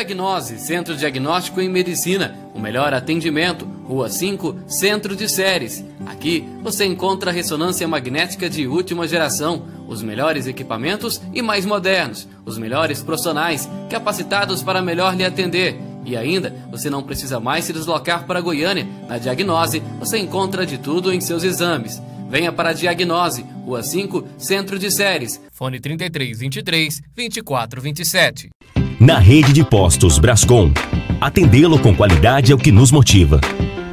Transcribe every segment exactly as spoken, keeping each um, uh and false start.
Diagnose, Centro Diagnóstico em Medicina, o melhor atendimento, Rua cinco, Centro de Séries. Aqui você encontra ressonância magnética de última geração, os melhores equipamentos e mais modernos, os melhores profissionais capacitados para melhor lhe atender. E ainda, você não precisa mais se deslocar para Goiânia. Na Diagnose, você encontra de tudo em seus exames. Venha para a Diagnose, Rua cinco, Centro de Séries. Fone trinta e três, vinte e três, vinte e quatro, vinte e sete. Na rede de postos Brascom, atendê-lo com qualidade é o que nos motiva.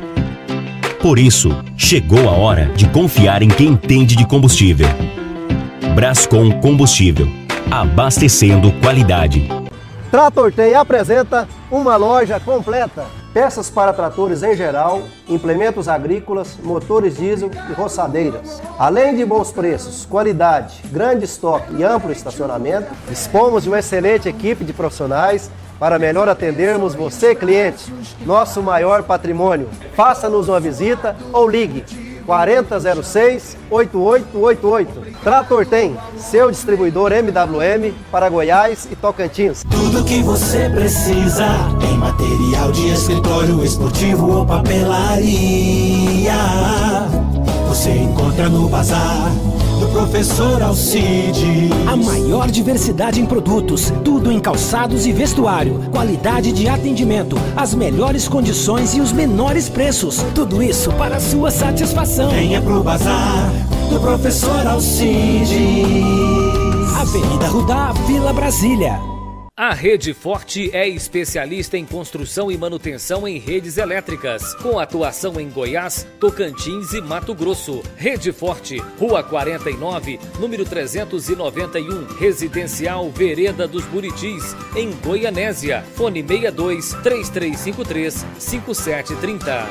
Por isso, chegou a hora de confiar em quem entende de combustível. Brascom Combustível, abastecendo qualidade. Tratortei apresenta uma loja completa. Peças para tratores em geral, implementos agrícolas, motores diesel e roçadeiras. Além de bons preços, qualidade, grande estoque e amplo estacionamento, dispomos de uma excelente equipe de profissionais para melhor atendermos você, cliente, nosso maior patrimônio. Faça-nos uma visita ou ligue quarenta zero seis, oito oito oito oito. Trator Tem, seu distribuidor M W M para Goiás e Tocantins. Tudo que você precisa em material de escritório, esportivo ou papelaria, você encontra no Bazar do Professor Alcide. A maior diversidade em produtos, tudo em calçados e vestuário, qualidade de atendimento, as melhores condições e os menores preços. Tudo isso para a sua satisfação. Venha pro Bazar do Professor Alcide. Avenida Rudá, Vila Brasília. A Rede Forte é especialista em construção e manutenção em redes elétricas, com atuação em Goiás, Tocantins e Mato Grosso. Rede Forte, Rua quarenta e nove, número trezentos e noventa e um, Residencial Vereda dos Buritis, em Goianésia. Fone seis dois, três três cinco três, cinco sete três zero.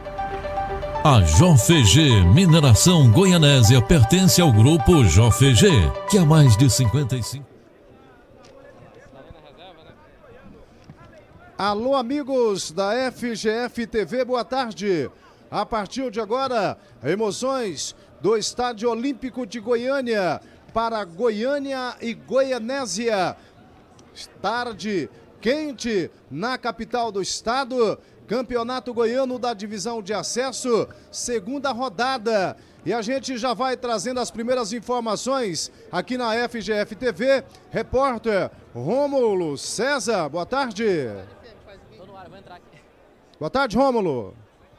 A J F G Mineração Goianésia pertence ao grupo J F G, que há mais de cinquenta e cinco... Alô, amigos da F G F T V, boa tarde. A partir de agora, emoções do Estádio Olímpico de Goiânia para Goiânia e Goianésia. Tarde quente na capital do estado. Campeonato Goiano da Divisão de Acesso, segunda rodada. E a gente já vai trazendo as primeiras informações aqui na F G F T V. Repórter Rômulo César, boa tarde. Boa tarde, Rômulo.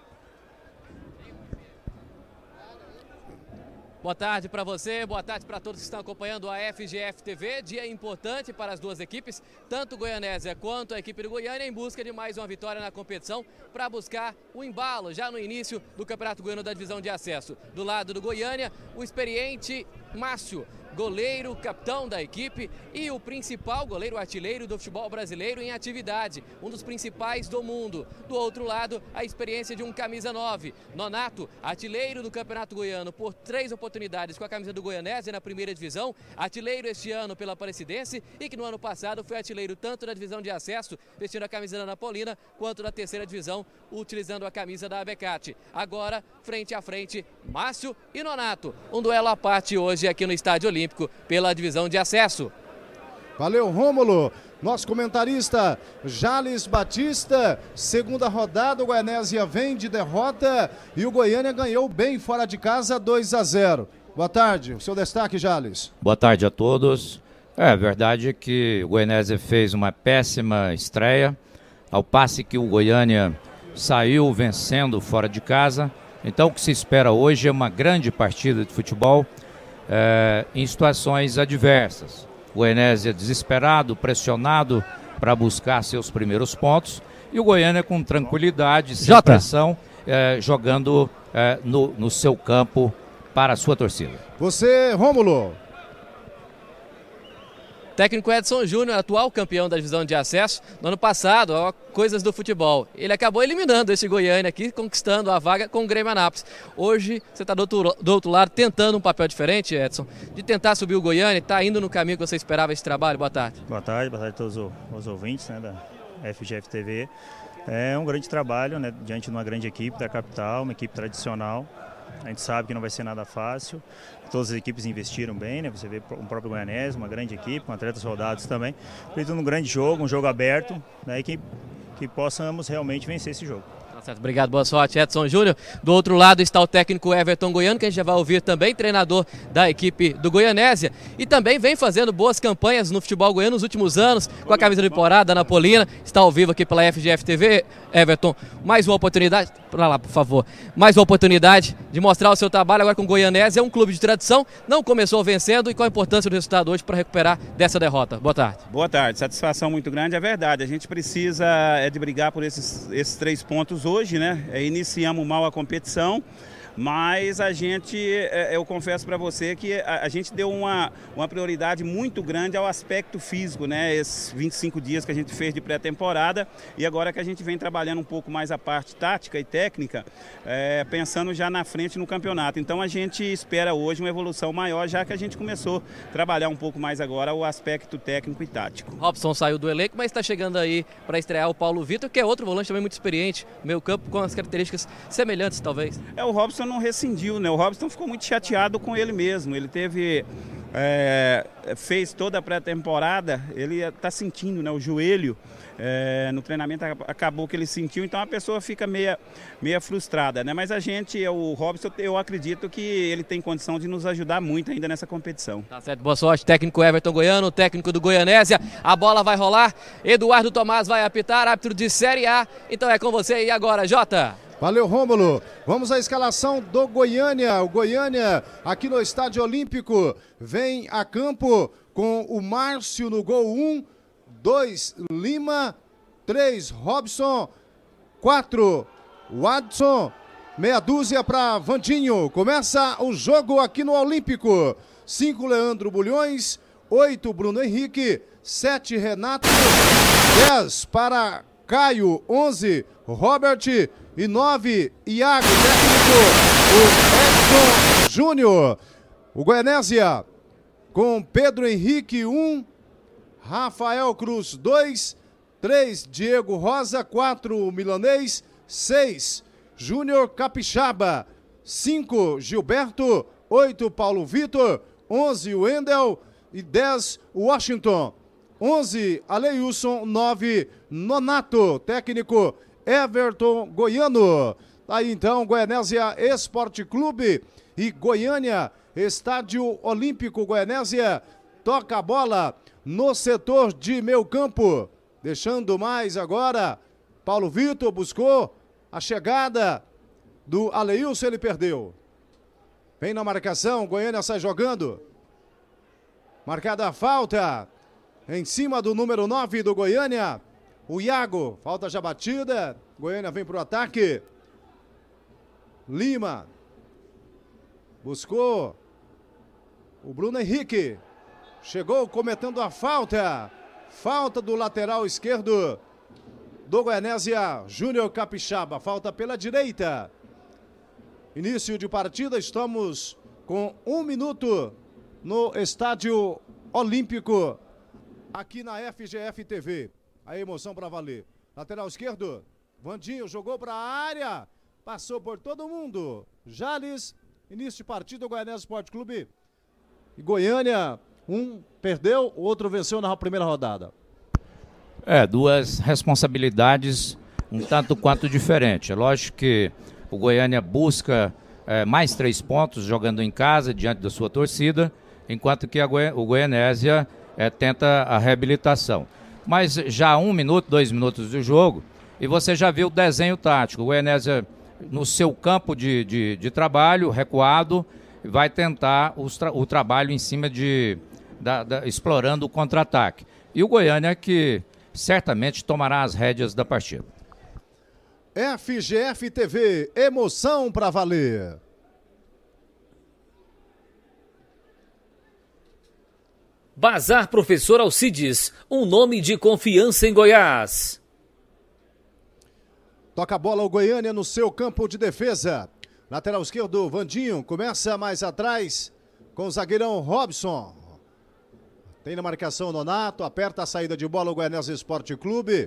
Boa tarde para você, boa tarde para todos que estão acompanhando a F G F T V. Dia importante para as duas equipes, tanto Goianésia quanto a equipe do Goiânia, em busca de mais uma vitória na competição para buscar o embalo já no início do Campeonato Goiano da Divisão de Acesso. Do lado do Goiânia, o experiente Márcio, goleiro, capitão da equipe e o principal goleiro artilheiro do futebol brasileiro em atividade, um dos principais do mundo. Do outro lado, a experiência de um camisa nove, Nonato, artilheiro do Campeonato Goiano por três oportunidades com a camisa do Goianésia na primeira divisão, artilheiro este ano pela Aparecidense e que no ano passado foi artilheiro tanto na divisão de acesso, vestindo a camisa da Napolina, quanto na terceira divisão, utilizando a camisa da Abecate. Agora, frente a frente, Márcio e Nonato. Um duelo à parte hoje aqui no Estádio Olímpico pela divisão de acesso. Valeu, Rômulo. Nosso comentarista Jales Batista. Segunda rodada, o Goianésia vem de derrota e o Goiânia ganhou bem fora de casa, dois a zero. Boa tarde, o seu destaque, Jales. Boa tarde a todos. É verdade que o Goianésia fez uma péssima estreia, ao passe que o Goiânia saiu vencendo fora de casa. Então o que se espera hoje é uma grande partida de futebol É, em situações adversas. O Goianésia desesperado, pressionado para buscar seus primeiros pontos e o Goiânia com tranquilidade, sem Jota. pressão, é, jogando é, no, no seu campo para a sua torcida. Você, Rômulo. Técnico Edson Júnior, atual campeão da divisão de acesso no ano passado, ó, coisas do futebol. Ele acabou eliminando esse Goiânia aqui, conquistando a vaga com o Grêmio Anápolis. Hoje você está do outro, do outro lado tentando um papel diferente, Edson, de tentar subir o Goiânia, está indo no caminho que você esperava esse trabalho. Boa tarde. Boa tarde, boa tarde a todos os ouvintes, né, da F G F T V. É um grande trabalho, né, diante de uma grande equipe da capital, uma equipe tradicional. A gente sabe que não vai ser nada fácil. Todas as equipes investiram bem, né? Você vê o próprio Goianésia, uma grande equipe, com atletas rodados também. Feito um grande jogo, um jogo aberto, né? E que, que possamos realmente vencer esse jogo. Certo, obrigado, boa sorte, Edson Júnior. Do outro lado está o técnico Everton Goiano, que a gente já vai ouvir também, treinador da equipe do Goianésia. E também vem fazendo boas campanhas no futebol goiano nos últimos anos, com a camisa de Porada, Napolina. Está ao vivo aqui pela F G F T V. Everton, mais uma oportunidade, para lá, por favor, mais uma oportunidade de mostrar o seu trabalho agora com o Goianésia. É um clube de tradição, não começou vencendo, e qual a importância do resultado hoje para recuperar dessa derrota? Boa tarde. Boa tarde, satisfação muito grande, é verdade. A gente precisa é de brigar por esses, esses três pontos hoje. Hoje, né? Iniciamos mal a competição, mas a gente, eu confesso para você que a, a gente deu uma, uma prioridade muito grande ao aspecto físico, né? Esses vinte e cinco dias que a gente fez de pré-temporada, e agora que a gente vem trabalhando um pouco mais a parte tática e técnica, é, pensando já na frente no campeonato. Então a gente espera hoje uma evolução maior, já que a gente começou a trabalhar um pouco mais agora o aspecto técnico e tático. Robson saiu do elenco, mas está chegando aí para estrear o Paulo Vitor, que é outro volante também muito experiente, meio campo com as características semelhantes, talvez. É, o Robson não rescindiu, né? O Robson ficou muito chateado com ele mesmo. Ele teve, é, fez toda a pré-temporada, ele está sentindo, né, o joelho. É, no treinamento acabou que ele sentiu, então a pessoa fica meia, meia frustrada, né? Mas a gente, o Robson, eu acredito que ele tem condição de nos ajudar muito ainda nessa competição. Tá certo, boa sorte, técnico Everton Goiano, técnico do Goianésia. A bola vai rolar, Eduardo Tomás vai apitar, árbitro de Série A. Então é com você, e agora, Jota? Valeu, Rômulo. Vamos à escalação do Goiânia. O Goiânia, aqui no Estádio Olímpico, vem a campo com o Márcio no gol um, dois, Lima, três, Robson, quatro, Watson, meia dúzia para Vandinho. Começa o jogo aqui no Olímpico. cinco, Leandro Bulhões, oito, Bruno Henrique, sete, Renato, dez para Caio, onze, Robert e nove, Iago, técnico, o Edson Júnior. O Goianésia com Pedro Henrique, um, Rafael Cruz, dois, três, Diego Rosa, quatro, Milanês, seis, Júnior Capixaba, cinco, Gilberto, oito, Paulo Vitor, onze, Wendel e dez, Washington, onze, Aleilson, nove, Nonato, técnico Everton Goiano. Aí então, Goianésia Esporte Clube e Goiânia, Estádio Olímpico. Goianésia toca a bola no setor de meio campo, deixando mais agora, Paulo Vitor buscou a chegada do Aleilson, ele perdeu. Vem na marcação, Goiânia sai jogando. Marcada a falta em cima do número nove do Goiânia, o Iago. Falta já batida, Goiânia vem para o ataque. Lima buscou o Bruno Henrique. Chegou cometendo a falta. Falta do lateral esquerdo do Goianésia, Júnior Capixaba. Falta pela direita. Início de partida, estamos com um minuto no Estádio Olímpico, aqui na F G F T V. A emoção para valer. Lateral esquerdo, Vandinho jogou para a área. Passou por todo mundo. Jales, início de partida, Goianésia Esporte Clube. E Goiânia, um perdeu, o outro venceu na primeira rodada. É, duas responsabilidades um tanto quanto diferentes. É lógico que o Goiânia busca é, mais três pontos jogando em casa, diante da sua torcida, enquanto que a Goi- o Goianésia é, tenta a reabilitação. Mas já há um minuto, dois minutos do jogo, e você já viu o desenho tático. O Goianésia, no seu campo de, de, de trabalho, recuado, vai tentar os tra- o trabalho em cima de... Da, da, explorando o contra-ataque. E o Goiânia que certamente tomará as rédeas da partida. F G F T V, emoção para valer. Bazar Professor Alcides, um nome de confiança em Goiás. Toca a bola o Goiânia no seu campo de defesa. Lateral esquerdo, Vandinho, começa mais atrás com o zagueirão Robson. Tem na marcação Nonato, aperta a saída de bola o Goianésia Esporte Clube.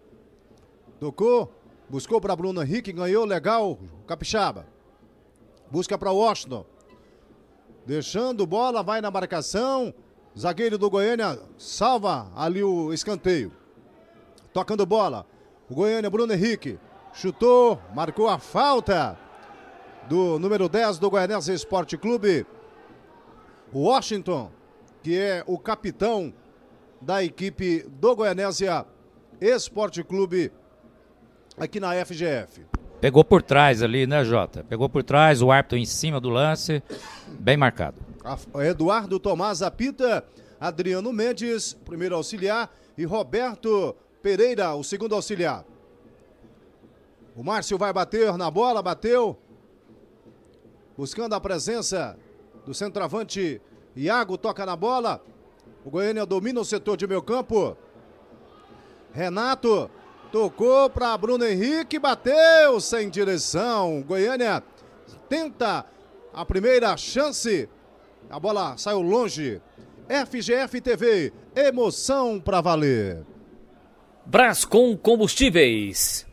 Tocou, buscou para Bruno Henrique, ganhou, legal, Capixaba. Busca para Washington. Deixando bola, vai na marcação. Zagueiro do Goiânia salva ali o escanteio. Tocando bola. O Goiânia, Bruno Henrique. Chutou, marcou a falta do número dez do Goianese Esporte Clube. O Washington, que é o capitão da equipe do Goianésia Esporte Clube aqui na F G F. Pegou por trás ali, né, Jota? Pegou por trás, o árbitro em cima do lance, bem marcado. Eduardo Tomás apita, Adriano Mendes, primeiro auxiliar, e Roberto Pereira, o segundo auxiliar. O Márcio vai bater na bola, bateu, buscando a presença do centroavante Iago, toca na bola. O Goiânia domina o setor de meio campo. Renato tocou para Bruno Henrique, bateu sem direção. Goiânia tenta a primeira chance. A bola saiu longe. F G F T V, emoção para valer. Brascom Combustíveis.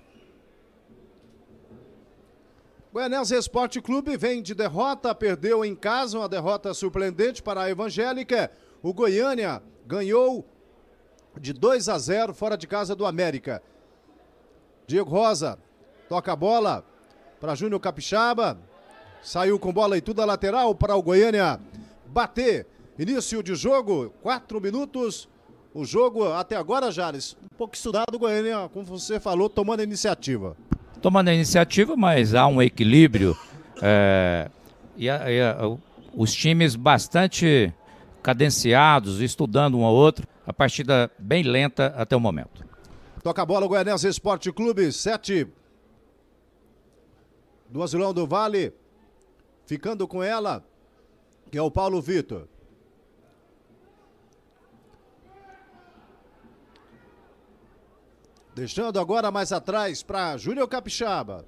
Goianese Esporte Clube vem de derrota, perdeu em casa, uma derrota surpreendente para a Evangélica. O Goiânia ganhou de dois a zero fora de casa do América. Diego Rosa toca a bola para Júnior Capixaba. Saiu com bola e tudo a lateral para o Goiânia bater. Início de jogo, quatro minutos. O jogo até agora, Jales, um pouco estudado. O Goiânia, como você falou, tomando a iniciativa. Tomando a iniciativa, mas há um equilíbrio. É, e, a, e a, os times bastante cadenciados, estudando um ao outro. A partida bem lenta até o momento. Toca a bola o Goianese Esporte Clube, sete do Azulão do Vale. Ficando com ela, que é o Paulo Vitor. Deixando agora mais atrás para Júnior Capixaba.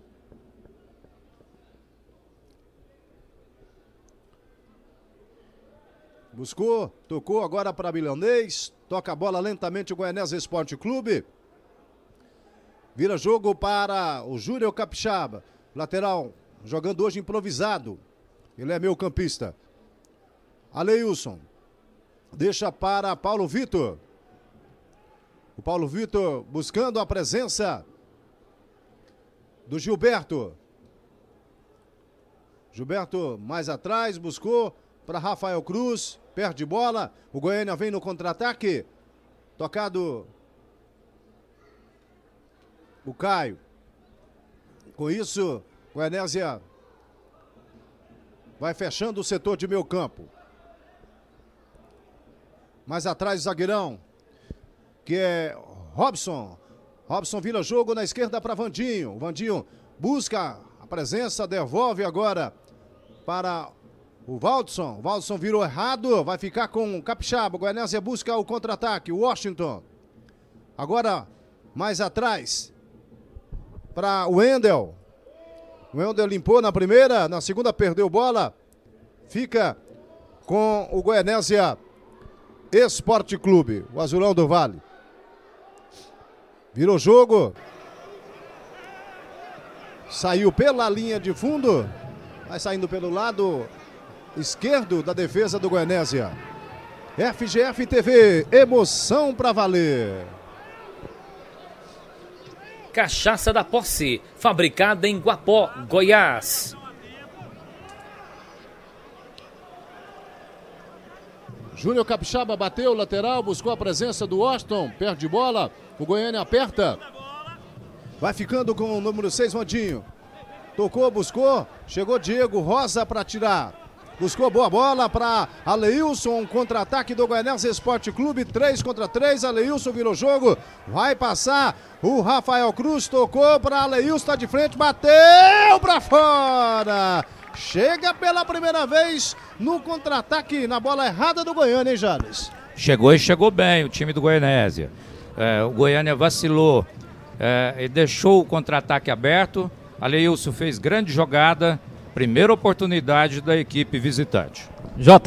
Buscou, tocou agora para Milanês. Toca a bola lentamente o Goianese Esporte Clube. Vira jogo para o Júnior Capixaba. Lateral, jogando hoje improvisado. Ele é meio campista. Aleilson. Deixa para Paulo Vitor. O Paulo Vitor buscando a presença do Gilberto. Gilberto mais atrás, buscou para Rafael Cruz. Perde bola. O Goiânia vem no contra-ataque. Tocado o Caio. Com isso, o Goianésia vai fechando o setor de meio campo. Mais atrás o zagueirão, que é Robson. Robson vira jogo na esquerda para Vandinho. Vandinho busca a presença, devolve agora para o Valdson. O Valdson virou errado, vai ficar com o Capixaba. O Goianésia busca o contra-ataque. O Washington. Agora mais atrás para o Wendel. O Wendel limpou na primeira, na segunda perdeu bola. Fica com o Goianésia Esporte Clube, o Azulão do Vale. Virou jogo. Saiu pela linha de fundo. Vai saindo pelo lado esquerdo da defesa do Goianésia. F G F T V, emoção pra valer. Cachaça da Posse, fabricada em Guapó, Goiás. Júnior Capixaba bateu, lateral, buscou a presença do Washington, perde bola, o Goiânia aperta. Vai ficando com o número seis, Vandinho. Tocou, buscou, chegou Diego Rosa para tirar. Buscou boa bola para Aleilson, contra-ataque do Goianese Esporte Clube, três contra três, Aleilson virou jogo, vai passar, o Rafael Cruz tocou para Aleilson, tá de frente, bateu para fora. Chega pela primeira vez no contra-ataque, na bola errada do Goiânia, hein, Jales? Chegou e chegou bem o time do Goianésia. É, o Goiânia vacilou é, e deixou o contra-ataque aberto. Aleilson fez grande jogada, primeira oportunidade da equipe visitante. Jota,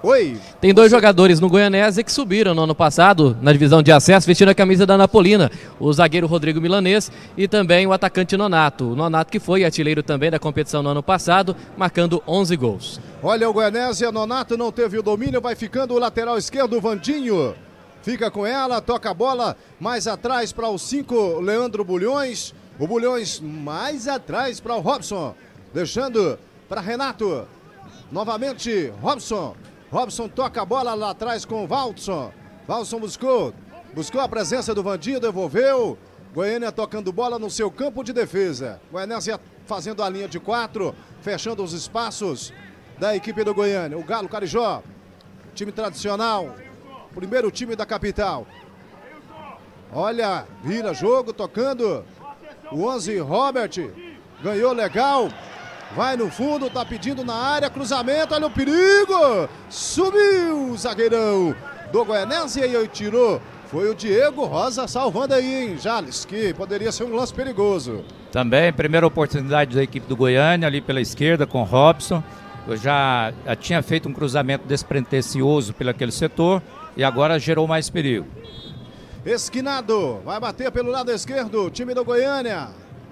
Oi. Tem dois jogadores no Goianésia que subiram no ano passado, na divisão de acesso, vestindo a camisa da Napolina. O zagueiro Rodrigo Milanês e também o atacante Nonato. O Nonato que foi artilheiro também da competição no ano passado, marcando onze gols. Olha o Goianésia, Nonato não teve o domínio, vai ficando o lateral esquerdo, Vandinho. Fica com ela, toca a bola mais atrás para o cinco, Leandro Bulhões. O Bulhões mais atrás para o Robson. Deixando para Renato. Novamente, Robson. Robson toca a bola lá atrás com o Valdson. Valdson buscou. Buscou a presença do Vandinho, devolveu. Goiânia tocando bola no seu campo de defesa. Goianésia fazendo a linha de quatro, fechando os espaços da equipe do Goiânia. O Galo Carijó, time tradicional. Primeiro time da capital. Olha, vira jogo, tocando. O onze, Robert. Ganhou legal. Vai no fundo, tá pedindo na área. Cruzamento, olha o perigo. Subiu o zagueirão do Goianésia e tirou. Foi o Diego Rosa salvando aí, hein, Jales, que poderia ser um lance perigoso. Também, primeira oportunidade da equipe do Goiânia, ali pela esquerda com o Robson. Eu já, já tinha feito um cruzamento despretensioso pelo aquele setor. E agora gerou mais perigo. Esquinado, vai bater pelo lado esquerdo, time do Goiânia.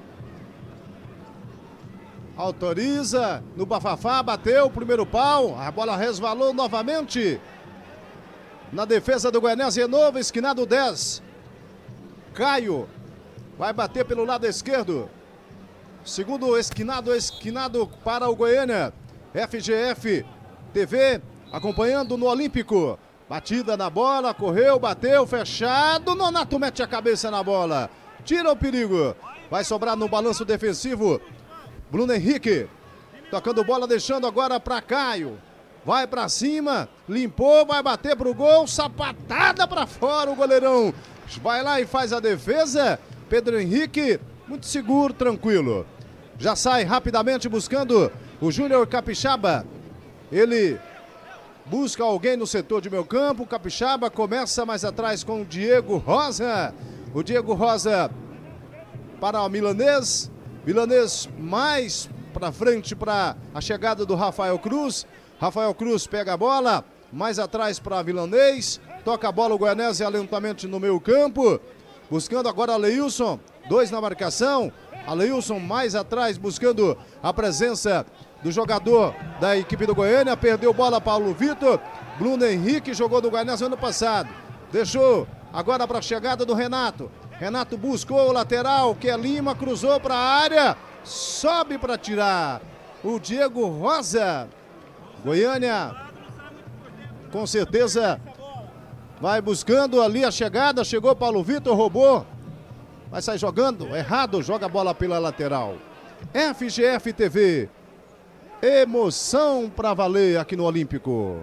Autoriza, no bafafá, bateu o primeiro pau, a bola resvalou novamente. Na defesa do Goianésia, novo, esquinado dez. Caio, vai bater pelo lado esquerdo. Segundo esquinado, esquinado para o Goiânia. F G F T V, acompanhando no Olímpico. Batida na bola, correu, bateu, fechado. Nonato mete a cabeça na bola. Tira o perigo. Vai sobrar no balanço defensivo. Bruno Henrique. Tocando bola, deixando agora para Caio. Vai para cima. Limpou, vai bater pro gol. Sapatada para fora o goleirão. Vai lá e faz a defesa. Pedro Henrique, muito seguro, tranquilo. Já sai rapidamente buscando o Júnior Capixaba. Ele... busca alguém no setor de meio campo. Capixaba começa mais atrás com o Diego Rosa. O Diego Rosa para o Milanês. Milanês mais para frente para a chegada do Rafael Cruz. Rafael Cruz pega a bola. Mais atrás para Milanês. Toca a bola o Goianésia lentamente no meio campo. Buscando agora Aleilson. Dois na marcação. Aleilson mais atrás buscando a presença do jogador da equipe do Goiânia. Perdeu bola Paulo Vitor. Bruno Henrique jogou no Goianésia ano passado. Deixou agora para a chegada do Renato. Renato buscou o lateral, que é Lima, cruzou para a área. Sobe para tirar. O Diego Rosa. Goiânia com certeza vai buscando ali a chegada. Chegou Paulo Vitor, roubou. Vai sair jogando errado, joga a bola pela lateral. F G F T V. Emoção para valer aqui no Olímpico.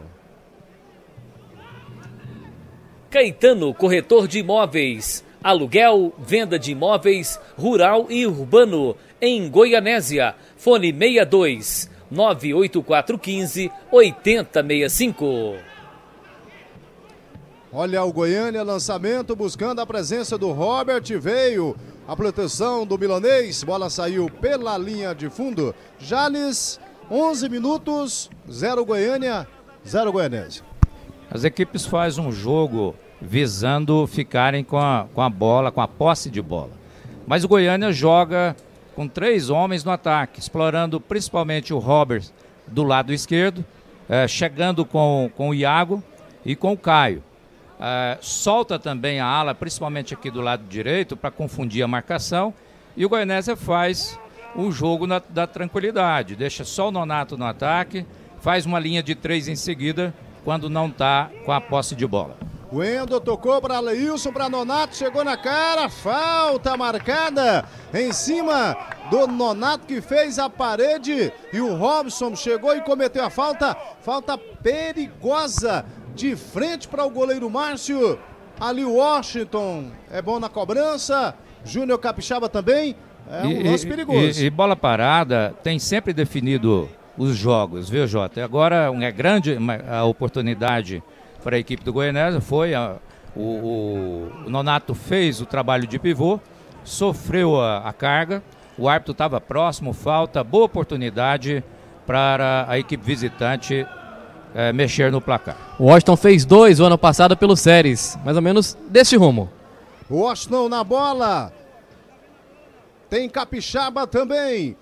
Caetano, corretor de imóveis. Aluguel, venda de imóveis, rural e urbano. Em Goianésia. Fone seis dois nove oito quatro um cinco oito zero seis cinco. Olha o Goiânia, lançamento, buscando a presença do Robert. Veio a proteção do Milanês. Bola saiu pela linha de fundo. Jales... onze minutos, zero Goiânia, zero Goianésia. As equipes fazem um jogo visando ficarem com a, com a bola, com a posse de bola. Mas o Goiânia joga com três homens no ataque, explorando principalmente o Robert do lado esquerdo, eh, chegando com, com o Iago e com o Caio. Eh, solta também a ala, principalmente aqui do lado direito, para confundir a marcação. E o Goianésia faz... um jogo na, da tranquilidade, deixa só o Nonato no ataque, faz uma linha de três em seguida, quando não está com a posse de bola. O Endo tocou para Leilson, para Nonato, chegou na cara, falta marcada em cima do Nonato, que fez a parede, e o Robson chegou e cometeu a falta, falta perigosa, de frente para o goleiro Márcio. Ali o Washington é bom na cobrança, Júnior Capixaba também. É um lance perigoso. E, e bola parada tem sempre definido os jogos, viu, Jota? Agora é grande a oportunidade para a equipe do Goianésia. Foi a, o, o, o Nonato fez o trabalho de pivô, sofreu a, a carga, o árbitro estava próximo, falta, boa oportunidade para a equipe visitante é, mexer no placar. O Washington fez dois o ano passado pelo Séries, mais ou menos desse rumo. O Washington na bola. Tem Capixaba também.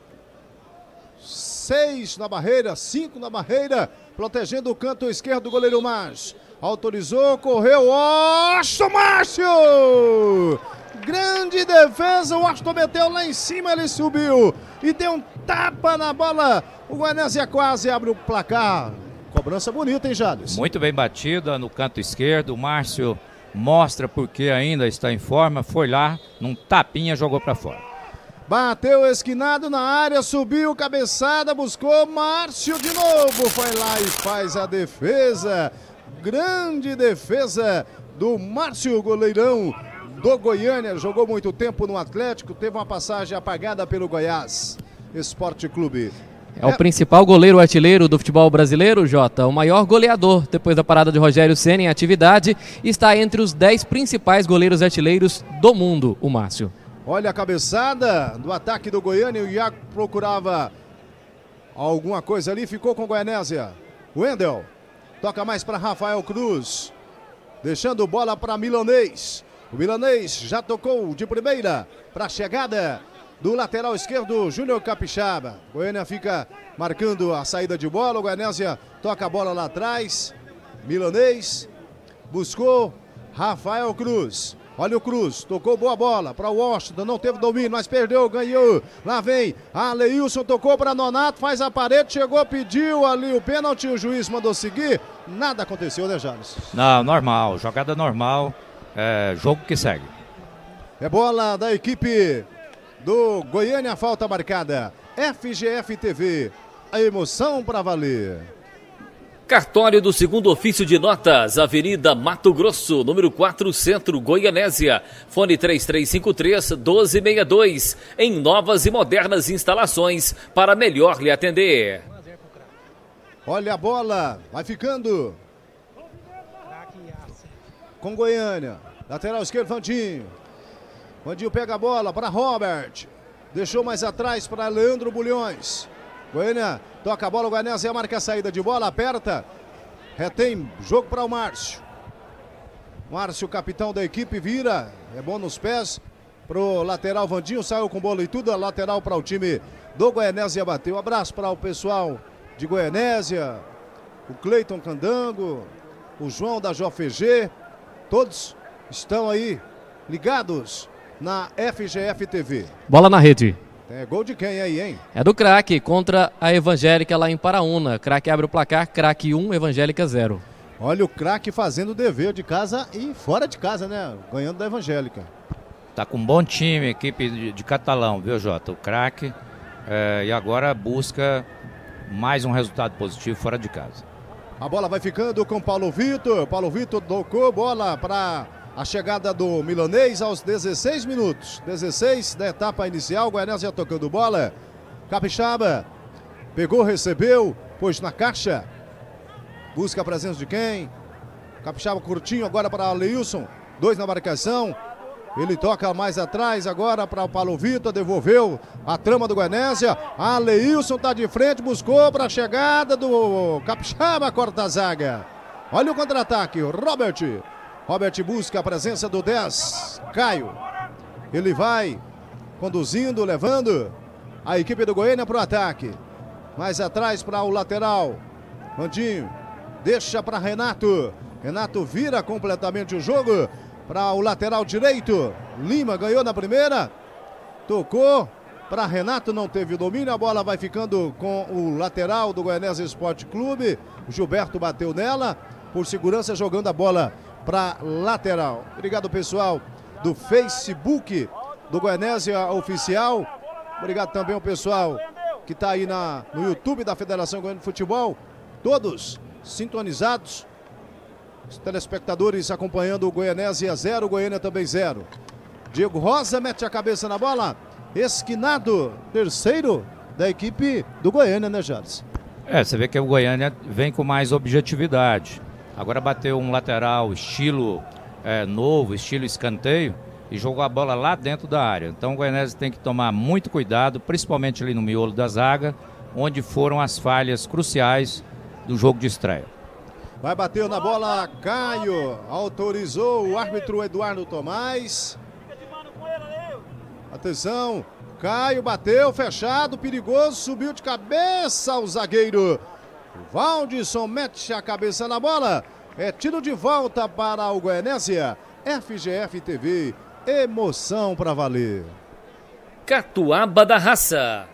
Seis na barreira, cinco na barreira, protegendo o canto esquerdo do goleiro Márcio. Autorizou, correu, Washington Márcio! Grande defesa, o Washington meteu lá em cima, ele subiu e deu um tapa na bola. O Goianésia quase abre o placar. Cobrança bonita, hein, Jales? Muito bem batida no canto esquerdo. O Márcio mostra porque ainda está em forma. Foi lá, num tapinha, jogou para fora. Bateu esquinado na área, subiu, cabeçada, buscou. Márcio de novo foi lá e faz a defesa. Grande defesa do Márcio, goleirão do Goiânia. Jogou muito tempo no Atlético, teve uma passagem apagada pelo Goiás Esporte Clube. É, é o principal goleiro artilheiro do futebol brasileiro, Jota. O maior goleador depois da parada de Rogério Ceni em atividade. Está entre os dez principais goleiros artilheiros do mundo, o Márcio. Olha a cabeçada do ataque do Goiânia. O Iago procurava alguma coisa ali, ficou com o Goianésia. Wendel toca mais para Rafael Cruz, deixando bola para Milanês. O Milanês já tocou de primeira para a chegada do lateral esquerdo, Júnior Capixaba. Goiânia fica marcando a saída de bola. O Goianésia toca a bola lá atrás. Milanês buscou Rafael Cruz. Olha o Cruz, tocou boa bola para o Washington, não teve domínio, mas perdeu, ganhou. Lá vem Aleilson, tocou para Nonato, faz a parede, chegou, pediu ali o pênalti, o juiz mandou seguir. Nada aconteceu, né, Jales? Não, normal, jogada normal, é, jogo que segue. É bola da equipe do Goiânia, falta marcada. F G F T V, a emoção para valer. Cartório do Segundo Ofício de Notas, Avenida Mato Grosso, número quatro, Centro, Goianésia. Fone três três cinco três, um dois seis dois, em novas e modernas instalações para melhor lhe atender. Olha a bola, vai ficando com Goiânia. Lateral esquerdo, Vandinho. Vandinho pega a bola para Robert. Deixou mais atrás para Leandro Bulhões. Goiânia toca a bola, o Goianésia marca a saída de bola, aperta, retém jogo para o Márcio. Márcio, capitão da equipe, vira, é bom nos pés, pro lateral Vandinho, saiu com bola e tudo, a lateral para o time do Goianésia bateu. Um abraço para o pessoal de Goianésia, o Cleiton Candango, o João da J F G, todos estão aí ligados na F G F T V. Bola na rede. É gol de quem aí, hein? É do Craque contra a Evangélica lá em Paraúna. Craque abre o placar, Craque um, Evangélica zero. Olha o Craque fazendo o dever de casa e fora de casa, né? Ganhando da Evangélica. Tá com um bom time, equipe de, de Catalão, viu, Jota? O Craque. É, e agora busca mais um resultado positivo fora de casa. A bola vai ficando com Paulo Vitor. Paulo Vitor tocou bola para a chegada do Milanês aos dezesseis minutos. dezesseis da etapa inicial. Goianésia tocando bola. Capixaba pegou, recebeu, pôs na caixa. Busca a presença de quem? Capixaba curtinho agora para Aleilson. Dois na marcação. Ele toca mais atrás agora para o Paulo Vitor. Devolveu a trama do Goianésia. Aleilson está de frente, buscou para a chegada do Capixaba, corta a zaga. Olha o contra-ataque. Robert. Robert busca a presença do dez, Caio. Ele vai conduzindo, levando a equipe do Goiânia para o ataque. Mais atrás para o lateral. Vandinho deixa para Renato. Renato vira completamente o jogo para o lateral direito. Lima ganhou na primeira. Tocou para Renato, não teve domínio. A bola vai ficando com o lateral do Goianésia Esporte Clube. O Gilberto bateu nela. Por segurança, jogando a bola para lateral. Obrigado, pessoal do Facebook do Goianésia Oficial. Obrigado também ao pessoal que está aí na, no YouTube da Federação Goiana de Futebol. Todos sintonizados. Os telespectadores acompanhando o Goianésia zero, Goiânia também zero. Diego Rosa mete a cabeça na bola. Esquinado, terceiro da equipe do Goiânia, né, Jardim? É, você vê que o Goiânia vem com mais objetividade. Agora bateu um lateral estilo é, novo, estilo escanteio, e jogou a bola lá dentro da área. Então o Goianésia tem que tomar muito cuidado, principalmente ali no miolo da zaga, onde foram as falhas cruciais do jogo de estreia. Vai bater na bola, Caio. Autorizou o árbitro Eduardo Tomás. Atenção, Caio bateu, fechado, perigoso, subiu de cabeça o zagueiro. Valdisson mete a cabeça na bola. É tiro de volta para o Goianésia. F G F T V, emoção pra valer. Catuaba da Raça.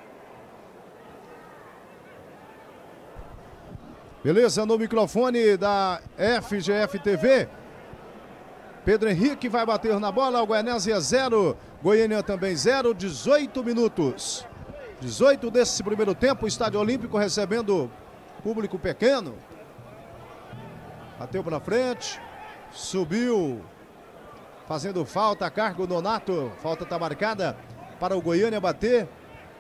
Beleza, no microfone da F G F T V. Pedro Henrique vai bater na bola, o Goianésia zero, Goiânia também zero, dezoito minutos. dezoito desse primeiro tempo, o Estádio Olímpico recebendo público pequeno. Bateu para frente, subiu, fazendo falta, a cargo Nonato, falta está marcada para o Goiânia bater.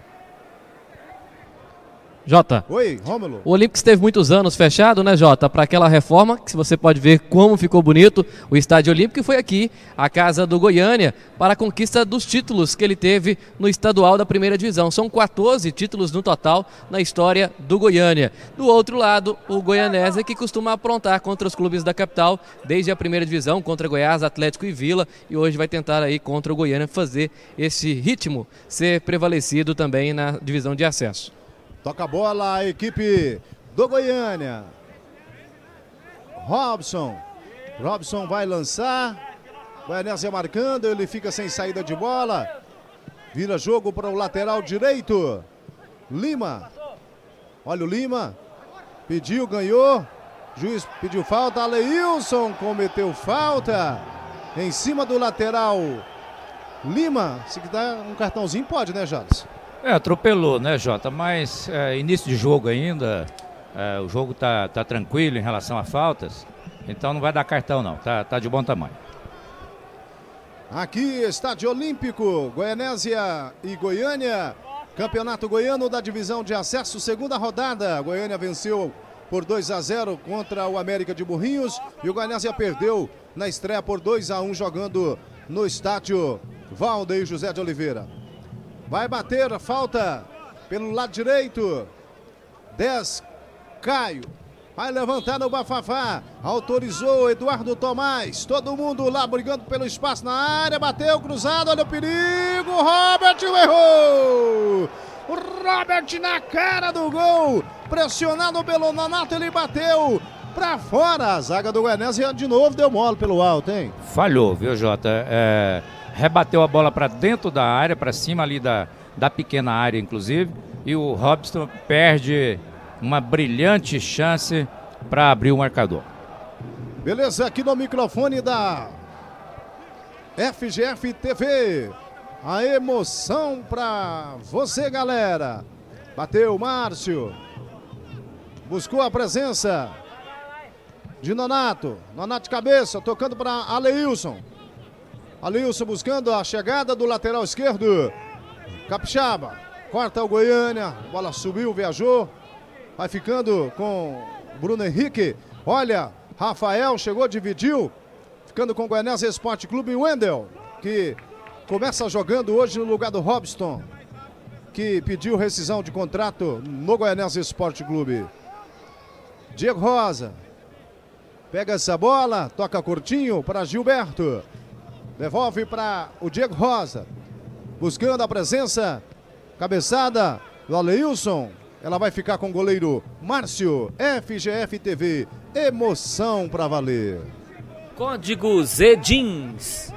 Jota. Oi, Rômulo. O Olímpico esteve muitos anos fechado, né, Jota? Para aquela reforma, que você pode ver como ficou bonito o Estádio Olímpico, e foi aqui a casa do Goiânia para a conquista dos títulos que ele teve no estadual da primeira divisão. São quatorze títulos no total na história do Goiânia. Do outro lado, o Goianésia, que costuma aprontar contra os clubes da capital desde a primeira divisão, contra Goiás, Atlético e Vila, e hoje vai tentar aí contra o Goiânia fazer esse ritmo ser prevalecido também na divisão de acesso. Toca a bola a equipe do Goiânia. Robson. Robson vai lançar. Goianésia marcando, ele fica sem saída de bola. Vira jogo para o lateral direito. Lima. Olha o Lima. Pediu, ganhou. Juiz pediu falta. Aleilson cometeu falta. Em cima do lateral Lima. Se quiser um cartãozinho pode, né, Jales? É, atropelou, né, Jota? Mas é, início de jogo ainda, é, o jogo tá, tá tranquilo em relação a faltas, então não vai dar cartão não, tá, tá de bom tamanho. Aqui, Estádio Olímpico, Goianésia e Goiânia, Campeonato Goiano da divisão de acesso, segunda rodada. Goiânia venceu por dois a zero contra o América de Burrinhos e o Goianésia perdeu na estreia por dois a um jogando no estádio Valdeir José de Oliveira. Vai bater a falta pelo lado direito. dez, Caio. Vai levantar no bafafá. Autorizou Eduardo Tomás. Todo mundo lá brigando pelo espaço na área. Bateu, cruzado, olha o perigo. Robert errou. O Robert na cara do gol. Pressionado pelo Nonato, ele bateu pra fora. A zaga do Goianésia de novo deu mole pelo alto, hein? Falhou, viu, Jota? É... Rebateu a bola para dentro da área, para cima ali da, da pequena área, inclusive. E o Robson perde uma brilhante chance para abrir o marcador. Beleza, aqui no microfone da F G F T V. A emoção para você, galera. Bateu o Márcio. Buscou a presença de Nonato. Nonato de cabeça, tocando para Aleilson. Aleilson buscando a chegada do lateral esquerdo. Capixaba. Corta o Goiânia. A bola subiu, viajou. Vai ficando com Bruno Henrique. Olha, Rafael chegou, dividiu. Ficando com o Goianésia Esporte Clube. Wendel, que começa jogando hoje no lugar do Robson, que pediu rescisão de contrato no Goianésia Esporte Clube. Diego Rosa. Pega essa bola, toca curtinho para Gilberto. Devolve para o Diego Rosa. Buscando a presença. Cabeçada do Aleilson. Ela vai ficar com o goleiro Márcio. F G F T V. Emoção para valer. Código Z Jeans.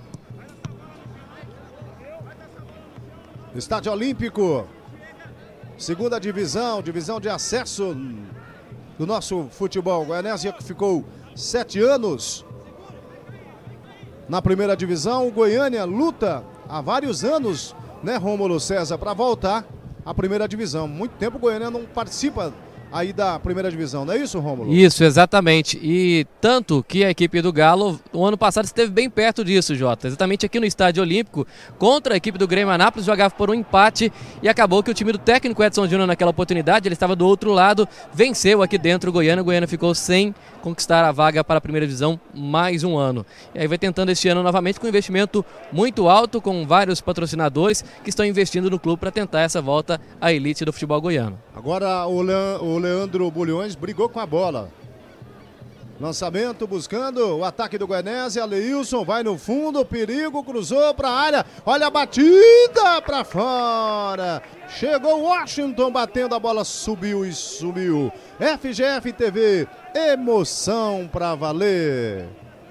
Estádio Olímpico. Segunda divisão. Divisão de acesso do nosso futebol. Goianésia que ficou sete anos na primeira divisão. O Goiânia luta há vários anos, né, Rômulo César, para voltar à primeira divisão. Muito tempo o Goiânia não participa aí da primeira divisão, não é isso, Rômulo? Isso, exatamente. E tanto que a equipe do Galo, o ano passado, esteve bem perto disso, Jota. Exatamente aqui no Estádio Olímpico, contra a equipe do Grêmio Anápolis, jogava por um empate e acabou que o time do técnico Edson Júnior, naquela oportunidade, ele estava do outro lado, venceu aqui dentro o Goiânia. O Goiânia ficou sem conquistar a vaga para a primeira divisão mais um ano. E aí vai tentando este ano novamente com um investimento muito alto, com vários patrocinadores que estão investindo no clube para tentar essa volta à elite do futebol goiano. Agora o, o Leandro Bulhões brigou com a bola. Lançamento buscando o ataque do Goianésia. Aleilson vai no fundo, perigo, cruzou para a área. Olha a batida para fora. Chegou Washington batendo, a bola subiu e subiu. F G F T V, emoção para valer.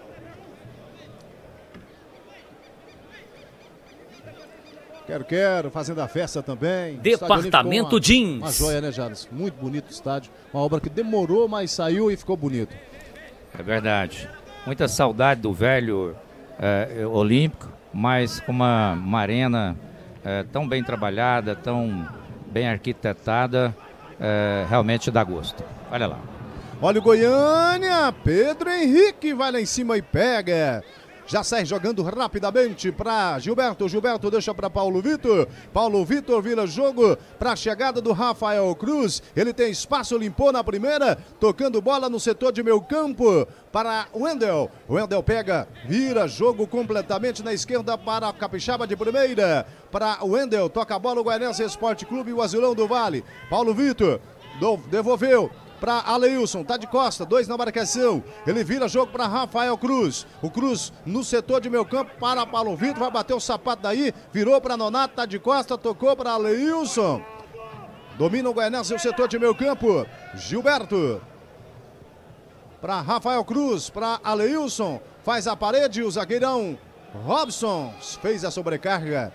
Quero, quero, fazendo a festa também. Departamento Jeans. Uma joia, né, Jales? Muito bonito o estádio. Uma obra que demorou, mas saiu e ficou bonito. É verdade. Muita saudade do velho é, Olímpico, mas com uma, uma arena é, tão bem trabalhada, tão bem arquitetada, é, realmente dá gosto. Olha lá. Olha o Goiânia, Pedro Henrique vai lá em cima e pega. Já sai jogando rapidamente para Gilberto. Gilberto deixa para Paulo Vitor. Paulo Vitor vira jogo para a chegada do Rafael Cruz. Ele tem espaço, limpou na primeira. Tocando bola no setor de meio campo para Wendel. Wendel pega, vira jogo completamente na esquerda para a Capixaba de primeira. Para Wendel, toca a bola o Goianense Esporte Clube e o Azulão do Vale. Paulo Vitor devolveu para Aleilson, tá de costa, dois na marcação. Ele vira jogo para Rafael Cruz. O Cruz no setor de meio campo para Paulo Vitor, vai bater o sapato daí, virou para Nonato, tá de costa, tocou para Aleilson. Domina o Goianense o setor de meio campo. Gilberto para Rafael Cruz, para Aleilson, faz a parede, o zagueirão Robson fez a sobrecarga.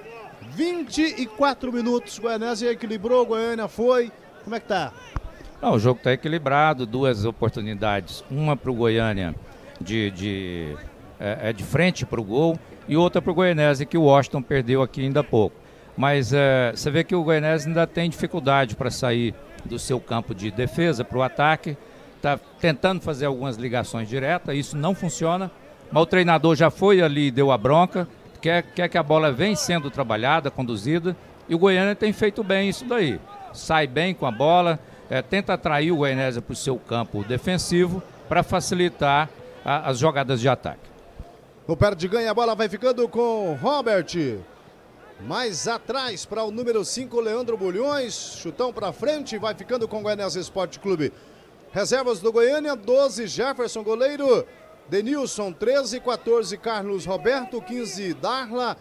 vinte e quatro minutos, o Goianense equilibrou, o Goiânia foi. Como é que tá? Não, o jogo está equilibrado, duas oportunidades, uma para o Goiânia de, de, é, é de frente para o gol e outra para o Goianese, que o Washington perdeu aqui ainda há pouco. Mas é, você vê que o Goianese ainda tem dificuldade para sair do seu campo de defesa para o ataque, está tentando fazer algumas ligações diretas, isso não funciona, mas o treinador já foi ali e deu a bronca, quer, quer que a bola venha sendo trabalhada, conduzida, e o Goiânia tem feito bem isso daí, sai bem com a bola. É, tenta atrair o Goianésia para o seu campo defensivo para facilitar a, as jogadas de ataque. No pé de ganha, a bola vai ficando com Robert. Mais atrás para o número cinco, Leandro Bulhões. Chutão para frente, vai ficando com o Goianésia Esporte Clube. Reservas do Goiânia, doze, Jefferson, goleiro. Denilson, treze, quatorze, Carlos Roberto, quinze, Darla.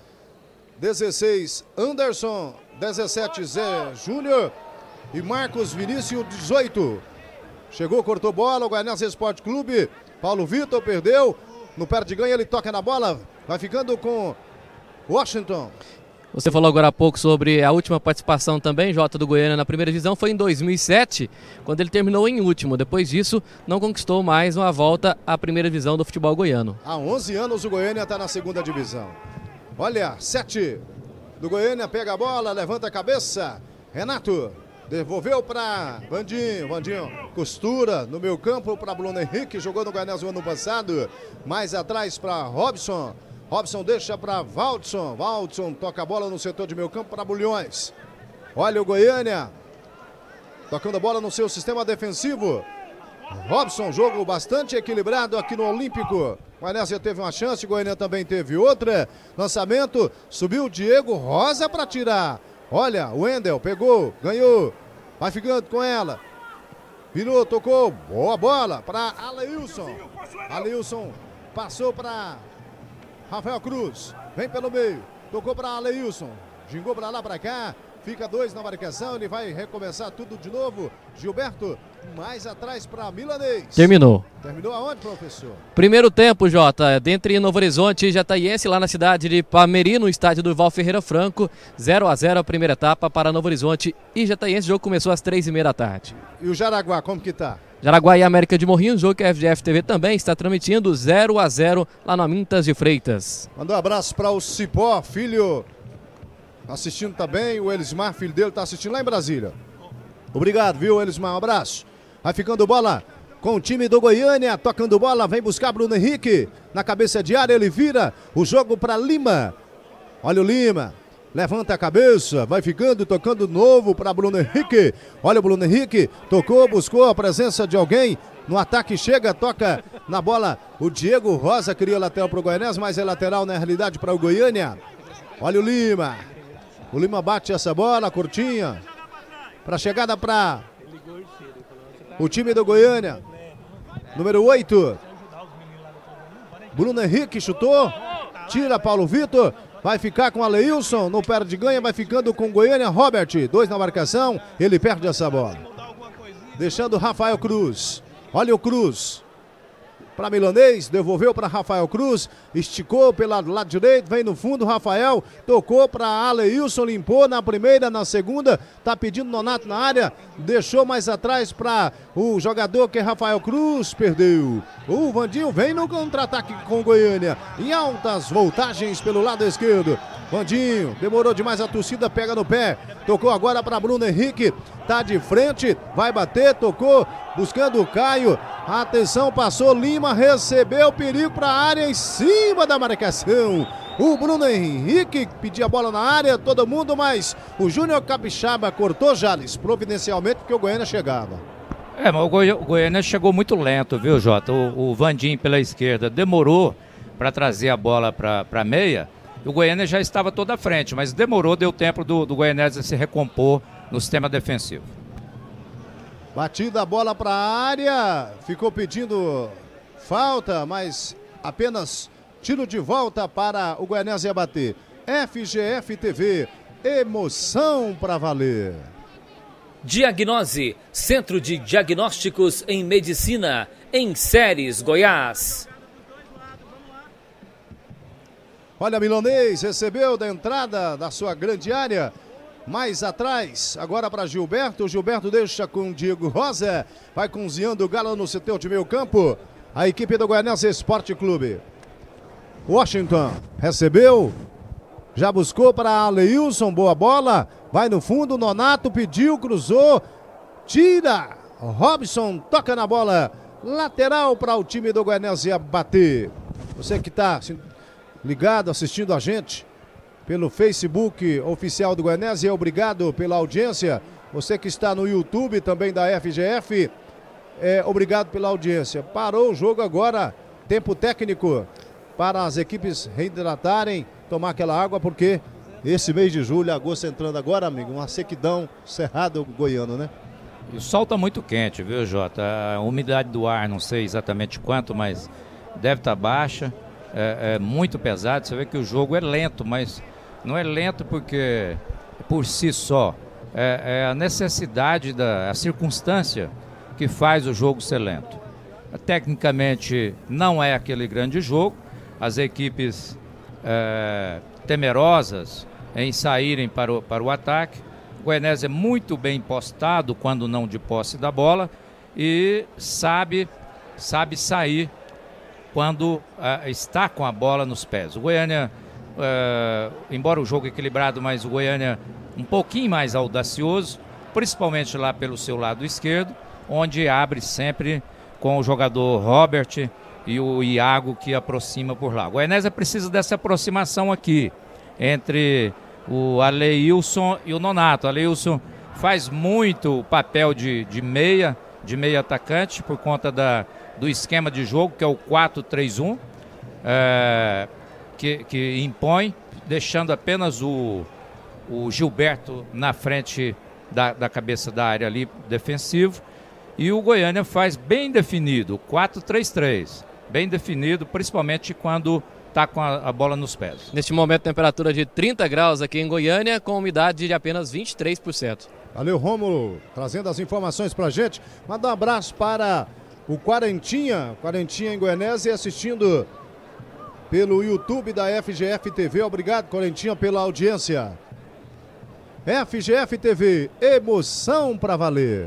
dezesseis, Anderson, dezessete, Zé Júnior. E Marcos Vinícius, dezoito. Chegou, cortou bola, o Goianense Esporte Clube. Paulo Vitor perdeu. No pé de ganha, ele toca na bola. Vai ficando com Washington. Você falou agora há pouco sobre a última participação também, Jota, do Goiânia na primeira divisão. Foi em dois mil e sete, quando ele terminou em último. Depois disso, não conquistou mais uma volta à primeira divisão do futebol goiano. Há onze anos o Goiânia está na segunda divisão. Olha, sete do Goiânia, pega a bola, levanta a cabeça. Renato. Devolveu para Vandinho, Vandinho costura no meio campo para Bruno Henrique, jogou no Goianese no ano passado. Mais atrás para Robson, Robson deixa para Valdson, Valdson toca a bola no setor de meio campo para Bulhões. Olha o Goiânia, tocando a bola no seu sistema defensivo. Robson, jogo bastante equilibrado aqui no Olímpico. O Goianese teve uma chance, o Goiânia também teve outra. Lançamento, subiu o Diego Rosa para tirar. Olha, o Wendel pegou, ganhou, vai ficando com ela. Virou, tocou, boa bola para Aleilson. Aleilson passou para Rafael Cruz, vem pelo meio, tocou para Aleilson. Gingou para lá, para cá, fica dois na marcação, ele vai recomeçar tudo de novo. Gilberto, mais atrás para Milanês. Terminou. Terminou aonde, professor? Primeiro tempo, Jota, dentre Novo Horizonte e Jataiense, lá na cidade de Pameri, no estádio do Val Ferreira Franco, zero a zero a primeira etapa para Novo Horizonte e Jataiense. O jogo começou às três e meia da tarde. E o Jaraguá, como que tá? Jaraguá e América de Morrinhos, jogo que a F G F T V também está transmitindo zero a zero lá no Amintas de Freitas. Mandou um abraço para o Cipó, filho, assistindo também, o Elismar, filho dele, está assistindo lá em Brasília. Obrigado, viu, Elismar, um abraço. Vai ficando bola com o time do Goiânia, tocando bola, vem buscar Bruno Henrique, na cabeça de área, ele vira o jogo para Lima. Olha o Lima, levanta a cabeça, vai ficando, tocando novo para Bruno Henrique. Olha o Bruno Henrique, tocou, buscou a presença de alguém, no ataque chega, toca na bola, o Diego Rosa queria lateral para o Goianese, mas é lateral na realidade para o Goiânia. Olha o Lima, o Lima bate essa bola, curtinha, para chegada para o time do Goiânia. Número oito. Bruno Henrique chutou. Tira Paulo Vitor. Vai ficar com Aleilson. No pé de ganha, vai ficando com Goiânia. Robert, dois na marcação. Ele perde essa bola. Deixando Rafael Cruz. Olha o Cruz. Para Milanês, devolveu para Rafael Cruz, esticou pelo lado direito, vem no fundo, Rafael, tocou para Aleilson, limpou na primeira, na segunda, tá pedindo Nonato na área, deixou mais atrás para o jogador que é Rafael Cruz, perdeu. O Vandinho vem no contra-ataque com Goiânia, em altas voltagens pelo lado esquerdo. Vandinho, demorou demais a torcida, pega no pé, tocou agora para Bruno Henrique, tá de frente, vai bater, tocou, buscando o Caio, atenção, passou Lima, recebeu perigo para a área em cima da marcação. O Bruno Henrique pedia a bola na área, todo mundo, mas o Júnior Capixaba cortou, Jales, providencialmente, porque o Goiânia chegava. É, mas o, Goi o Goiânia chegou muito lento, viu, Jota? O, o Vandinho pela esquerda demorou para trazer a bola para a meia. O Goiânia já estava toda à frente, mas demorou, deu tempo do, do Goianésia se recompor no sistema defensivo. Batida a bola para a área, ficou pedindo falta, mas apenas tiro de volta para o Goianésia bater. F G F T V, emoção para valer. Diagnose, Centro de Diagnósticos em Medicina, em Séries, Goiás. Olha, Milanês recebeu da entrada da sua grande área, mais atrás, agora para Gilberto, Gilberto deixa com Diego Rosa, vai cozinhando o Galo no setor de meio campo, a equipe do Goianésia Esporte Clube. Washington recebeu, já buscou para Aleilson, boa bola, vai no fundo, Nonato pediu, cruzou, tira, Robson toca na bola, lateral para o time do Goianésia bater. Você que está ligado, assistindo a gente pelo Facebook oficial do Goianésia, obrigado pela audiência. Você que está no YouTube também da F G F, é, obrigado pela audiência. Parou o jogo agora, tempo técnico para as equipes reidratarem, tomar aquela água, porque esse mês de julho, agosto entrando agora, amigo, uma sequidão, cerrado goiano, né? E o sol está muito quente, viu, Jota? A umidade do ar, não sei exatamente quanto, mas deve estar baixa. É, é muito pesado, você vê que o jogo é lento, mas não é lento porque por si só, é, é a necessidade, da, a circunstância que faz o jogo ser lento. Tecnicamente não é aquele grande jogo, as equipes é, temerosas em saírem para o, para o ataque, o Goianésia é muito bem postado quando não de posse da bola e sabe, sabe sair quando uh, está com a bola nos pés. O Goiânia, uh, embora o jogo equilibrado, mas o Goiânia um pouquinho mais audacioso, principalmente lá pelo seu lado esquerdo, onde abre sempre com o jogador Robert e o Iago que aproxima por lá. O Goianésia precisa dessa aproximação aqui, entre o Aleilson e o Nonato. O Aleilson faz muito o papel de, de meia, de meia atacante, por conta da do esquema de jogo, que é o quatro três um, é, que, que impõe, deixando apenas o, o Gilberto na frente da, da cabeça da área ali, defensivo, e o Goiânia faz bem definido, quatro três três, bem definido, principalmente quando está com a, a bola nos pés. Neste momento, temperatura de trinta graus aqui em Goiânia, com umidade de apenas vinte e três por cento. Valeu, Rômulo, trazendo as informações pra gente. Manda um abraço para o Quarentinha, Quarentinha em Goianésia, assistindo pelo YouTube da F G F T V. Obrigado, Quarentinha, pela audiência. F G F T V, emoção pra valer.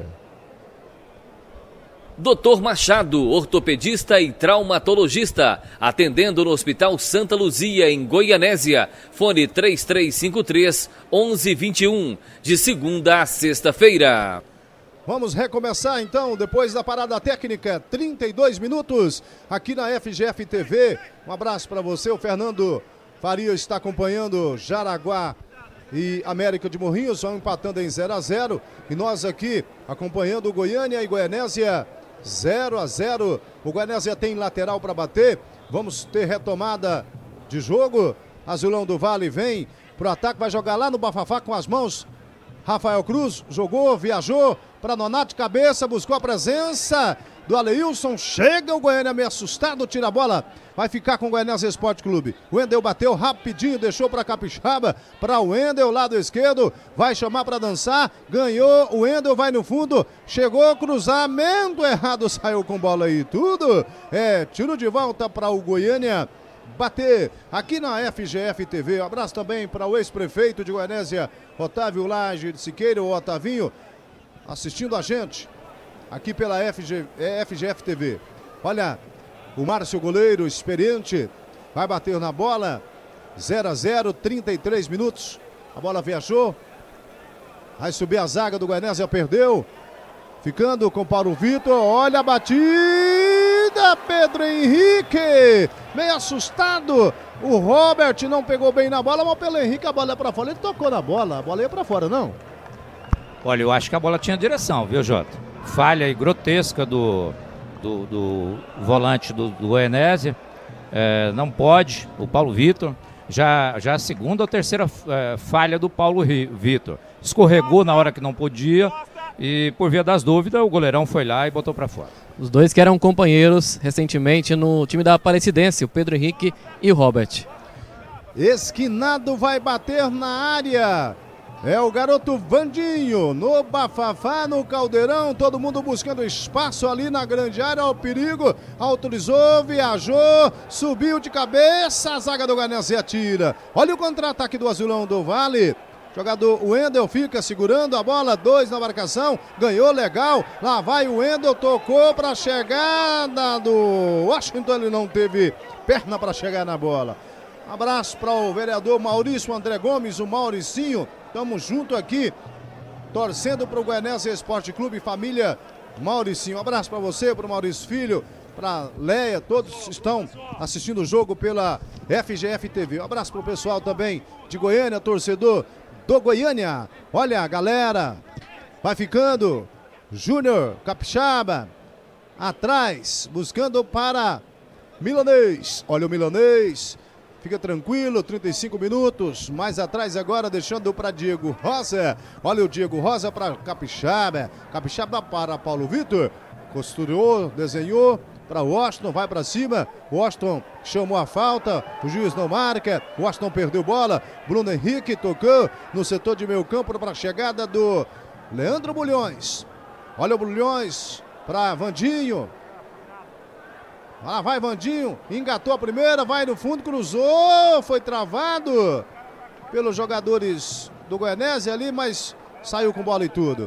doutor Machado, ortopedista e traumatologista, atendendo no Hospital Santa Luzia, em Goianésia. Fone três três cinco três, um um dois um, de segunda a sexta-feira. Vamos recomeçar então, depois da parada técnica, trinta e dois minutos, aqui na F G F T V. Um abraço para você, o Fernando Faria está acompanhando Jaraguá e América de Morrinhos, só empatando em zero a zero. E nós aqui acompanhando o Goiânia e Goianésia, zero a zero. O Goianésia tem lateral para bater. Vamos ter retomada de jogo. Azulão do Vale vem pro ataque, vai jogar lá no Bafafá com as mãos Rafael Cruz jogou, viajou para Nonato de cabeça, buscou a presença do Aleilson. Chega o Goiânia meio assustado, tira a bola. Vai ficar com o Goianésia Esporte Clube. O Wendel bateu rapidinho, deixou para Capixaba, para o Wendel, lado esquerdo. Vai chamar para dançar, ganhou. O Wendel vai no fundo, chegou, cruzamento errado, saiu com bola aí tudo. É, tiro de volta para o Goiânia bater aqui na F G F T V. Um abraço também para o ex-prefeito de Goianésia, Otávio Lage de Siqueira, o Otavinho, assistindo a gente aqui pela F G F T V. Olha, o Márcio goleiro, experiente, vai bater na bola. zero a zero, trinta e três minutos. A bola viajou. Vai subir a zaga do Goianésia, perdeu. Ficando com Paulo Vitor. Olha a batida, Pedro Henrique. Meio assustado. O Robert não pegou bem na bola, mas pelo Henrique a bola é pra fora. Ele tocou na bola, a bola ia pra fora, não? Olha, eu acho que a bola tinha direção, viu, Jota? Falha aí grotesca do, do, do volante do, do Goianésia. É, não pode, o Paulo Vitor. Já, já a segunda ou terceira é, falha do Paulo Vitor. Escorregou na hora que não podia e, por via das dúvidas, o goleirão foi lá e botou pra fora. Os dois que eram companheiros recentemente no time da Aparecidense, o Pedro Henrique e o Robert. Esquinado vai bater na área. É o garoto Vandinho, no bafafá, no caldeirão, todo mundo buscando espaço ali na grande área, ao perigo, autorizou, viajou, subiu de cabeça, a zaga do Goianésia atira. Olha o contra-ataque do Azulão do Vale. Jogador Wendel fica segurando a bola, dois na marcação, ganhou legal, lá vai o Wendel, tocou para a chegada do Washington, ele não teve perna para chegar na bola. Abraço para o vereador Maurício André Gomes, o Mauricinho, estamos junto aqui, torcendo para o Goianésia Esporte Clube, família Mauricinho. Um abraço para você, para o Maurício Filho, para Leia, todos estão assistindo o jogo pela F G F T V. Um abraço para o pessoal também de Goiânia, torcedor do Goiânia. Olha a galera, vai ficando, Júnior Capixaba, atrás, buscando para Milanês. Olha o Milanês. Fica tranquilo, trinta e cinco minutos, mais atrás agora, deixando para Diego Rosa. Olha o Diego Rosa para Capixaba, Capixaba para Paulo Vitor, costurou, desenhou para Washington, vai para cima, Washington chamou a falta, o juiz não marca, Washington perdeu bola, Bruno Henrique tocou no setor de meio campo para a chegada do Leandro Bulhões. Olha o Bulhões para Vandinho. Lá vai Vandinho, engatou a primeira, vai no fundo, cruzou, foi travado pelos jogadores do Goianésia ali, mas saiu com bola e tudo.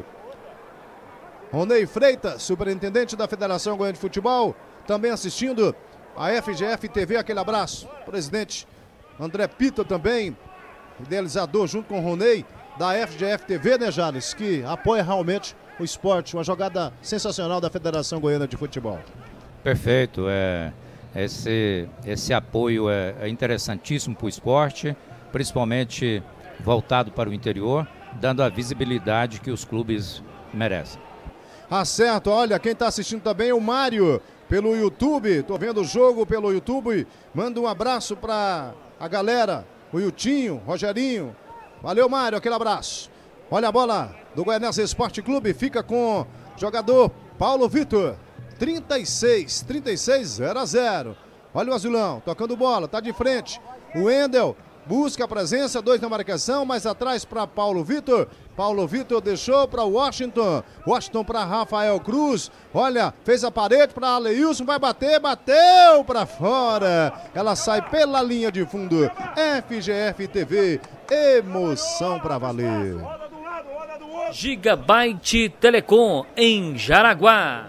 Ronei Freitas, superintendente da Federação Goiana de Futebol, também assistindo a F G F T V, aquele abraço. Presidente André Pita também, idealizador junto com o Ronei da F G F T V, né, Jales, que apoia realmente o esporte, uma jogada sensacional da Federação Goiana de Futebol. Perfeito, é, esse, esse apoio é, é interessantíssimo para o esporte, principalmente voltado para o interior, dando a visibilidade que os clubes merecem. Acerto, olha, quem está assistindo também é o Mário, pelo YouTube, estou vendo o jogo pelo YouTube, manda um abraço para a galera, o Yutinho, Rogerinho, valeu Mário, aquele abraço. Olha a bola do Goianésia Esporte Clube, fica com o jogador Paulo Vitor. trinta e seis, trinta e seis, zero a zero. Olha o Azulão, tocando bola, tá de frente. O Wendel busca a presença, dois na marcação, mais atrás para Paulo Vitor. Paulo Vitor deixou para Washington. Washington para Rafael Cruz. Olha, fez a parede para Aleilson, vai bater, bateu para fora. Ela sai pela linha de fundo. F G F T V, emoção para valer. Gigabyte Telecom em Jaraguá.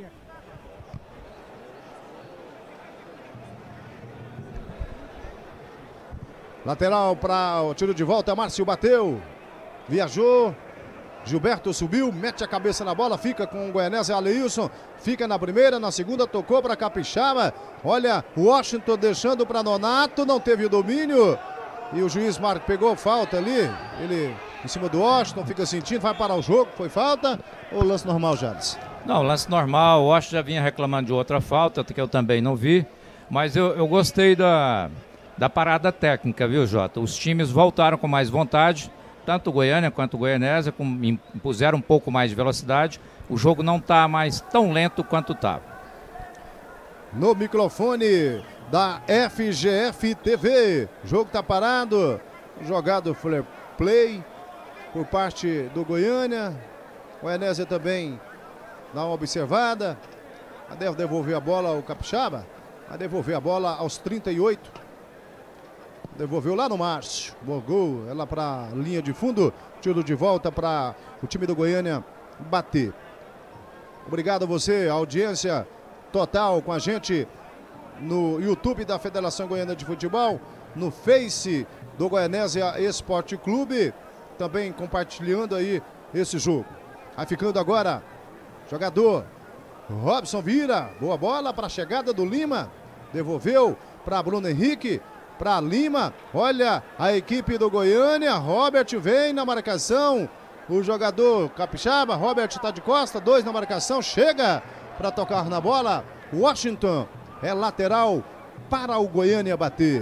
Lateral para o tiro de volta, Márcio bateu, viajou, Gilberto subiu, mete a cabeça na bola, fica com o Goianésia, Aleilson, fica na primeira, na segunda tocou para Capixaba, olha, Washington deixando para Nonato, não teve o domínio, e o juiz Marco pegou falta ali, ele em cima do Washington, fica sentindo, vai parar o jogo, foi falta ou lance normal, Jales? Não, lance normal, o Washington já vinha reclamando de outra falta, que eu também não vi, mas eu, eu gostei da... da parada técnica, viu, Jota? Os times voltaram com mais vontade, tanto o Goiânia quanto o Goianésia impuseram um pouco mais de velocidade. O jogo não está mais tão lento quanto estava. No microfone da F G F T V, o jogo está parado, jogado fair play por parte do Goiânia. O Goianésia também dá uma observada, deve devolver a bola ao Capixaba, vai devolver a bola aos trinta e oito. Devolveu lá no Márcio. Bom gol, ela para a linha de fundo. Tiro de volta para o time do Goiânia bater. Obrigado a você, a audiência total com a gente no YouTube da Federação Goiana de Futebol, no Face do Goianésia Esporte Clube, também compartilhando aí esse jogo. Vai ficando agora jogador Robson vira, boa bola para a chegada do Lima, devolveu para Bruno Henrique. Para Lima, olha a equipe do Goiânia, Robert vem na marcação, o jogador Capixaba, Robert está de costa, dois na marcação, chega para tocar na bola, Washington é lateral para o Goiânia bater.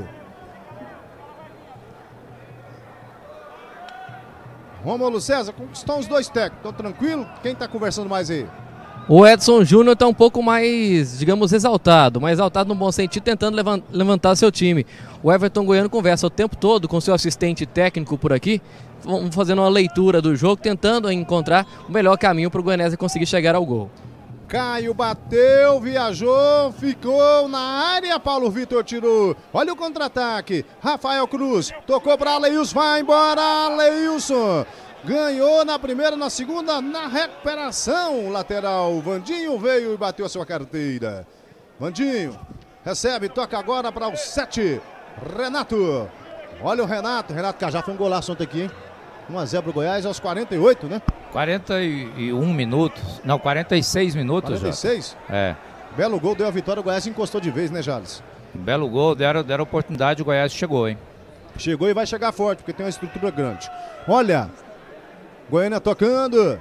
Rômulo César, como estão os dois técnicos? Estão tranquilo? Quem está conversando mais aí? O Edson Júnior está um pouco mais, digamos, exaltado, mais exaltado no bom sentido, tentando levantar seu time. O Everton Goiano conversa o tempo todo com seu assistente técnico por aqui, fazendo uma leitura do jogo, tentando encontrar o melhor caminho para o Goianésia conseguir chegar ao gol. Caio bateu, viajou, ficou na área, Paulo Vitor tirou. Olha o contra-ataque, Rafael Cruz, tocou para Aleilson, vai embora Aleilson. Ganhou na primeira, na segunda, na recuperação. Lateral, Vandinho veio e bateu a sua carteira. Vandinho recebe, toca agora para o sete. Renato. Olha o Renato. Renato Cajá foi um golaço ontem aqui, hein? um a zero pro Goiás aos quarenta e oito, né? quarenta e um minutos. Não, quarenta e seis minutos. quarenta e seis? Já. É. Belo gol, deu a vitória. O Goiás encostou de vez, né, Jales? Belo gol, deram, deram oportunidade. O Goiás chegou, hein? Chegou e vai chegar forte, porque tem uma estrutura grande. Olha. Goiânia tocando.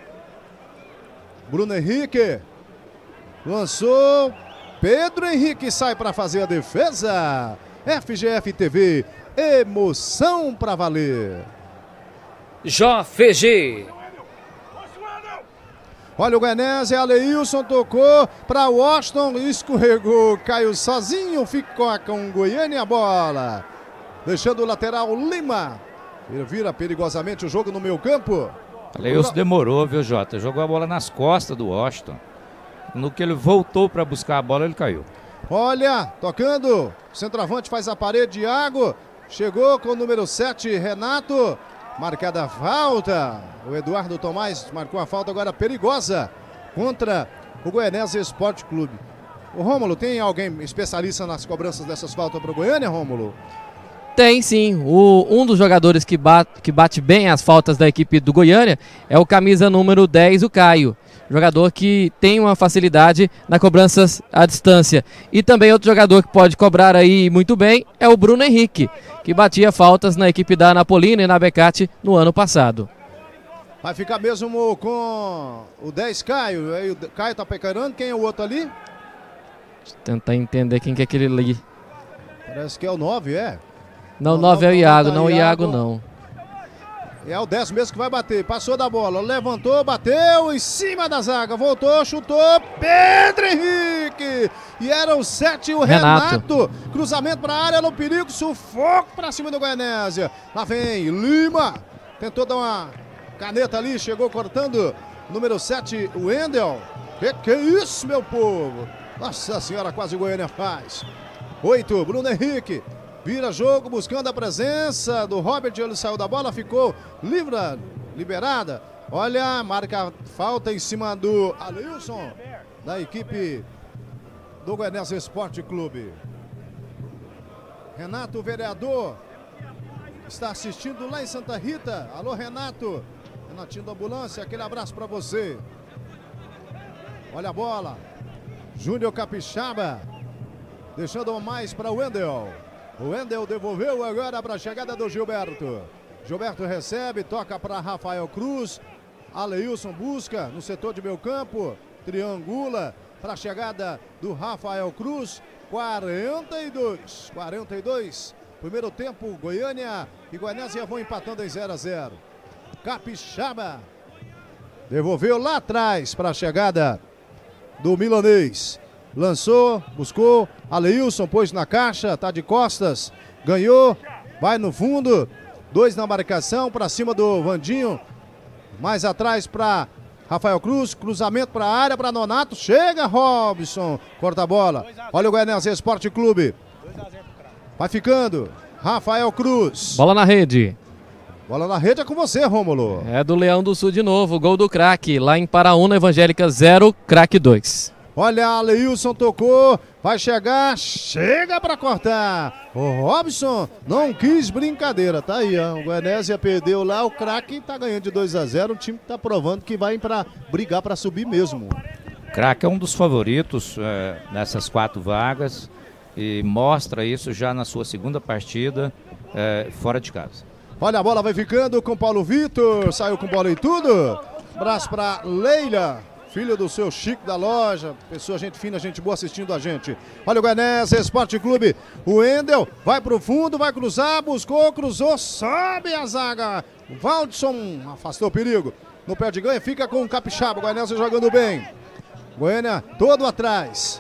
Bruno Henrique. Lançou. Pedro Henrique sai para fazer a defesa. F G F T V. Emoção para valer. J F G. Olha o Goianésia. Aleilson tocou para Washington. Escorregou. Caiu sozinho. Ficou com Goiânia a bola. Deixando o lateral Lima. Ele vira perigosamente o jogo no meio campo. Aleilson demorou, viu, Jota? Jogou a bola nas costas do Washington. No que ele voltou para buscar a bola, ele caiu. Olha, tocando. Centroavante faz a parede, Iago. Chegou com o número sete, Renato. Marcada a falta. O Eduardo Tomás marcou a falta agora perigosa contra o Goianésia Esporte Clube. O Rômulo, tem alguém especialista nas cobranças dessas faltas para o Goiânia, Rômulo? Tem sim, o, um dos jogadores que bate, que bate bem as faltas da equipe do Goiânia é o camisa número dez, o Caio. Jogador que tem uma facilidade na cobranças à distância. E também outro jogador que pode cobrar aí muito bem é o Bruno Henrique, que batia faltas na equipe da Anapolina e na Becate no ano passado. Vai ficar mesmo com o dez, Caio. Aí o Caio tá pecarando, quem é o outro ali? Deixa eu tentar entender quem que é aquele ali. Parece que é o nove, é? Não, o nove é o Iago, não o Iago não. É o dez mesmo que vai bater, passou da bola, levantou, bateu em cima da zaga, voltou, chutou, Pedro Henrique! E era o sete, o Renato. Renato. Cruzamento para a área, no perigo, sufoco para cima do Goianésia. Lá vem Lima, tentou dar uma caneta ali, chegou cortando, número sete, o Wendel. Que que é isso, meu povo? Nossa senhora, quase o Goiânia faz. oito, Bruno Henrique. Vira jogo, buscando a presença do Robert, ele saiu da bola, ficou livre, liberada. Olha, marca falta em cima do Aleilson, da equipe do Goianésia Esporte Clube. Renato, vereador, está assistindo lá em Santa Rita. Alô, Renato, Renatinho da Ambulância, aquele abraço para você. Olha a bola, Júnior Capixaba, deixando mais para o Wendel. O Wendel devolveu agora para a chegada do Gilberto. Gilberto recebe, toca para Rafael Cruz. Aleilson busca no setor de meio campo. Triangula para a chegada do Rafael Cruz. quarenta e dois. quarenta e dois. Primeiro tempo, Goiânia e Goianésia vão empatando em zero a zero. Capixaba devolveu lá atrás para a chegada do milanês. Lançou, buscou, Aleilson pôs na caixa, tá de costas, ganhou, vai no fundo, dois na marcação, para cima do Vandinho, mais atrás para Rafael Cruz, cruzamento para a área, para Nonato, chega Robson, corta a bola, olha o Goianésia Esporte Clube, vai ficando, Rafael Cruz. Bola na rede. Bola na rede é com você, Rômulo. É do Leão do Sul de novo, gol do craque, lá em Paraúna, Evangélica zero, craque dois. Olha, Aleilson tocou, vai chegar, chega para cortar. O Robson não quis brincadeira, tá aí, ó. O Goianésia perdeu lá, o craque tá ganhando de dois a zero, o time tá provando que vai para brigar para subir mesmo. O craque é um dos favoritos é, nessas quatro vagas e mostra isso já na sua segunda partida é, fora de casa. Olha, a bola vai ficando com Paulo Vitor, saiu com bola e tudo. Abraço para Leila, filho do seu Chico da loja, pessoa, gente fina, gente boa assistindo a gente. Olha o Goianésia Esporte Clube, o Wendel vai pro fundo, vai cruzar, buscou, cruzou, sobe a zaga. O Valdson afastou o perigo. No pé de ganha, fica com o Capixaba, o Goianésia jogando bem. Goiânia todo atrás.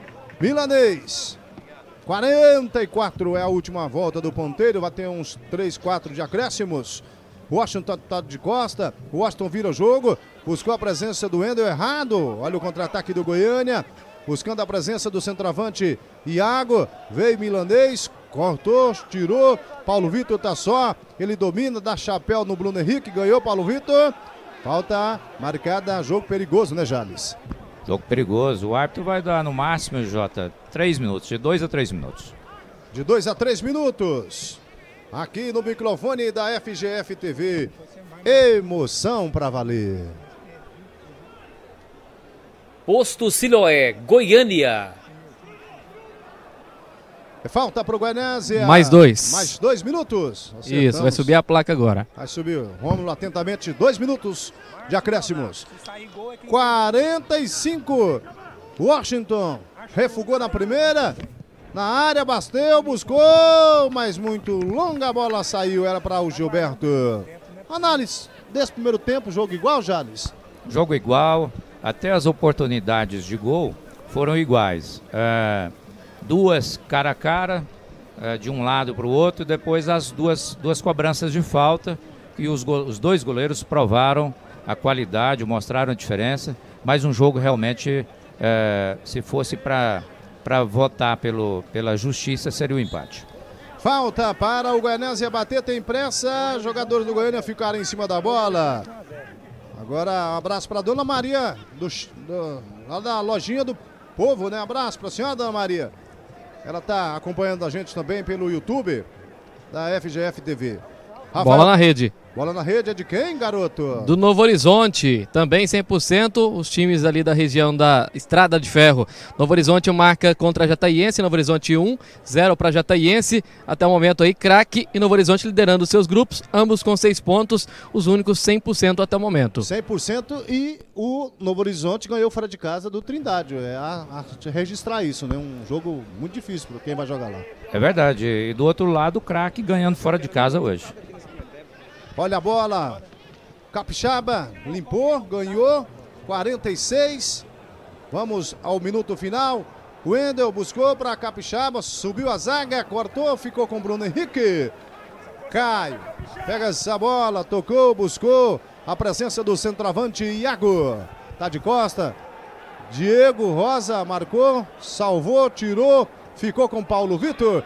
Milanês. quarenta e quatro é a última volta do ponteiro, vai ter uns três, quatro de acréscimos. Washington tá de costa, Washington vira o jogo, buscou a presença do Wendel errado, olha o contra-ataque do Goiânia, buscando a presença do centroavante Iago, veio Milanês, cortou, tirou, Paulo Vitor tá só, ele domina, dá chapéu no Bruno Henrique, ganhou Paulo Vitor, falta marcada, jogo perigoso, né, Jales? Jogo perigoso, o árbitro vai dar no máximo, Jota, três minutos, de dois a três minutos. De dois a três minutos. Aqui no microfone da F G F T V, emoção pra valer. Posto Siloé, Goiânia. Falta pro Goianésia. Mais dois. Mais dois minutos. Acertamos. Isso, vai subir a placa agora. Vai subir, Rômulo atentamente, dois minutos de acréscimos. quarenta e cinco. Washington refugou na primeira. Na área, bateu, buscou, mas muito longa a bola saiu, era para o Gilberto. Análise desse primeiro tempo, jogo igual, Jales? Jogo igual, até as oportunidades de gol foram iguais. É, duas cara a cara, é, de um lado para o outro, e depois as duas, duas cobranças de falta, e os, go os dois goleiros provaram a qualidade, mostraram a diferença, mas um jogo realmente, é, se fosse para... para votar pelo, pela justiça, seria o empate. Falta para o Goianésia bater, tem pressa, jogadores do Goiânia ficaram em cima da bola. Agora, um abraço para a Dona Maria, do, do, lá da lojinha do povo, né? Abraço para a senhora, Dona Maria. Ela está acompanhando a gente também pelo YouTube da F G F T V. Rafael, bola na rede. Bola na rede é de quem, garoto? Do Novo Horizonte, também cem por cento, os times ali da região da Estrada de Ferro. Novo Horizonte marca contra a Jataiense, Novo Horizonte um, zero para Jataiense. Até o momento aí, craque e Novo Horizonte liderando os seus grupos, ambos com seis pontos, os únicos cem por cento até o momento. cem por cento e o Novo Horizonte ganhou fora de casa do Trindade. É a, a registrar isso, né? Um jogo muito difícil para quem vai jogar lá. É verdade, e do outro lado o craque ganhando fora de casa hoje. Olha a bola, Capixaba limpou, ganhou, quarenta e seis, vamos ao minuto final, o Wendel buscou para Capixaba, subiu a zaga, cortou, ficou com o Bruno Henrique, Caio, pega essa bola, tocou, buscou, a presença do centroavante Iago, tá de costa, Diego Rosa marcou, salvou, tirou, ficou com Paulo Vitor,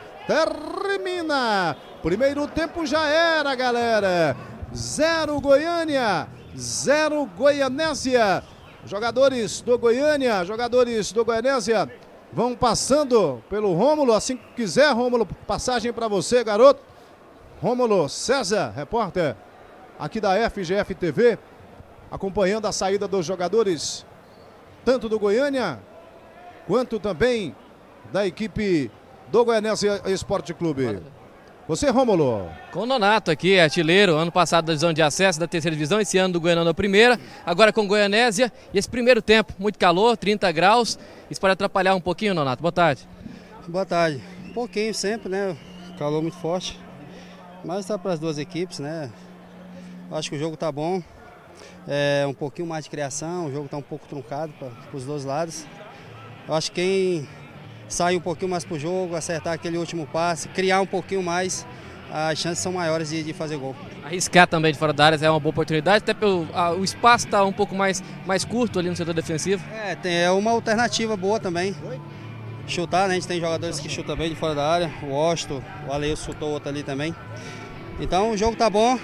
termina! Primeiro tempo já era, galera. Zero Goiânia, zero Goianésia. Jogadores do Goiânia, jogadores do Goianésia vão passando pelo Rômulo. Assim que quiser, Rômulo, passagem para você, garoto. Rômulo César, repórter aqui da F G F T V, acompanhando a saída dos jogadores, tanto do Goiânia, quanto também da equipe do Goianésia Esporte Clube. Você, Rômulo? Com o Nonato aqui, artilheiro, ano passado da divisão de acesso da terceira divisão, esse ano do Goiânia na primeira, agora com Goianésia, e esse primeiro tempo, muito calor, trinta graus, isso pode atrapalhar um pouquinho, Nonato, boa tarde. Boa tarde, um pouquinho sempre, né, calor muito forte, mas está para as duas equipes, né? Acho que o jogo está bom, é um pouquinho mais de criação, o jogo está um pouco truncado para os dois lados. Eu acho que quem sair um pouquinho mais para o jogo, acertar aquele último passe, criar um pouquinho mais, as chances são maiores de, de fazer gol. Arriscar também de fora da área é uma boa oportunidade, até pelo a, o espaço está um pouco mais, mais curto ali no setor defensivo. É, tem, é uma alternativa boa também. Chutar, né? A gente tem jogadores que chutam bem de fora da área, o Washington, o Aleilson chutou outro ali também. Então o jogo tá bom,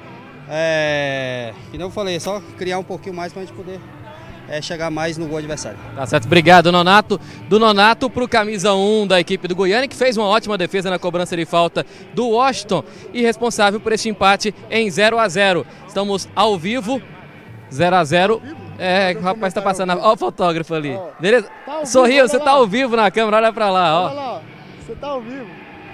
é, como eu falei, é só criar um pouquinho mais para a gente poder é, chegar mais no gol adversário. Tá certo, obrigado Nonato. Do Nonato pro camisa um da equipe do Goiânia, que fez uma ótima defesa na cobrança de falta do Washington e responsável por este empate em zero a zero. Estamos ao vivo, zero a zero. É, o rapaz tá passando, olha o fotógrafo ali, beleza? Tá Sorriu, você tá ao vivo na câmera, olha pra lá, ó. Olha lá, você tá ao vivo.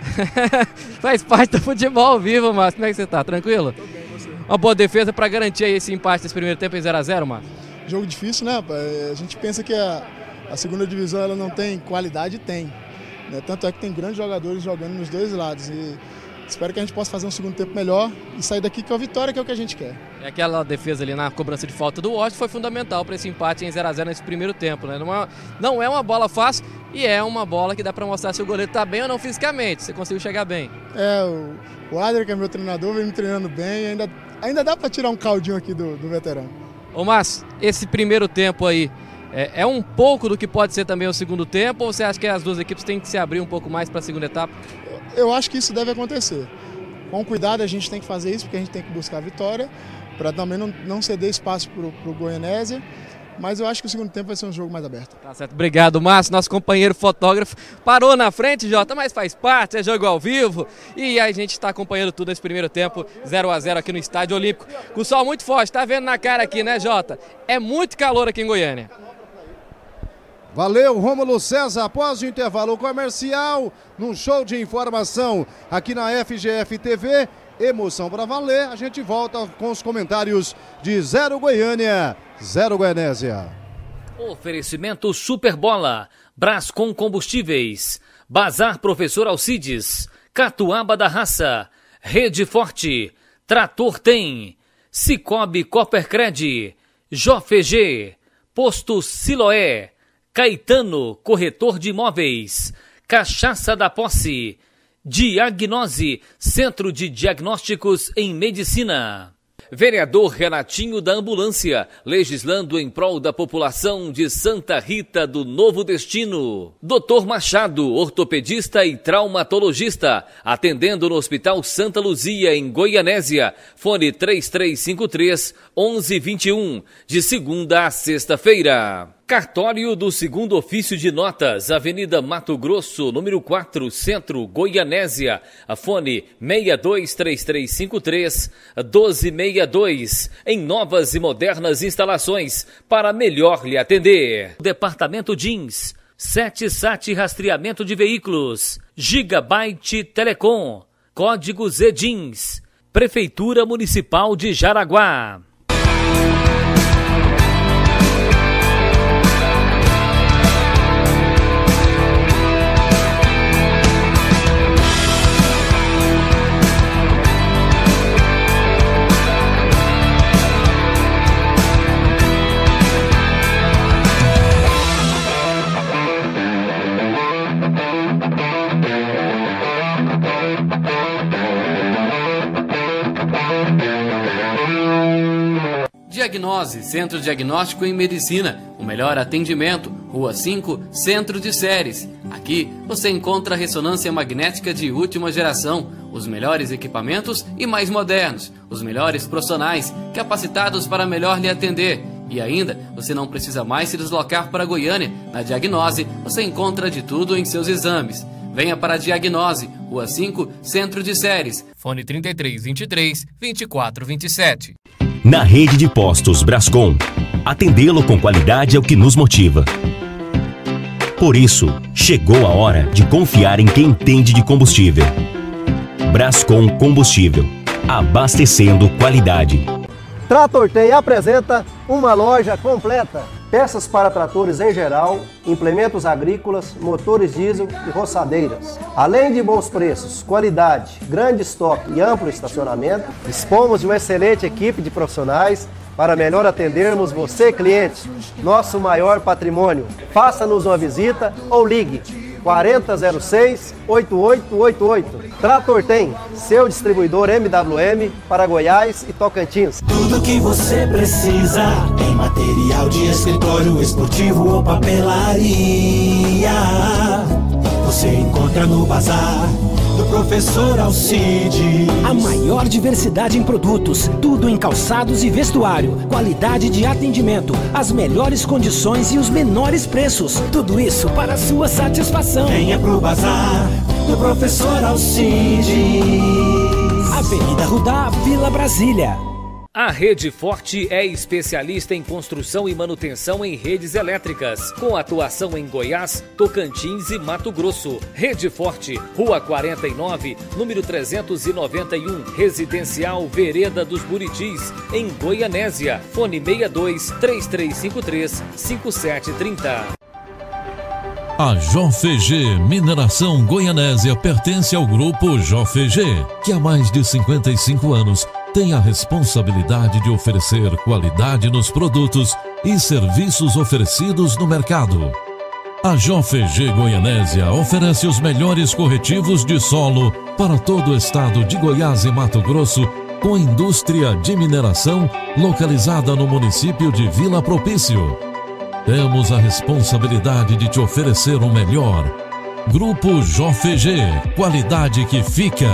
Faz parte do futebol ao vivo, Márcio, como é que você tá? Tranquilo? Tô bem, você. Uma boa defesa pra garantir aí esse empate nesse primeiro tempo em zero a zero, Márcio? Jogo difícil, né? A gente pensa que a, a segunda divisão ela não tem qualidade, tem. Né? Tanto é que tem grandes jogadores jogando nos dois lados. E espero que a gente possa fazer um segundo tempo melhor e sair daqui com a vitória, que é o que a gente quer. E aquela defesa ali na cobrança de falta do Washington foi fundamental para esse empate em zero a zero nesse primeiro tempo. Né? Não, é, não é uma bola fácil e é uma bola que dá para mostrar se o goleiro está bem ou não fisicamente, se conseguiu chegar bem. É, o, o Adler, que é meu treinador, vem me treinando bem e ainda, ainda dá para tirar um caldinho aqui do, do veterano. Ô Márcio, esse primeiro tempo aí é, é um pouco do que pode ser também o segundo tempo, ou você acha que as duas equipes têm que se abrir um pouco mais para a segunda etapa? Eu, eu acho que isso deve acontecer. Com cuidado a gente tem que fazer isso, porque a gente tem que buscar a vitória, para também não, não ceder espaço para o Goianésia, mas eu acho que o segundo tempo vai ser um jogo mais aberto. Tá certo, obrigado Márcio, nosso companheiro fotógrafo, parou na frente, Jota, mas faz parte, é jogo ao vivo, e a gente está acompanhando tudo esse primeiro tempo, zero a zero aqui no Estádio Olímpico, com o sol muito forte, tá vendo na cara aqui, né, Jota? É muito calor aqui em Goiânia. Valeu, Rômulo César, após o intervalo comercial, num show de informação aqui na F G F T V, emoção para valer, a gente volta com os comentários de zero Goiânia, zero Goianésia. Oferecimento Superbola, Brascom Combustíveis, Bazar Professor Alcides, Catuaba da Raça, Rede Forte, Trator Tem, Cicobi Coppercred, J F G, Posto Siloé, Caetano, corretor de imóveis, Cachaça da Posse, Diagnose, Centro de Diagnósticos em Medicina. Vereador Renatinho da Ambulância, legislando em prol da população de Santa Rita do Novo Destino. Doutor Machado, ortopedista e traumatologista, atendendo no Hospital Santa Luzia, em Goianésia. Fone três três cinco três, onze vinte e um, de segunda a sexta-feira. Cartório do Segundo Ofício de Notas, Avenida Mato Grosso, número quatro, Centro, Goianésia. A fone seis dois três três cinco três, um dois seis dois, em novas e modernas instalações para melhor lhe atender. Departamento Jeans, sete Sat Rastreamento de Veículos, Gigabyte Telecom, Código Z Jeans, Prefeitura Municipal de Jaraguá. Diagnose, Centro Diagnóstico em Medicina, o melhor atendimento, Rua cinco, Centro de Séries. Aqui você encontra ressonância magnética de última geração, os melhores equipamentos e mais modernos, os melhores profissionais capacitados para melhor lhe atender. E ainda, você não precisa mais se deslocar para Goiânia. Na Diagnose, você encontra de tudo em seus exames. Venha para a Diagnose, Rua cinco, Centro de Séries. Fone trinta e três, vinte e três, vinte e quatro, vinte e sete. Na rede de postos Brascom, atendê-lo com qualidade é o que nos motiva. Por isso, chegou a hora de confiar em quem entende de combustível. Brascom Combustível, abastecendo qualidade. Tratortem apresenta uma loja completa. Peças para tratores em geral, implementos agrícolas, motores diesel e roçadeiras. Além de bons preços, qualidade, grande estoque e amplo estacionamento, dispomos de uma excelente equipe de profissionais para melhor atendermos você, cliente, nosso maior patrimônio. Faça-nos uma visita ou ligue quarenta zero seis, oito oito oito oito. Tratortem, seu distribuidor M W M para Goiás e Tocantins. Tudo que você precisa em material de escritório esportivo ou papelaria, você encontra no Bazar do Professor Alcide. A maior diversidade em produtos, tudo em calçados e vestuário, qualidade de atendimento, as melhores condições e os menores preços. Tudo isso para a sua satisfação. Venha pro Bazar do Professor Alcide. Avenida Rudá, Vila Brasília. A Rede Forte é especialista em construção e manutenção em redes elétricas, com atuação em Goiás, Tocantins e Mato Grosso. Rede Forte, Rua quarenta e nove, número trezentos e noventa e um, Residencial Vereda dos Buritis, em Goianésia. Fone seis dois, três três cinco três, cinco sete três zero. A J F G Mineração Goianésia pertence ao grupo J F G, que há mais de cinquenta e cinco anos tem a responsabilidade de oferecer qualidade nos produtos e serviços oferecidos no mercado. A J F G Goianésia oferece os melhores corretivos de solo para todo o estado de Goiás e Mato Grosso, com indústria de mineração localizada no município de Vila Propício. Temos a responsabilidade de te oferecer o melhor. Grupo J F G, qualidade que fica.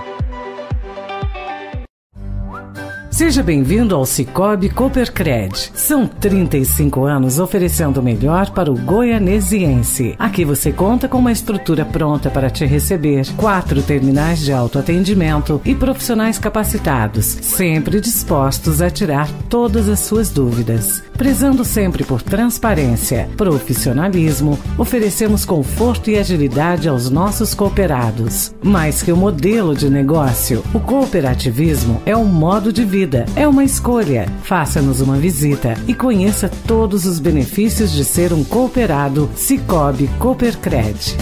Seja bem-vindo ao Cicobi Coopercred. São trinta e cinco anos oferecendo o melhor para o goianesiense. Aqui você conta com uma estrutura pronta para te receber, quatro terminais de autoatendimento e profissionais capacitados, sempre dispostos a tirar todas as suas dúvidas. Prezando sempre por transparência, profissionalismo, oferecemos conforto e agilidade aos nossos cooperados. Mais que um modelo de negócio, o cooperativismo é um modo de vida. É uma escolha. Faça-nos uma visita e conheça todos os benefícios de ser um cooperado Cicobi Coopercred.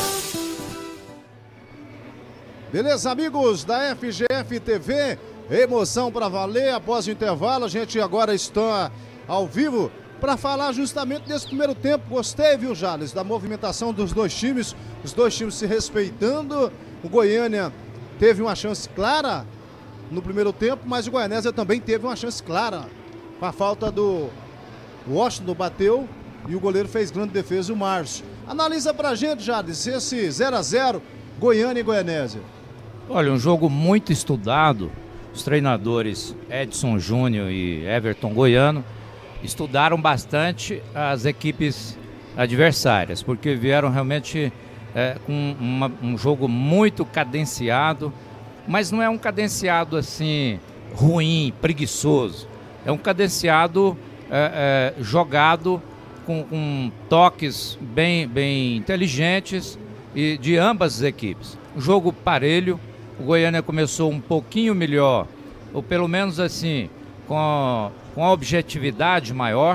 Beleza, amigos da F G F T V, emoção para valer. Após o intervalo, a gente agora está ao vivo para falar justamente desse primeiro tempo. Gostei, viu, Jales, da movimentação dos dois times, os dois times se respeitando. O Goiânia teve uma chance clara no primeiro tempo, mas o Goianésia também teve uma chance clara. Com a falta do Washington, bateu e o goleiro fez grande defesa, o Márcio. Analisa pra gente, Jades, esse zero a zero, Goiânia e Goianésia. Olha, um jogo muito estudado. Os treinadores Edson Júnior e Everton Goiano estudaram bastante as equipes adversárias, porque vieram realmente é, com uma, um jogo muito cadenciado. Mas não é um cadenciado assim ruim, preguiçoso. É um cadenciado é, é, jogado com, com toques bem, bem inteligentes e de ambas as equipes. Um jogo parelho. O Goiânia começou um pouquinho melhor, ou pelo menos assim, com, com a objetividade maior.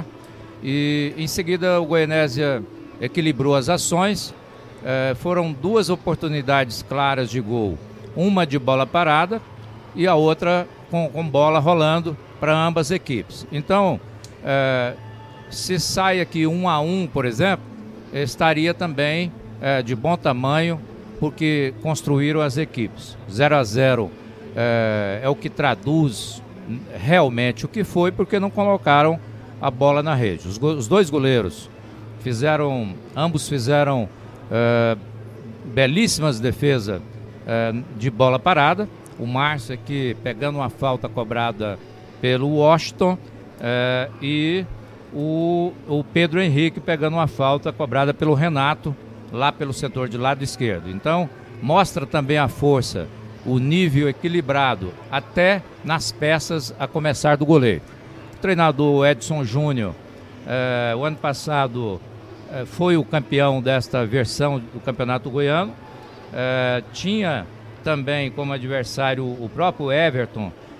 E em seguida o Goianésia equilibrou as ações. É, foram duas oportunidades claras de gol. Uma de bola parada e a outra com, com bola rolando para ambas equipes. Então, é, se sai aqui um a um, por exemplo, estaria também é, de bom tamanho, porque construíram as equipes. zero a zero é, é o que traduz realmente o que foi, porque não colocaram a bola na rede. Os, os dois goleiros fizeram, ambos fizeram é, belíssimas defesas de bola parada. O Márcio aqui pegando uma falta cobrada pelo Washington eh, e o, o Pedro Henrique pegando uma falta cobrada pelo Renato lá pelo setor de lado esquerdo. Então mostra também a força, o nível equilibrado até nas peças a começar do goleiro. O treinador Edson Júnior eh, o ano passado eh, foi o campeão desta versão do Campeonato Goiano. Uh, tinha também como adversário o próprio Everton,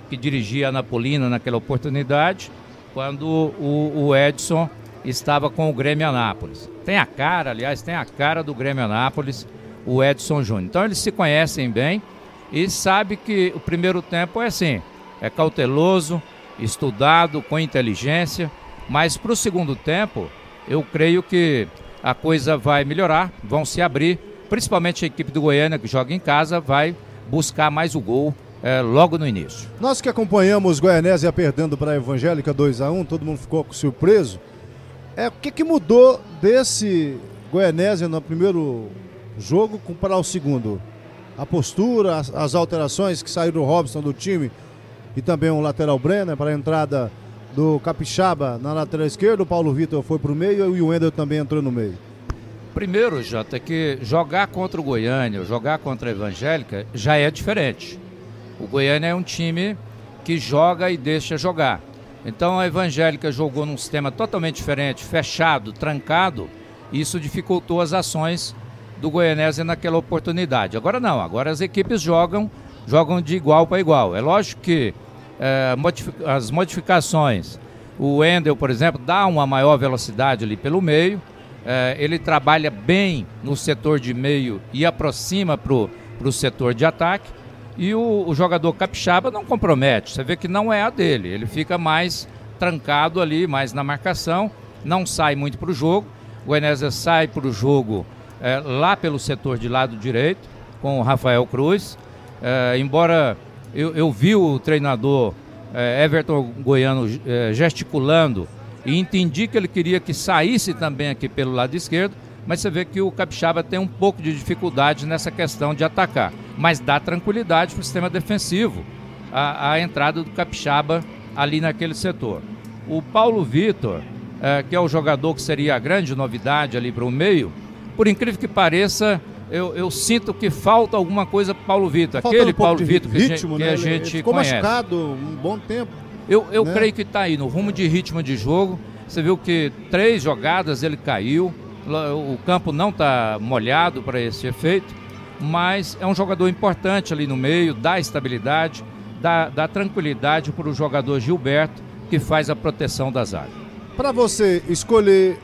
que dirigia a Anapolina naquela oportunidade, quando o, o Edson estava com o Grêmio Anápolis. Tem a cara, aliás, tem a cara do Grêmio Anápolis, o Edson Júnior. Então eles se conhecem bem e sabe que o primeiro tempo é assim, é cauteloso, estudado, com inteligência, mas para o segundo tempo eu creio que a coisa vai melhorar, vão se abrir, principalmente a equipe do Goiânia, que joga em casa, vai buscar mais o gol é, logo no início. Nós que acompanhamos Goianésia perdendo para a Evangélica dois a um, todo mundo ficou surpreso. É, o que, que mudou desse Goianésia no primeiro jogo para o segundo? A postura, as, as alterações que saíram do Robson do time e também o lateral Brenner para a entrada do Capixaba na lateral esquerda, o Paulo Vitor foi para o meio e o Wendel também entrou no meio. Primeiro, Jota, é que jogar contra o Goiânia, jogar contra a Evangélica já é diferente. O Goiânia é um time que joga e deixa jogar. Então a Evangélica jogou num sistema totalmente diferente, fechado, trancado, e isso dificultou as ações do Goianésia naquela oportunidade. Agora não, agora as equipes jogam, jogam de igual para igual. É lógico que é, modific- as modificações, o Wendel, por exemplo, dá uma maior velocidade ali pelo meio, é, ele trabalha bem no setor de meio e aproxima para o setor de ataque, e o, o jogador Capixaba não compromete, você vê que não é a dele, ele fica mais trancado ali, mais na marcação, não sai muito para o jogo. O Goianésia sai para o jogo é, lá pelo setor de lado direito, com o Rafael Cruz, é, embora eu, eu vi o treinador é, Everton Goiano é, gesticulando e entendi que ele queria que saísse também aqui pelo lado esquerdo, mas você vê que o Capixaba tem um pouco de dificuldade nessa questão de atacar, mas dá tranquilidade para o sistema defensivo a, a entrada do Capixaba ali naquele setor. O Paulo Vitor, é, que é o jogador que seria a grande novidade ali para o meio, por incrível que pareça, eu, eu sinto que falta alguma coisa para o Paulo Vitor, aquele um Paulo Vitor que, ritmo, que né? a gente ele ficou conhece. Ficou machucado um bom tempo. Eu, eu né? creio que está aí no rumo de ritmo de jogo. Você viu que três jogadas ele caiu, o campo não está molhado para esse efeito, mas é um jogador importante ali no meio, dá estabilidade, dá, dá tranquilidade para o jogador Gilberto, que faz a proteção da zaga. Para você escolher,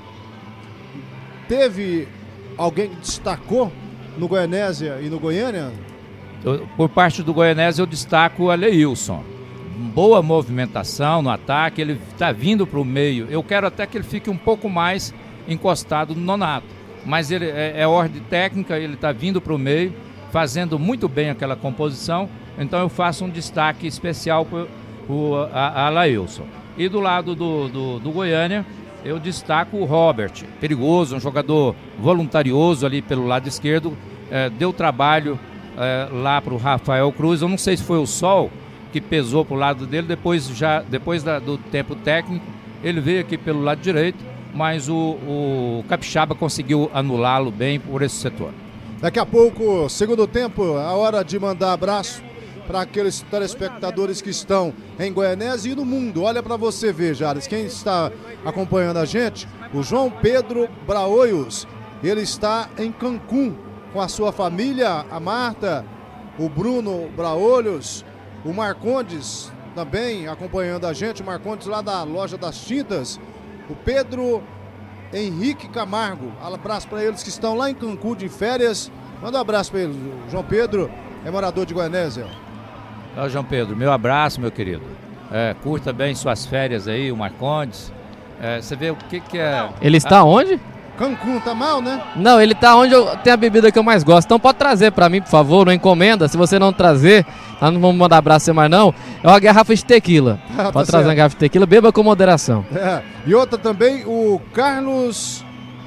teve alguém que destacou no Goianésia e no Goiânia? Eu, por parte do Goianésia eu destaco o Aleilson. Boa movimentação no ataque, ele está vindo para o meio. Eu quero até que ele fique um pouco mais encostado no Nonato, mas ele é, é ordem técnica, ele está vindo para o meio, fazendo muito bem aquela composição, então eu faço um destaque especial para o Aleilson. E do lado do, do, do Goiânia, eu destaco o Robert, perigoso, um jogador voluntarioso ali pelo lado esquerdo, é, deu trabalho é, lá para o Rafael Cruz. Eu não sei se foi o sol que pesou para o lado dele, depois, já, depois da, do tempo técnico, ele veio aqui pelo lado direito, mas o, o Capixaba conseguiu anulá-lo bem por esse setor. Daqui a pouco, segundo tempo, a hora de mandar abraço para aqueles telespectadores que estão em Goianésia e no mundo. Olha para você ver, Jales, quem está acompanhando a gente, o João Pedro Braoios, ele está em Cancún com a sua família, a Marta, o Bruno Braolhos, o Marcondes também acompanhando a gente, o Marcondes lá da loja das tintas, o Pedro Henrique Camargo, abraço para eles que estão lá em Cancún de férias, manda um abraço para eles. O João Pedro é morador de Goianésia. Olá, João Pedro, meu abraço, meu querido. É, curta bem suas férias aí, o Marcondes. É, você vê o que que é... Ele está a... onde? Cancún, tá mal, né? Não, ele tá onde eu tenho a bebida que eu mais gosto. Então pode trazer pra mim, por favor, não encomenda. Se você não trazer, nós não vamos mandar abraço mais não. É uma garrafa de tequila. Ah, pode tá trazer certo. Uma garrafa de tequila, beba com moderação. É. E outra também, o Carlos...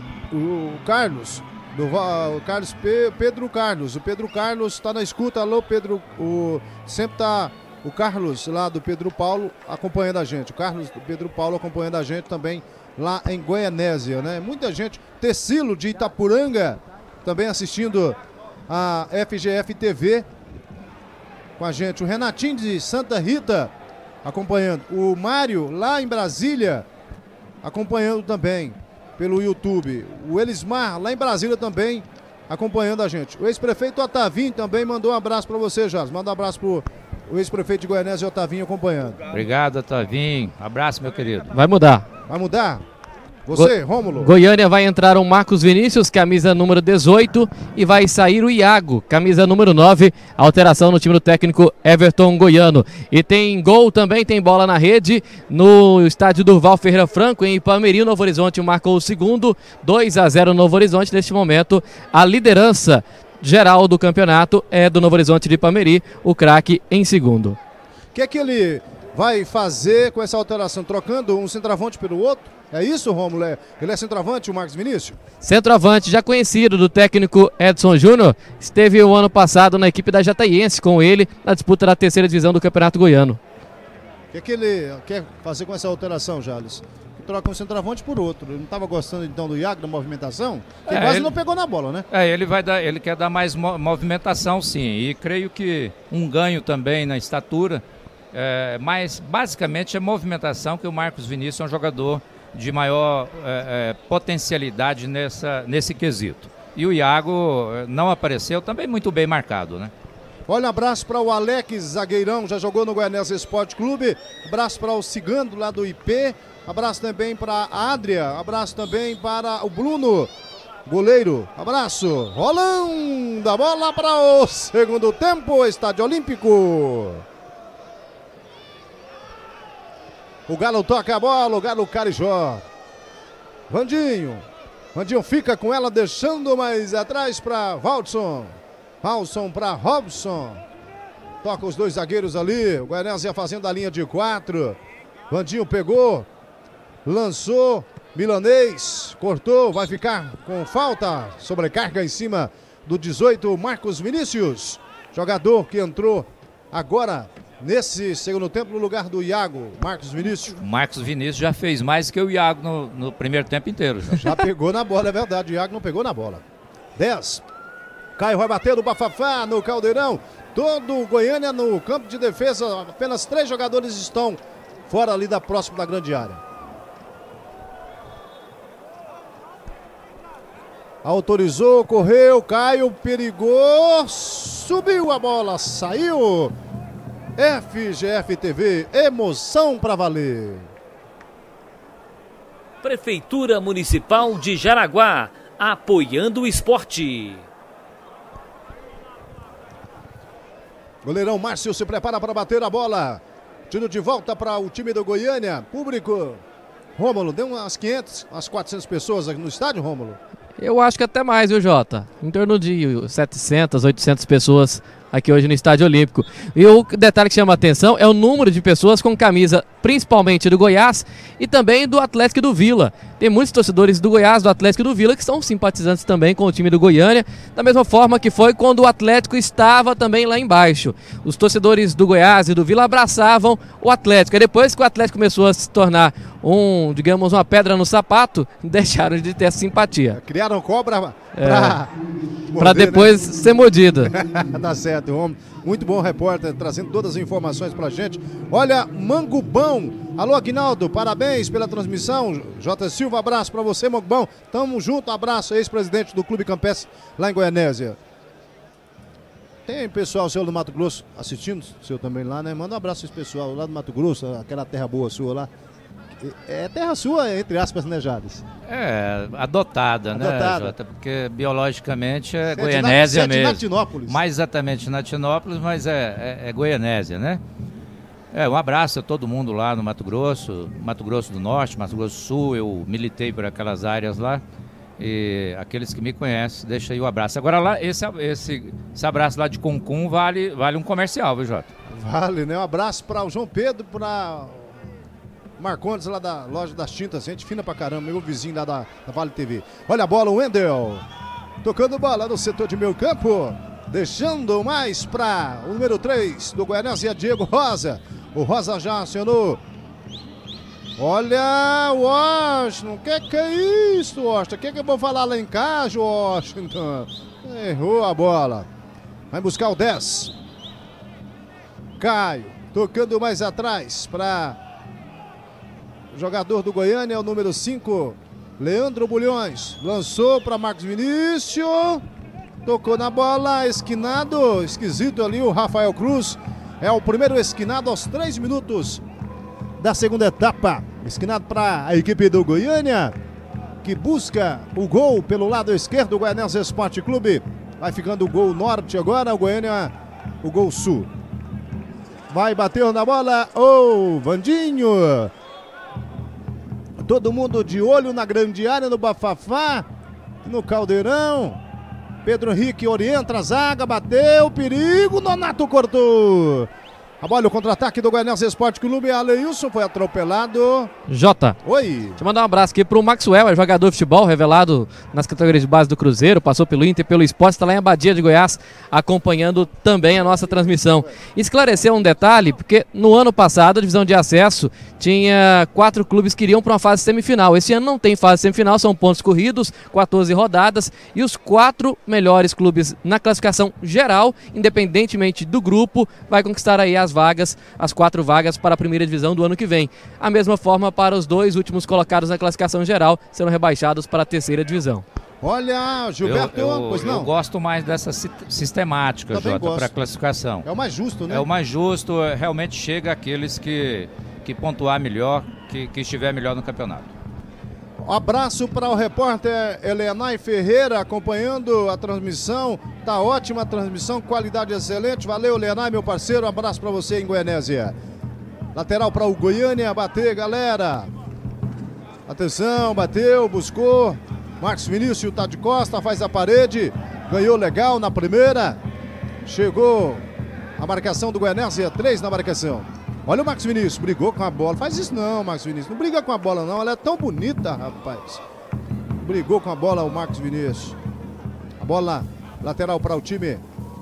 O Carlos... Do, o Carlos P, Pedro Carlos. O Pedro Carlos está na escuta. Alô, Pedro. O, sempre tá o Carlos lá do Pedro Paulo acompanhando a gente. O Carlos do Pedro Paulo acompanhando a gente também lá em Goianésia, né? Muita gente. Tecilo de Itapuranga também assistindo a F G F T V com a gente. O Renatinho de Santa Rita acompanhando. O Mário lá em Brasília acompanhando também pelo YouTube. O Elismar lá em Brasília também acompanhando a gente. O ex-prefeito Otavim também mandou um abraço para você, Jás. Manda um abraço pro o ex-prefeito de Goianésia, Otavinho, acompanhando. Obrigado, Otavinho. Abraço, meu querido. Vai mudar. Vai mudar? Você, Go Rômulo. Goiânia vai entrar o Marcos Vinícius, camisa número dezoito, e vai sair o Iago, camisa número nove, alteração no time do técnico Everton Goiano. E tem gol também, tem bola na rede, no estádio Durval Ferreira Franco, em Ipameri. Novo Horizonte marcou o segundo, dois a zero Novo Horizonte. Neste momento, a liderança geral do campeonato é do Novo Horizonte de Ipameri, o craque em segundo. O que é que ele vai fazer com essa alteração? Trocando um centroavante pelo outro? É isso, Rômulo? É, ele é centroavante, o Marcos Vinícius? Centroavante, já conhecido do técnico Edson Júnior, esteve o ano passado na equipe da Jataiense com ele na disputa da terceira divisão do Campeonato Goiano. O que é que ele quer fazer com essa alteração, Jales? Troca um centroavante por outro. Ele não estava gostando então do Iago, da movimentação? Porque É, quase ele- não pegou na bola, né? É, ele vai dar, ele quer dar mais mo- movimentação, sim. E creio que um ganho também na estatura. É, mas basicamente é movimentação, que o Marcos Vinícius é um jogador de maior é, é, potencialidade nessa, nesse quesito. E o Iago é, não apareceu, também muito bem marcado, né? Olha, abraço para o Alex, zagueirão, já jogou no Goianésia Esporte Clube. Abraço para o Cigando, lá do I P. Abraço também para a Adria. Abraço também para o Bruno, goleiro. Abraço. Rolando a bola para o segundo tempo, Estádio Olímpico. O Galo toca a bola, o Galo Carijó. Vandinho. Vandinho fica com ela, deixando mais atrás para Valdson. Valdson para Robson. Toca os dois zagueiros ali. O Goianésia fazendo a linha de quatro. Vandinho pegou. Lançou. Milanês. Cortou. Vai ficar com falta. Sobrecarga em cima do dezoito, Marcos Vinícius. Jogador que entrou agora nesse segundo tempo no lugar do Iago, Marcos Vinícius. O Marcos Vinícius já fez mais que o Iago no, no primeiro tempo inteiro. Já. Já pegou na bola, é verdade. O Iago não pegou na bola. dez. Caio vai bater no Bafafá, no Caldeirão. Todo o Goiânia no campo de defesa. Apenas três jogadores estão fora ali da próxima da grande área. Autorizou, correu, Caio perigou. Subiu a bola, saiu. F G F T V, emoção pra valer. Prefeitura Municipal de Jaraguá, apoiando o esporte. Goleirão Márcio se prepara para bater a bola. Tiro de volta para o time do Goiânia. Público. Rômulo, deu umas quinhentas, umas quatrocentas pessoas aqui no estádio, Rômulo? Eu acho que até mais, viu, Jota? Em torno de setecentas, oitocentas pessoas aqui hoje no Estádio Olímpico. E o detalhe que chama a atenção é o número de pessoas com camisa, principalmente do Goiás e também do Atlético e do Vila. Tem muitos torcedores do Goiás, do Atlético e do Vila que são simpatizantes também com o time do Goiânia, da mesma forma que foi quando o Atlético estava também lá embaixo. Os torcedores do Goiás e do Vila abraçavam o Atlético. E depois que o Atlético começou a se tornar um, digamos, uma pedra no sapato, deixaram de ter simpatia. Criaram cobra É, pra, pra depois, né, ser mordida. Tá certo, homem. Muito bom repórter, trazendo todas as informações pra gente. Olha, Mangubão. Alô, Aguinaldo, parabéns pela transmissão. J. Silva, abraço pra você, Mangubão. Tamo junto, abraço, ex-presidente do Clube Campestre lá em Goianésia. Tem pessoal seu do Mato Grosso assistindo, seu também lá, né? Manda um abraço pra esse pessoal lá do Mato Grosso, aquela terra boa sua lá. É terra sua, entre aspas, né, Jades? É, adotada, Adotada. né, Jota? Porque biologicamente é Você é de Goianésia Na- você é de mesmo. Natinópolis. Mais exatamente Natinópolis, mas é, é, é Goianésia, né? É, um abraço a todo mundo lá no Mato Grosso, Mato Grosso do Norte, Mato Grosso do Sul. Eu militei por aquelas áreas lá. E aqueles que me conhecem, deixa aí o abraço. Agora lá, esse, esse, esse abraço lá de Concum vale, vale um comercial, viu, Jota? Vale, né? Um abraço para o João Pedro, para Marcondes lá da loja das tintas, gente fina pra caramba, meu vizinho lá da, da Vale T V. Olha a bola, o Wendel, tocando bola no setor de meio campo, deixando mais para o número três do Goianésia, Diego Rosa. O Rosa já acionou. Olha, Washington, o que que é isso, Washington? O que que eu vou falar lá em casa, Washington? Errou a bola. Vai buscar o dez. Caio, tocando mais atrás para jogador do Goiânia, o número cinco, Leandro Bulhões. Lançou para Marcos Vinícius. Tocou na bola, esquinado. Esquisito ali o Rafael Cruz. É o primeiro esquinado aos três minutos da segunda etapa. Esquinado para a equipe do Goiânia, que busca o gol pelo lado esquerdo do Goianese Esporte Clube. Vai ficando o gol norte agora, o Goiânia, o gol sul. Vai bater na bola o Vandinho. Todo mundo de olho na grande área, no Bafafá, no Caldeirão. Pedro Henrique orienta a zaga, bateu, perigo, Nonato cortou. A bola, o contra-ataque do Goianese Esporte Clube, Aleilson foi atropelado. Jota. Oi. Deixa eu mandar um abraço aqui pro Maxwell, é jogador de futebol, revelado nas categorias de base do Cruzeiro, passou pelo Inter, pelo Sport, está lá em Abadia de Goiás, acompanhando também a nossa transmissão. Esclarecer um detalhe, porque no ano passado a divisão de acesso tinha quatro clubes que iriam para uma fase semifinal. Esse ano não tem fase semifinal, são pontos corridos, quatorze rodadas, e os quatro melhores clubes na classificação geral, independentemente do grupo, vai conquistar aí as vagas, as quatro vagas para a primeira divisão do ano que vem. A mesma forma para os dois últimos colocados na classificação geral, serão rebaixados para a terceira divisão. Olha, Gilberto, eu, eu, pois não? Eu gosto mais dessa sistemática, Também Jota, gosto. para a classificação. É o mais justo, né? É o mais justo, realmente chega àqueles que, que pontuar melhor, que, que estiver melhor no campeonato. Um abraço para o repórter Elenay Ferreira acompanhando a transmissão. Tá ótima a transmissão, qualidade excelente. Valeu, Elenay, meu parceiro. Um abraço para você em Goianésia. Lateral para o Goiânia, bater, galera. Atenção, bateu, buscou. Marcos Vinícius tá de costa, faz a parede. Ganhou legal na primeira. Chegou a marcação do Goianésia, três na marcação. Olha o Marcos Vinícius, brigou com a bola. Faz isso não, Marcos Vinícius. Não briga com a bola não, ela é tão bonita, rapaz. Brigou com a bola o Marcos Vinícius. A bola lateral para o time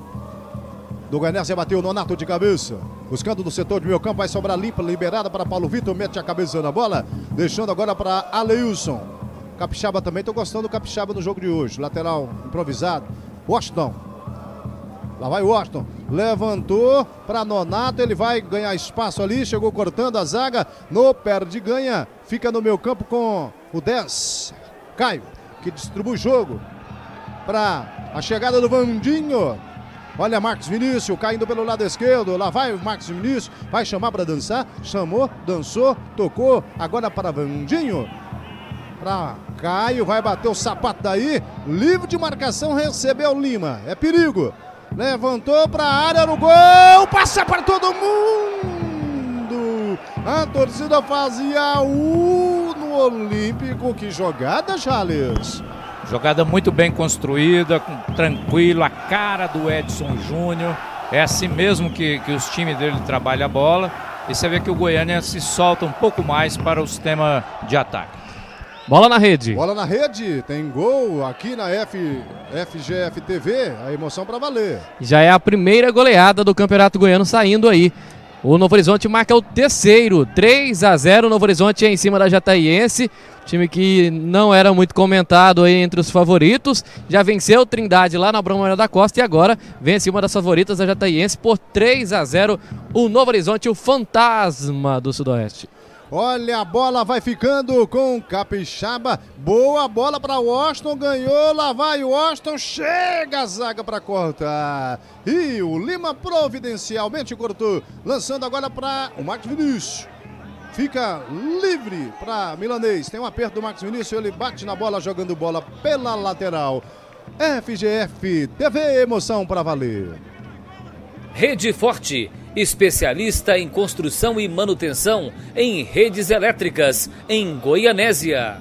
do Goianésia, bateu o Nonato de cabeça. Buscando do setor de meio campo, vai sobrar limpa, liberada para Paulo Vitor, mete a cabeça na bola. Deixando agora para Aleilson. Capixaba também, tô gostando do Capixaba no jogo de hoje. Lateral improvisado, Washington. Lá vai o Washington, levantou para Nonato, ele vai ganhar espaço ali, chegou cortando a zaga, no perde ganha, fica no meio campo com o dez, Caio, que distribui o jogo para a chegada do Vandinho. Olha Marcos Vinícius caindo pelo lado esquerdo, lá vai o Marcos Vinícius, vai chamar para dançar, chamou, dançou, tocou, agora para Vandinho, para Caio, vai bater o sapato daí, livre de marcação, recebeu Lima, é perigo. Levantou para a área no gol, passa para todo mundo. A torcida fazia o no Olímpico. Que jogada, Charles. Jogada muito bem construída, com, tranquilo, a cara do Edson Júnior. É assim mesmo que, que os times dele trabalham a bola. E você vê que o Goiânia se solta um pouco mais para o sistema de ataque. Bola na rede. Bola na rede, tem gol aqui na F, F G F T V, a emoção para valer. Já é a primeira goleada do Campeonato Goiano saindo aí. O Novo Horizonte marca o terceiro, três a zero, o Novo Horizonte é em cima da Jataiense, time que não era muito comentado aí entre os favoritos, já venceu o Trindade lá na Abrão Moreira da Costa e agora vence uma das favoritas da Jataiense por três a zero, o Novo Horizonte, o fantasma do Sudoeste. Olha, a bola vai ficando com Capixaba. Boa bola para Washington, ganhou, lá vai o Washington, chega a zaga para cortar. E o Lima providencialmente cortou, lançando agora para o Marcos Vinícius. Fica livre para Milanês, tem um aperto do Marcos Vinícius, ele bate na bola, jogando bola pela lateral. F G F T V, emoção para valer. Rede Forte, especialista em construção e manutenção em redes elétricas, em Goianésia.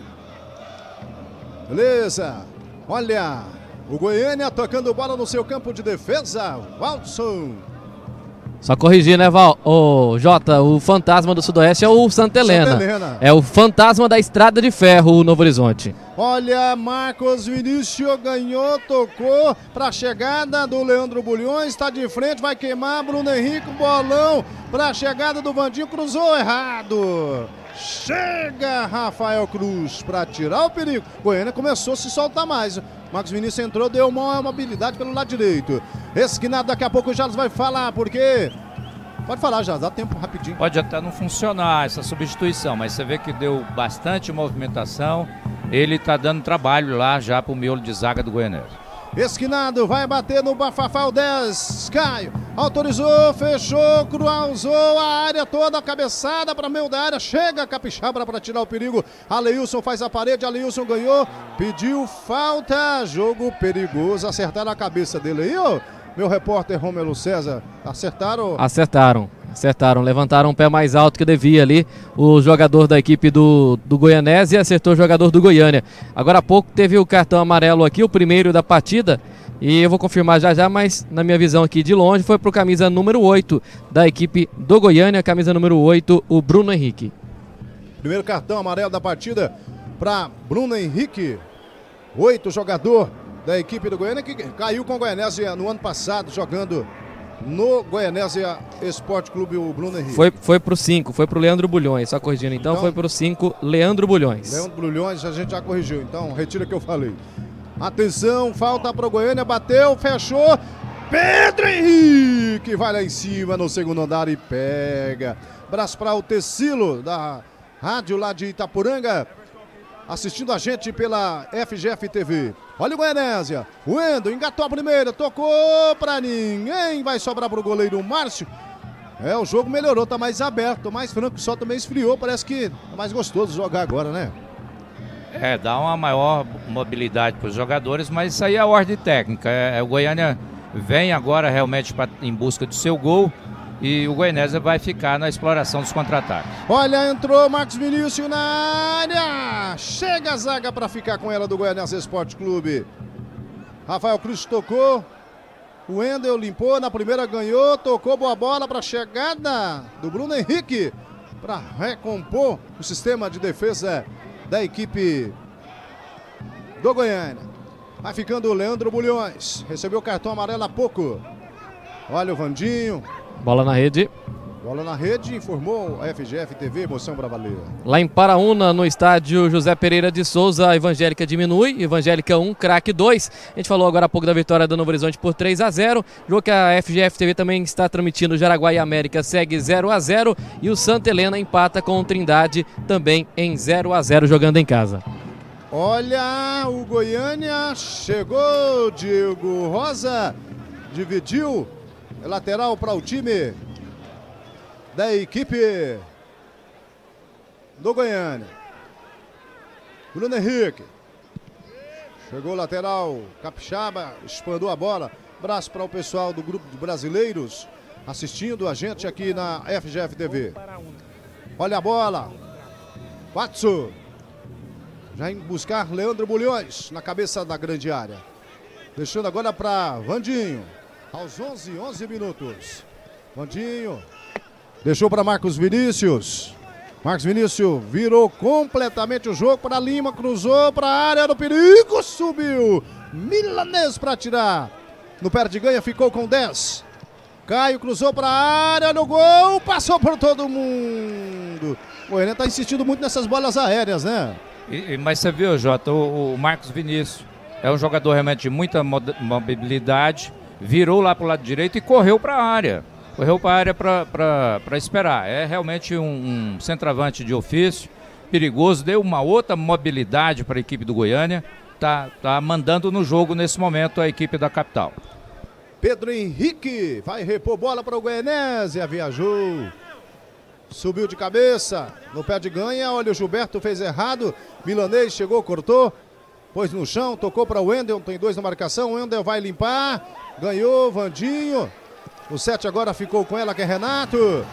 Beleza, olha, o Goiânia tocando bola no seu campo de defesa, Waldson. Só corrigir, né, Val? O Jota, o fantasma do Sudoeste é o Santa Helena. Santa Helena. É o fantasma da Estrada de Ferro, o Novo Horizonte. Olha, Marcos Vinícius ganhou, tocou para a chegada do Leandro Bulhões, está de frente, vai queimar, Bruno Henrique, bolão para a chegada do Vandinho, cruzou errado. Chega Rafael Cruz para tirar o perigo. Goiânia começou a se soltar mais. Marcos Vinícius entrou, deu uma mobilidade pelo lado direito. Esquinado, daqui a pouco o Jardim vai falar, porque... Pode falar, já dá tempo rapidinho. Pode até não funcionar essa substituição, mas você vê que deu bastante movimentação. Ele está dando trabalho lá já para o miolo de zaga do Goianésia. Esquinado, vai bater no Bafafá, o dez, Caio. Autorizou, fechou, cruzou a área toda, a cabeçada para meio da área. Chega a Capixaba para tirar o perigo. Aleilson faz a parede, Aleilson ganhou. Pediu falta, jogo perigoso. Acertaram a cabeça dele aí, ó. Meu repórter Rômulo César. Acertaram? Acertaram. Acertaram, levantaram um pé mais alto que devia ali. O jogador da equipe do, do Goianésia acertou o jogador do Goiânia. Agora há pouco teve o cartão amarelo aqui, o primeiro da partida. E eu vou confirmar já já, mas na minha visão aqui de longe foi para o camisa número oito da equipe do Goiânia, camisa número oito, o Bruno Henrique. Primeiro cartão amarelo da partida para Bruno Henrique, oito, jogador da equipe do Goiânia, que caiu com o Goianésia no ano passado, jogando no Goianésia Esporte Clube, o Bruno Henrique. Foi, foi para o cinco, foi para o Leandro Bulhões, só corrigindo então, então foi para o cinco, Leandro Bulhões. Leandro Bulhões, a gente já corrigiu, então retira o que eu falei. Atenção, falta para o Goiânia, bateu, fechou. Pedro Henrique vai lá em cima no segundo andar e pega. Abraço para o Tecilo da rádio lá de Itapuranga, assistindo a gente pela F G F T V. Olha o Goianésia, o Endo engatou a primeira, tocou para ninguém, vai sobrar para o goleiro Márcio. É, o jogo melhorou, tá mais aberto, mais franco, só também esfriou, parece que é mais gostoso jogar agora, né? É, dá uma maior mobilidade para os jogadores, mas isso aí é a ordem técnica. É, é, o Goiânia vem agora realmente pra, em busca do seu gol e o Goianésia vai ficar na exploração dos contra-ataques. Olha, entrou Marcos Vinícius na área. Chega a zaga para ficar com ela do Goianésia Esporte Clube. Rafael Cruz tocou. O Wendel limpou, na primeira ganhou, tocou boa bola para a chegada do Bruno Henrique para recompor o sistema de defesa da equipe do Goiânia. Vai ficando o Leandro Bulhões. Recebeu o cartão amarelo há pouco. Olha o Vandinho. Bola na rede. Bola na rede, informou a F G F T V, emoção brasileira. Lá em Paraúna, no estádio José Pereira de Souza, a Evangélica diminui. Evangélica um, Craque dois. A gente falou agora há pouco da vitória do Novo Horizonte por três a zero. Jogo que a F G F T V também está transmitindo. Jaraguá e América segue zero a zero. E o Santa Helena empata com o Trindade também em zero a zero, jogando em casa. Olha, o Goiânia chegou, Diego Rosa. Dividiu. É lateral para o time da equipe do Goiânia. Bruno Henrique. Chegou o lateral Capixaba, expandou a bola. Braço para o pessoal do grupo de brasileiros assistindo a gente aqui na F G F T V. Olha a bola. Watsu. Já em buscar Leandro Bulhões na cabeça da grande área. Deixando agora para Vandinho. Aos onze, onze minutos. Vandinho. Deixou para Marcos Vinícius. Marcos Vinícius virou completamente o jogo para Lima. Cruzou para a área do perigo. Subiu. Milanês para tirar. No pé de ganha ficou com dez. Caio cruzou para a área no gol. Passou por todo mundo. O Goiânia está insistindo muito nessas bolas aéreas, né? E, mas você viu, Jota, o, o Marcos Vinícius é um jogador realmente de muita mobilidade. Virou lá para o lado direito e correu para a área. Correu para a área para esperar. É realmente um, um centroavante de ofício, perigoso, deu uma outra mobilidade para a equipe do Goiânia. Tá, tá mandando no jogo nesse momento a equipe da capital. Pedro Henrique vai repor bola para o Goianésia, viajou. Subiu de cabeça, no pé de ganha, olha o Gilberto fez errado. Milanês chegou, cortou, pôs no chão, tocou para o Wendel, tem dois na marcação. O Wendel vai limpar, ganhou, Vandinho. O sete agora ficou com ela, que é Renato.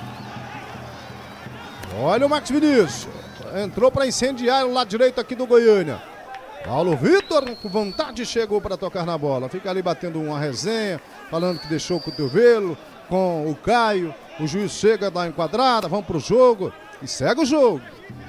Olha o Marcos Vinícius. Entrou para incendiar o lado direito aqui do Goiânia. Paulo Vitor, com vontade, chegou para tocar na bola. Fica ali batendo uma resenha, falando que deixou o cotovelo com o Caio. O juiz chega, dá uma enquadrada, vamos pro jogo. E segue o jogo.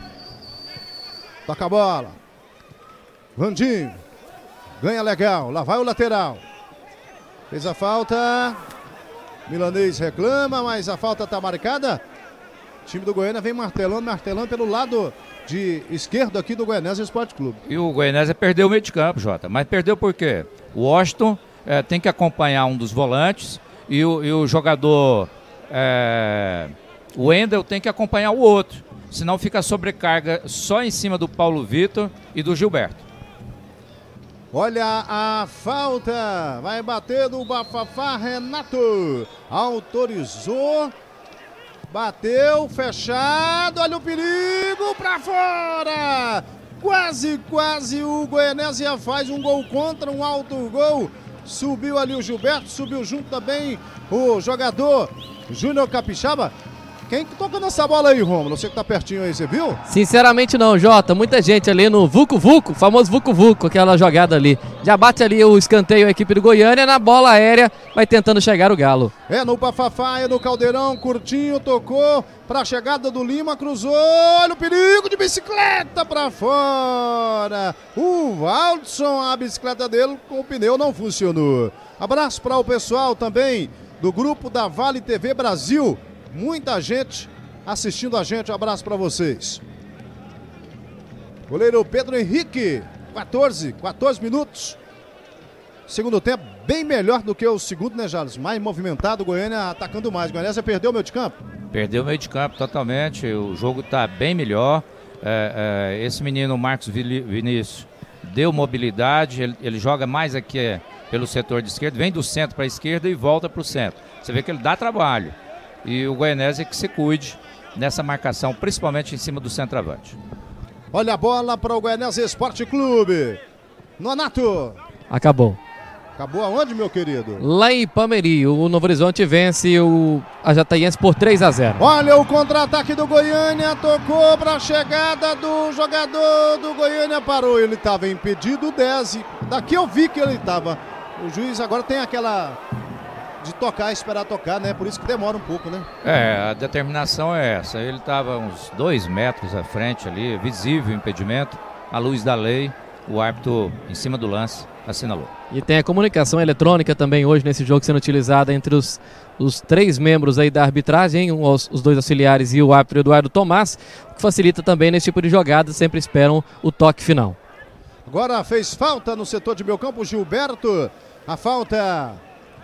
Toca a bola. Vandinho. Ganha legal. Lá vai o lateral. Fez a falta. Milanês reclama, mas a falta está marcada. O time do Goiânia vem martelando, martelando pelo lado de esquerdo aqui do Goianésia Esporte Clube. E o Goianésia perdeu o meio de campo, Jota. Mas perdeu por quê? O Washington é, tem que acompanhar um dos volantes e o, e o jogador, é, o Wendel, tem que acompanhar o outro. Senão fica sobrecarga só em cima do Paulo Vitor e do Gilberto. Olha a falta, vai bater do Bafafá, Renato, autorizou, bateu, fechado, olha o perigo pra fora, quase, quase o Goianésia faz um gol contra, um alto gol, subiu ali o Gilberto, subiu junto também o jogador Júnior Capixaba. Quem que toca nessa bola aí, Rômulo? Você que tá pertinho aí, você viu? Sinceramente não, Jota. Muita gente ali no Vucu Vucu, famoso Vucu Vucu, aquela jogada ali. Já bate ali o escanteio a equipe do Goiânia, na bola aérea vai tentando chegar o Galo. É no Bafafá, é no Caldeirão, curtinho, tocou pra chegada do Lima, cruzou, olha o perigo de bicicleta pra fora. O Waldson, a bicicleta dele com o pneu não funcionou. Abraço para o pessoal também do grupo da Vale T V Brasil. Muita gente assistindo a gente, um abraço para vocês. Goleiro Pedro Henrique, quatorze, quatorze minutos. Segundo tempo, bem melhor do que o segundo, né, Jales? Mais movimentado, Goiânia atacando mais. Goiânia perdeu o meio de campo? Perdeu o meio de campo totalmente, o jogo está bem melhor. É, é, esse menino, Marcos Vinícius, deu mobilidade, ele, ele joga mais aqui é, pelo setor de esquerda, vem do centro para a esquerda e volta para o centro. Você vê que ele dá trabalho. E o Goianésia que se cuide nessa marcação, principalmente em cima do centroavante. Olha a bola para o Goianésia Esporte Clube. Nonato. Acabou. Acabou aonde, meu querido? Lá em Ipameri, o Novo Horizonte vence o Ajataiense por três a zero. Olha o contra-ataque do Goiânia, tocou para a chegada do jogador do Goiânia, parou, ele estava impedido, dez. Daqui eu vi que ele estava. O juiz agora tem aquela de tocar, esperar tocar, né? Por isso que demora um pouco, né? É, a determinação é essa. Ele estava uns dois metros à frente ali, visível o impedimento, à luz da lei, o árbitro em cima do lance assinalou. E tem a comunicação eletrônica também hoje nesse jogo sendo utilizada entre os, os três membros aí da arbitragem, os, os dois auxiliares e o árbitro Eduardo Tomás, o que facilita também nesse tipo de jogada, sempre esperam o toque final. Agora fez falta no setor de meio campo, Gilberto, a falta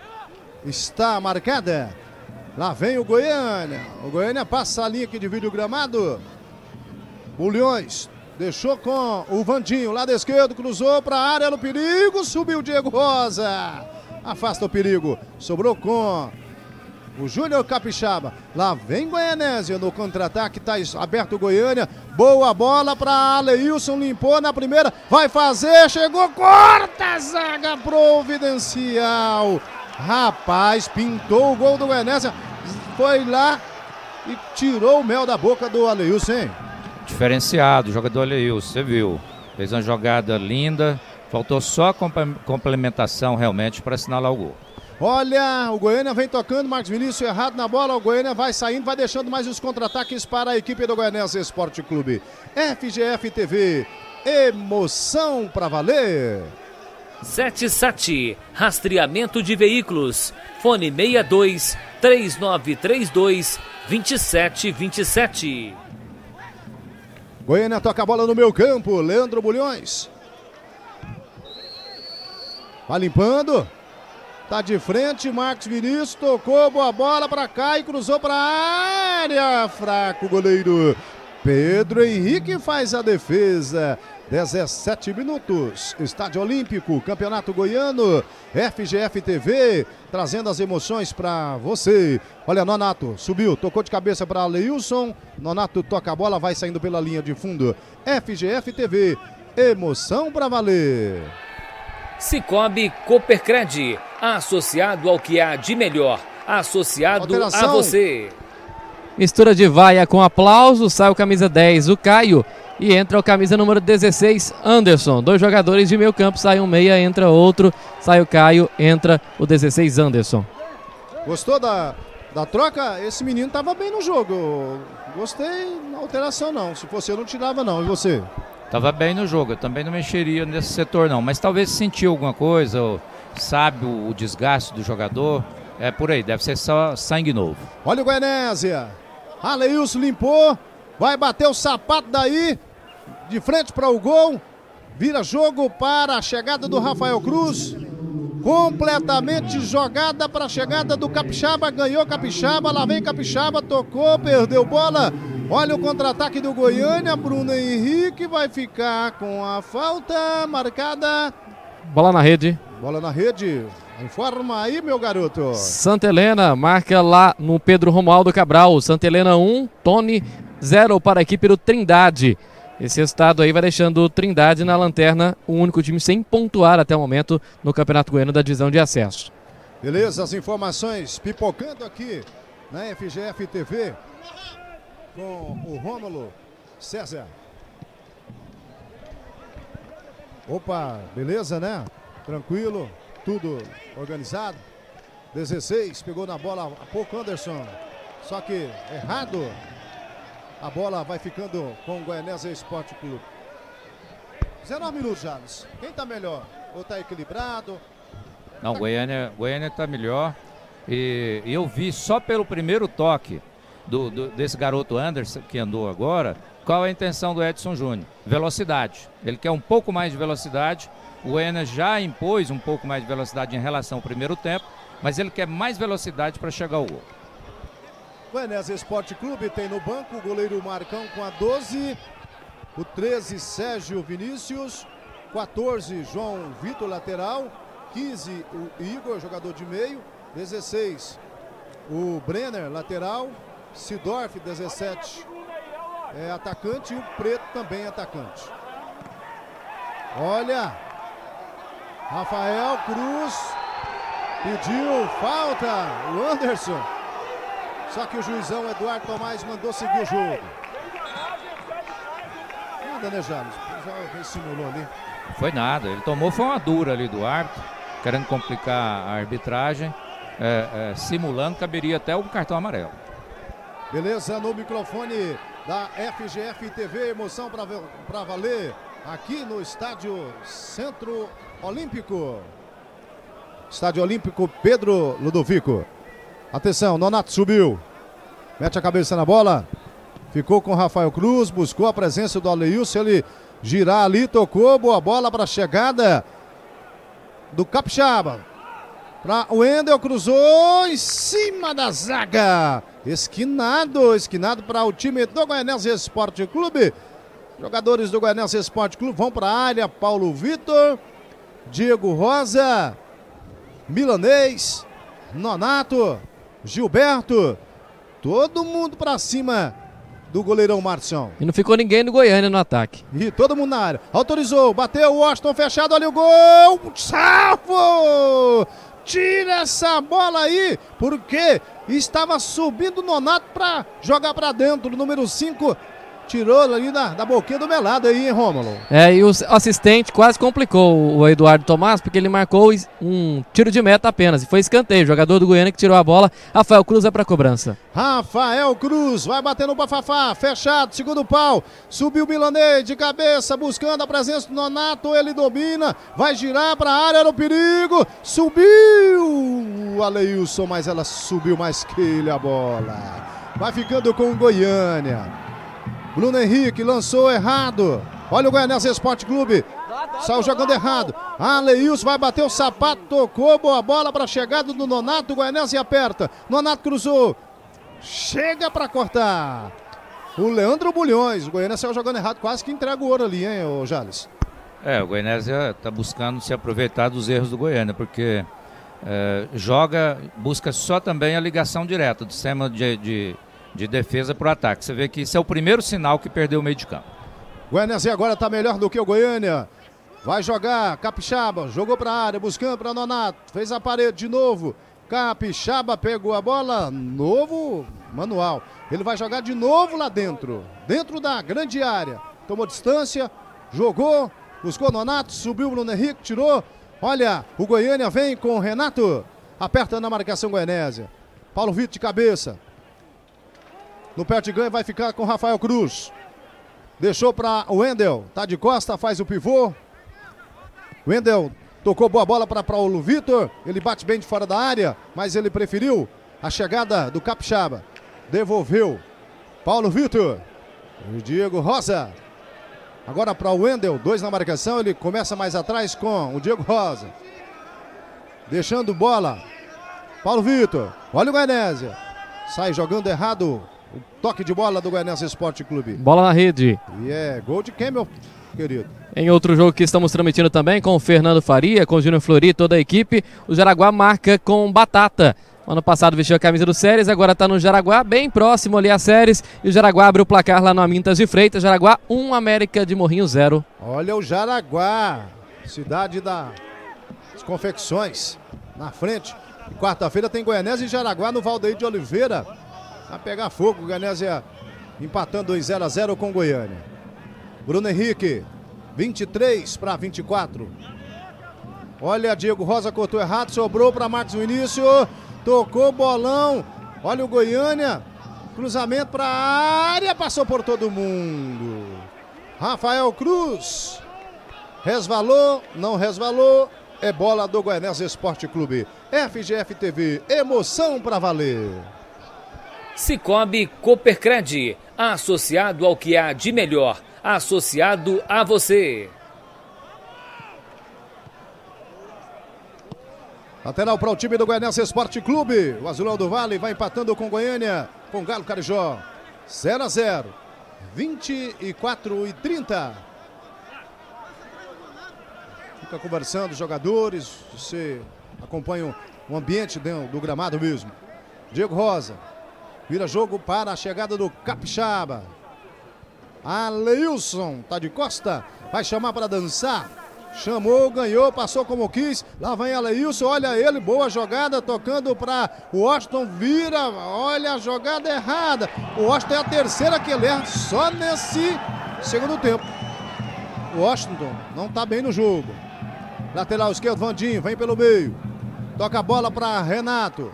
está marcada. Lá vem o Goiânia. O Goiânia passa a linha que divide o gramado. O Leões deixou com o Vandinho, lado esquerdo, cruzou para a área no perigo, subiu o Diego Rosa. Afasta o perigo. Sobrou com o Júnior Capixaba. Lá vem Goianésia no contra-ataque, está aberto o Goiânia. Boa bola para Aleilson, limpou na primeira. Vai fazer, chegou, corta a zaga providencial. Rapaz, pintou o gol do Goianésia, foi lá e tirou o mel da boca do Aleilson, hein? Diferenciado, o jogador Aleilson, você viu. Fez uma jogada linda, faltou só complementação realmente para assinalar o gol. Olha, o Goiânia vem tocando, Marcos Vinícius errado na bola, o Goiânia vai saindo, vai deixando mais os contra-ataques para a equipe do Goianésia Esporte Clube. F G F T V, emoção para valer. sete sete, rastreamento de veículos, fone seis dois, três nove três dois, dois sete dois sete. Goiânia toca a bola no meio campo, Leandro Bulhões. Vai limpando, tá de frente, Marcos Vinícius, tocou, boa bola para cá e cruzou para a área, fraco goleiro. Pedro Henrique faz a defesa. dezessete minutos, Estádio Olímpico, Campeonato Goiano, F G F T V, trazendo as emoções para você. Olha, Nonato, subiu, tocou de cabeça para Aleilson, Nonato toca a bola, vai saindo pela linha de fundo. F G F T V, emoção para valer. Cicobi Coopercred, associado ao que há de melhor, associado Alteração. A você. Mistura de vaia com aplauso, sai o camisa dez, o Caio, e entra o camisa número dezesseis, Anderson. Dois jogadores de meio campo, sai um meia, entra outro, sai o Caio, entra o dezesseis, Anderson. Gostou da, da troca? Esse menino tava bem no jogo. Gostei, não alteração não. Se fosse eu não tirava não, e você? Tava bem no jogo, eu também não mexeria nesse setor não, mas talvez sentiu alguma coisa, ou sabe o, o desgaste do jogador, é por aí, deve ser só sangue novo. Olha o Goianésia, Aleilson limpou, vai bater o sapato daí, de frente para o gol, vira jogo para a chegada do Rafael Cruz, completamente jogada para a chegada do Capixaba, ganhou Capixaba, lá vem Capixaba, tocou, perdeu bola, olha o contra-ataque do Goiânia, Bruno Henrique vai ficar com a falta marcada Bola na rede. Bola na rede. Informa aí, meu garoto. Santa Helena marca lá no Pedro Romualdo Cabral. Santa Helena um, Tony zero para a equipe do Trindade. Esse resultado aí vai deixando o Trindade na lanterna, o único time sem pontuar até o momento no Campeonato Goiano da divisão de acesso. Beleza, as informações pipocando aqui na F G F T V com o Rômulo César. Opa, beleza, né? Tranquilo, tudo organizado. dezesseis, pegou na bola há pouco Anderson, só que errado. A bola vai ficando com o Goianésia Esporte Clube. dezenove minutos, Jales. Quem tá melhor? Ou tá equilibrado? Não, Goiânia, Goiânia tá melhor. E, e eu vi só pelo primeiro toque do, do, desse garoto Anderson que andou agora, qual é a intenção do Edson Júnior? Velocidade. Ele quer um pouco mais de velocidade. O Goiânia já impôs um pouco mais de velocidade em relação ao primeiro tempo, mas ele quer mais velocidade para chegar ao gol. Goianésia Esporte Clube tem no banco o goleiro Marcão com a doze, o treze Sérgio Vinícius, quatorze João Vitor lateral, quinze o Igor, jogador de meio, dezesseis o Brenner lateral, Sidorf dezessete é atacante e o Preto também atacante. Olha, Rafael Cruz pediu falta, o Anderson. Só que o juizão Eduardo Tomás mandou seguir o jogo. Nada, né, Jales? Já simulou ali. Foi nada, ele tomou foi uma dura ali do árbitro, querendo complicar a arbitragem, é, é, simulando, caberia até um cartão amarelo. Beleza, no microfone da F G F T V, emoção para valer aqui no Estádio Centro Olímpico. Estádio Olímpico Pedro Ludovico. Atenção, Nonato subiu, mete a cabeça na bola, ficou com o Rafael Cruz, buscou a presença do Aleilson, ele girar ali, tocou, boa bola para a chegada do Capixaba. Para o Wendel, cruzou em cima da zaga, esquinado, esquinado para o time do Goianésia Esporte Clube. Jogadores do Goianésia Esporte Clube vão para a área, Paulo Vitor, Diego Rosa, Milanês, Nonato, Gilberto, todo mundo pra cima do goleirão Marcião. E não ficou ninguém no Goiânia no ataque. E todo mundo na área. Autorizou, bateu, o Washington fechado, olha o gol! Salvo! Tira essa bola aí, porque estava subindo o Nonato pra jogar pra dentro. O número cinco tirou ali da, da boquinha do melado aí, hein, Rômulo? É, e o assistente quase complicou o Eduardo Tomás, porque ele marcou um tiro de meta apenas. E foi escanteio, jogador do Goiânia que tirou a bola. Rafael Cruz é pra cobrança. Rafael Cruz vai batendo o Bafafá, fechado, segundo pau. Subiu o Milanês de cabeça, buscando a presença do Nonato. Ele domina, vai girar pra área, era o perigo. Subiu o Aleilson, mas ela subiu mais que ele a bola. Vai ficando com o Goiânia. Bruno Henrique lançou errado. Olha o Goianésia Esporte Clube. Saiu jogando errado. Aleilson vai bater o sapato, tocou, boa bola para a chegada do Nonato. O Goianésia aperta. Nonato cruzou. Chega para cortar. O Leandro Bulhões. O Goiânia saiu jogando errado, quase que entrega o ouro ali, hein, ô Jales? É, o Goianésia está buscando se aproveitar dos erros do Goiânia, porque é, joga, busca só também a ligação direta do sistema de, de de defesa para o ataque. Você vê que isso é o primeiro sinal que perdeu o meio de campo. Goianésia agora está melhor do que o Goiânia. Vai jogar Capixaba, jogou para a área, buscando para Nonato, fez a parede de novo. Capixaba pegou a bola, novo manual. Ele vai jogar de novo lá dentro, dentro da grande área. Tomou distância, jogou, buscou Nonato, subiu o Bruno Henrique, tirou. Olha, o Goiânia vem com o Renato, aperta na marcação Goianésia. Paulo Vitor de cabeça. No perto de ganho vai ficar com Rafael Cruz. Deixou para o Wendel. Tá de costa, faz o pivô. Wendel tocou boa bola para Paulo Vitor. Ele bate bem de fora da área, mas ele preferiu a chegada do Capixaba. Devolveu. Paulo Vitor. O Diego Rosa. Agora para o Wendel. Dois na marcação. Ele começa mais atrás com o Diego Rosa. Deixando bola. Paulo Vitor. Olha o Goianésia. Sai jogando errado. O toque de bola do Goianésia Esporte Clube. Bola na rede. E é gol de quem, meu querido? Em outro jogo que estamos transmitindo também com o Fernando Faria, com o Júnior Flori e toda a equipe, o Jaraguá marca com Batata. Ano passado vestiu a camisa do Séries, agora está no Jaraguá, bem próximo ali a Séries. E o Jaraguá abre o placar lá no Amintas de Freitas. Jaraguá um, América de Morrinho zero. Olha o Jaraguá, cidade das confecções, na frente. Quarta-feira tem Goianésia e Jaraguá no Valdeir de Oliveira. Vai pegar fogo, Goianésia empatando dois a zero com Goiânia. Bruno Henrique, vinte e três para vinte e quatro. Olha, Diego Rosa cortou errado, sobrou para Marcos Vinícius. Tocou bolão. Olha o Goiânia. Cruzamento para a área. Passou por todo mundo. Rafael Cruz. Resvalou, não resvalou. É bola do Goianésia Esporte Clube. F G F T V. Emoção para valer. Cicobi Coopercred. Associado ao que há de melhor. Associado a você. Lateral para o time do Goianésia Esporte Clube. O Azulão do Vale vai empatando com Goiânia, com Galo Carijó. zero a zero. vinte e quatro e trinta. Fica conversando os jogadores. Você acompanha o ambiente dentro do gramado mesmo. Diego Rosa. Vira jogo para a chegada do Capixaba. Aleilson tá de costa. Vai chamar para dançar. Chamou, ganhou, passou como quis. Lá vem Aleilson, olha ele, boa jogada, tocando para o Washington, vira, olha a jogada errada. O Washington é a terceira que ele erra só nesse segundo tempo. O Washington não tá bem no jogo. Lateral esquerdo, Vandinho, vem pelo meio. Toca a bola para Renato.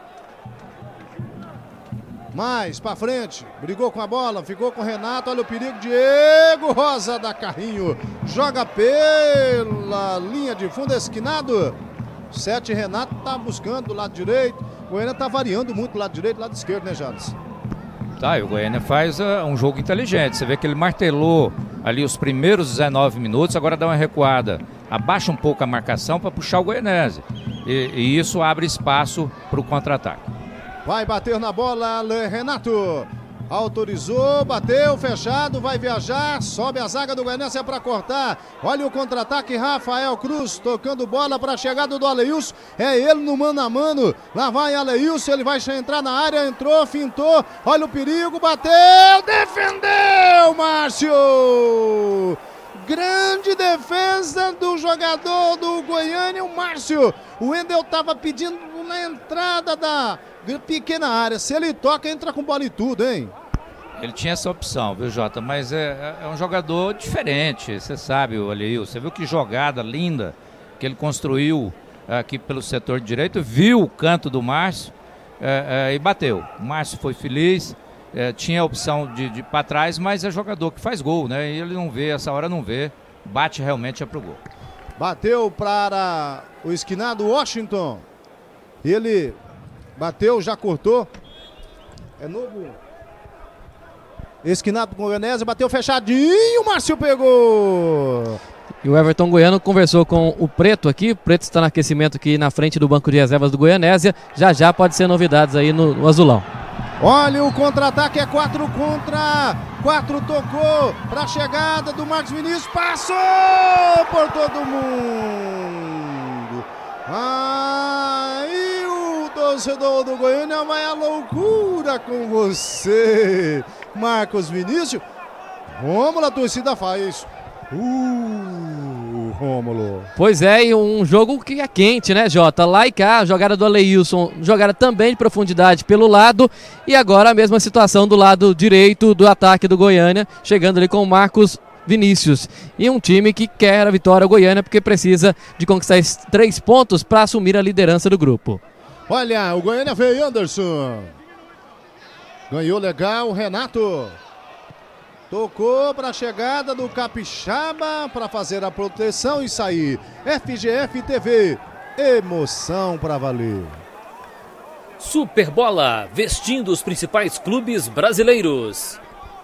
Mais para frente, brigou com a bola, ficou com o Renato, olha o perigo, Diego Rosa dá carrinho, joga pela linha de fundo, esquinado. Sete, Renato tá buscando do lado direito, o Goiânia tá variando muito do lado direito, do lado esquerdo, né, Jales? Tá, e o Goiânia faz uh, um jogo inteligente, você vê que ele martelou ali os primeiros dezenove minutos, agora dá uma recuada, abaixa um pouco a marcação para puxar o Goianésia, e, e isso abre espaço para o contra-ataque. Vai bater na bola, Renato. Autorizou, bateu, fechado, vai viajar. Sobe a zaga do Goianésia para cortar. Olha o contra-ataque, Rafael Cruz tocando bola para a chegada do Aleilson. É ele no mano a mano. Lá vai Aleilson, ele vai entrar na área, entrou, fintou. Olha o perigo, bateu, defendeu, Márcio. Grande defesa do jogador do Goiânia, o Márcio. O Wendel estava pedindo na entrada da pequena área. Se ele toca, entra com bola e tudo, hein? Ele tinha essa opção, viu, Jota? Mas é, é um jogador diferente, você sabe, o Aleilson. Você viu que jogada linda que ele construiu aqui pelo setor direito. Viu o canto do Márcio é, é, e bateu. O Márcio foi feliz. É, tinha a opção de, de ir para trás, mas é jogador que faz gol, né? E ele não vê, essa hora não vê. Bate realmente é pro gol. Bateu para o esquinado Washington. Ele bateu, já cortou. É novo. Esquinado com o Goianésia, bateu fechadinho, o Márcio pegou. E o Everton Goiano conversou com o Preto aqui. O Preto está no aquecimento aqui na frente do banco de reservas do Goianésia. Já já pode ser novidades aí no, no azulão. Olha o contra-ataque, é quatro contra quatro, tocou para a chegada do Marcos Vinícius, passou por todo mundo. Aí o torcedor do Goiânia vai à loucura com você, Marcos Vinícius. Rômulo, a torcida faz. Uh, Rômulo. Pois é, e um jogo que é quente, né, Jota? Lá e cá, jogada do Aleilson, jogada também de profundidade pelo lado, e agora a mesma situação do lado direito do ataque do Goiânia, chegando ali com o Marcos Vinícius. E um time que quer a vitória ao Goiânia, porque precisa de conquistar esses três pontos para assumir a liderança do grupo. Olha, o Goiânia veio, Anderson. Ganhou legal, Renato. Tocou para a chegada do Capixaba para fazer a proteção e sair. F G F T V, emoção para valer. Superbola, vestindo os principais clubes brasileiros.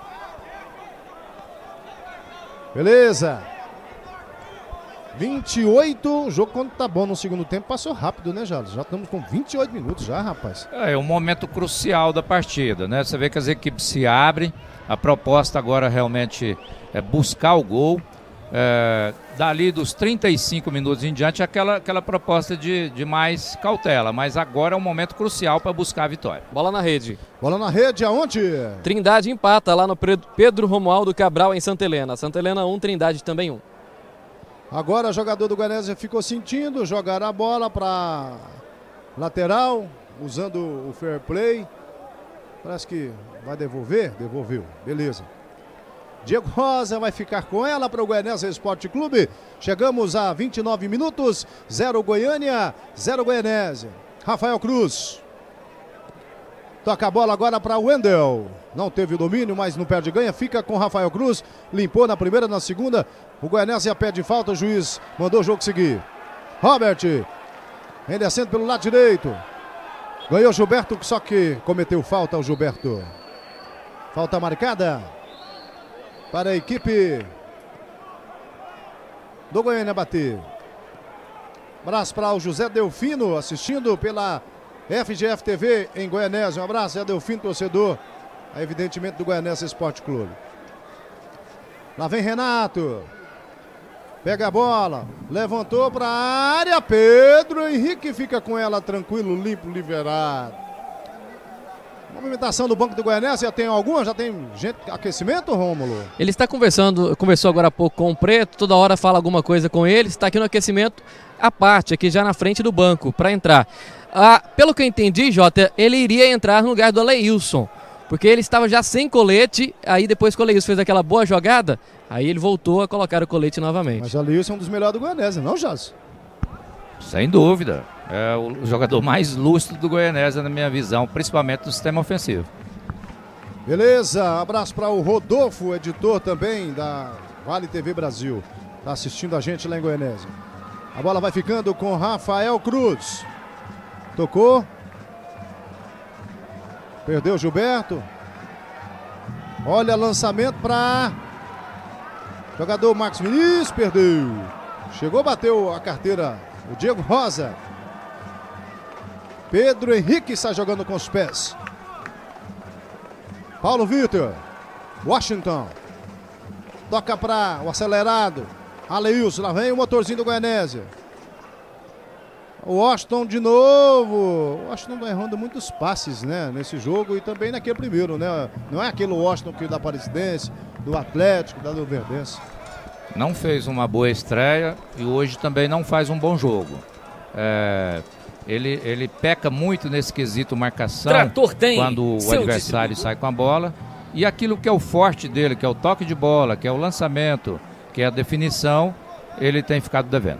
Beleza. vinte e oito, o jogo quando tá bom no segundo tempo passou rápido, né, Jales? Já estamos com vinte e oito minutos já, rapaz. É, é um momento crucial da partida, né? Você vê que as equipes se abrem. A proposta agora realmente é buscar o gol. É, dali dos trinta e cinco minutos em diante, aquela, aquela proposta de, de mais cautela, mas agora é um momento crucial para buscar a vitória. Bola na rede. Bola na rede, aonde? Trindade empata lá no Pedro Romualdo Cabral, em Santa Helena. Santa Helena um, Trindade também um. Agora o jogador do Goianésia ficou sentindo, jogar a bola para lateral, usando o fair play. Parece que vai devolver, devolveu, beleza. Diego Rosa vai ficar com ela para o Goianésia Esporte Clube. Chegamos a vinte e nove minutos, zero Goiânia, zero Goianésia. Rafael Cruz. Toca a bola agora para o Wendel. Não teve domínio, mas não perde ganha. Fica com Rafael Cruz. Limpou na primeira, na segunda. O Goianésia pede falta, o juiz mandou o jogo seguir. Robert. Vem descendo pelo lado direito. Ganhou Gilberto, só que cometeu falta o Gilberto. Falta marcada para a equipe do Goiânia bater. Abraço para o José Delfino, assistindo pela F G F T V em Goianésia. Um abraço, José Delfino, torcedor, evidentemente, do Goianésia Esporte Clube. Lá vem Renato. Pega a bola, levantou para a área. Pedro Henrique fica com ela tranquilo, limpo, liberado. Movimentação do banco do Goianésia, já tem alguma? Já tem gente, aquecimento, Rômulo? Ele está conversando, conversou agora há pouco com o Preto, toda hora fala alguma coisa com ele, está aqui no aquecimento à parte, aqui já na frente do banco, para entrar. Ah, pelo que eu entendi, Jota, ele iria entrar no lugar do Aleilson, porque ele estava já sem colete, aí depois que o Aleilson fez aquela boa jogada, aí ele voltou a colocar o colete novamente. Mas o Aleilson é um dos melhores do Goianésia, não, Jás? Sem dúvida. É o jogador mais lúcido do Goianésia, na minha visão, principalmente no sistema ofensivo. Beleza, abraço para o Rodolfo, editor também da Vale T V Brasil. Está assistindo a gente lá em Goianésia. A bola vai ficando com Rafael Cruz. Tocou. Perdeu Gilberto. Olha, lançamento para jogador Marcos Vinícius, perdeu. Chegou, bateu a carteira o Diego Rosa. Pedro Henrique sai jogando com os pés. Paulo Vitor. Washington. Toca para o acelerado. Aleilson, lá vem o motorzinho do Goianésia. O Washington de novo. O Washington errando muitos passes, né, nesse jogo e também naquele primeiro, né? Não é aquele Washington que da Aparecidense, do Atlético, da Luverdense. Não fez uma boa estreia e hoje também não faz um bom jogo. É, ele, ele peca muito nesse quesito marcação quando o adversário sai com a bola. E aquilo que é o forte dele, que é o toque de bola, que é o lançamento, que é a definição, ele tem ficado devendo.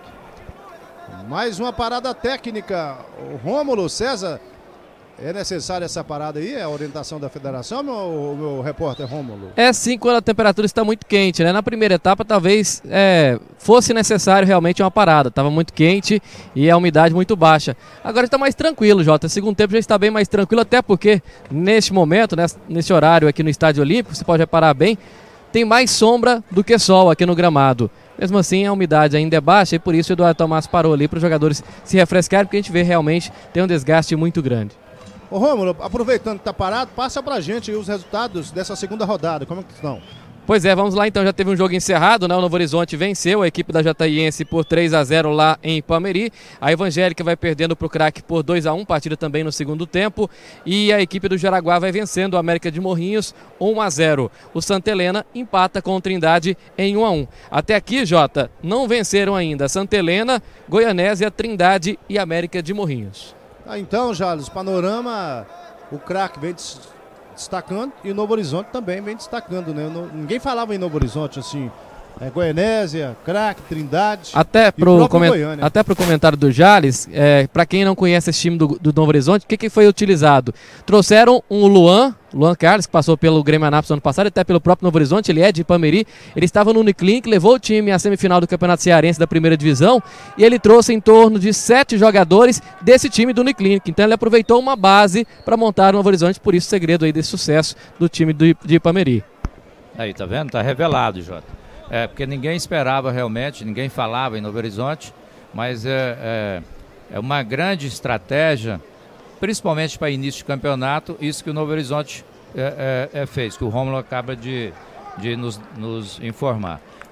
Mais uma parada técnica. O Rômulo, César, é necessária essa parada aí? É a orientação da federação, meu, meu repórter Rômulo? É sim, quando a temperatura está muito quente, né? Na primeira etapa talvez é, fosse necessário realmente uma parada. Estava muito quente e a umidade muito baixa. Agora está mais tranquilo, Jota. Segundo tempo já está bem mais tranquilo, até porque neste momento, nesse, nesse horário aqui no Estádio Olímpico, você pode reparar bem, tem mais sombra do que sol aqui no gramado. Mesmo assim, a umidade ainda é baixa e por isso o Eduardo Tomás parou ali para os jogadores se refrescarem, porque a gente vê realmente tem um desgaste muito grande. Ô Rômulo, aproveitando que está parado, passa pra gente os resultados dessa segunda rodada, como é que estão? Pois é, vamos lá então, já teve um jogo encerrado, né? O Novo Horizonte venceu a equipe da Jataiense por três a zero lá em Ipameri. A Evangélica vai perdendo para o Craque por dois a um, partida também no segundo tempo. E a equipe do Jaraguá vai vencendo o América de Morrinhos um a zero. O Santa Helena empata com o Trindade em um a um. Até aqui, Jota, não venceram ainda Santa Helena, Goianésia, Trindade e América de Morrinhos. Ah, então, Jales, panorama, o Craque vem destacando e o Novo Horizonte também vem destacando, né? Ninguém falava em Novo Horizonte assim, é, Goianésia, Craque, Trindade. Até pro, coment... Até pro comentário do Jales, é, para quem não conhece esse time do, do Novo Horizonte, o que, que foi utilizado? Trouxeram um Luan, Luan Carlos, que passou pelo Grêmio Anápolis ano passado, até pelo próprio Novo Horizonte, ele é de Ipameri, ele estava no Uniclinic, levou o time à semifinal do Campeonato Cearense da primeira divisão e ele trouxe em torno de sete jogadores desse time do Uniclinic, então ele aproveitou uma base para montar o Novo Horizonte, por isso o segredo aí desse sucesso do time do, de Ipameri. Aí, tá vendo? Tá revelado, Jota. É, porque ninguém esperava realmente, ninguém falava em Novo Horizonte, mas é, é, é uma grande estratégia, principalmente para início de campeonato, isso que o Novo Horizonte é, é, é fez, que o Rômulo acaba de, de nos, nos informar.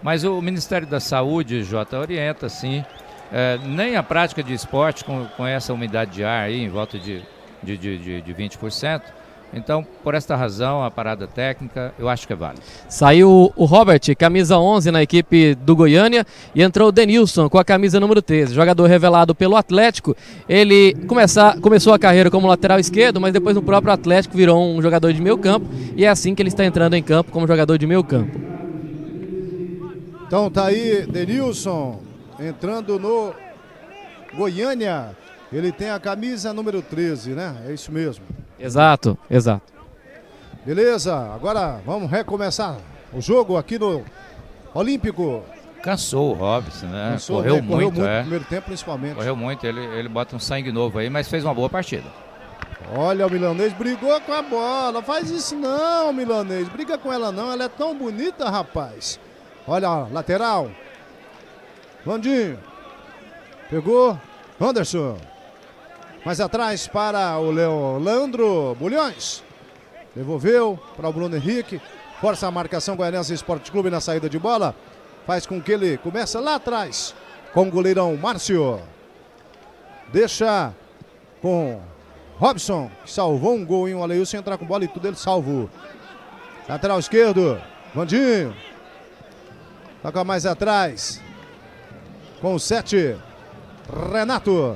Mas o Ministério da Saúde, Jota, orienta, sim, é, nem a prática de esporte com, com essa umidade de ar aí, em volta de, de, de, de, de vinte por cento. Então, por esta razão, a parada técnica, eu acho que é válida. Saiu o Robert, camisa onze na equipe do Goiânia, e entrou o Denilson com a camisa número treze, jogador revelado pelo Atlético. Ele começar, começou a carreira como lateral esquerdo, mas depois no próprio Atlético virou um jogador de meio campo, e é assim que ele está entrando em campo como jogador de meio campo. Então tá aí Denilson entrando no Goiânia. Ele tem a camisa número treze, né? É isso mesmo. Exato, exato. Beleza, agora vamos recomeçar o jogo aqui no Olímpico. Cansou o Robson, né? Cansou, correu, né? muito, correu muito é. no primeiro tempo, principalmente. Correu muito, ele, ele bota um sangue novo aí, mas fez uma boa partida. Olha, o milanês brigou com a bola. Faz isso não, milanês. Briga com ela não, ela é tão bonita, rapaz. Olha, ó, lateral. Landinho. Pegou. Anderson. Mais atrás para o Leandro Bulhões. Devolveu para o Bruno Henrique. Força a marcação Goianense Esporte Clube na saída de bola. Faz com que ele comece lá atrás com o goleirão Márcio. Deixa com Robson, que salvou um gol em um Aleilson, entrar com bola e tudo ele salvou. Lateral esquerdo, Vandinho. Toca mais atrás com o sete, Renato.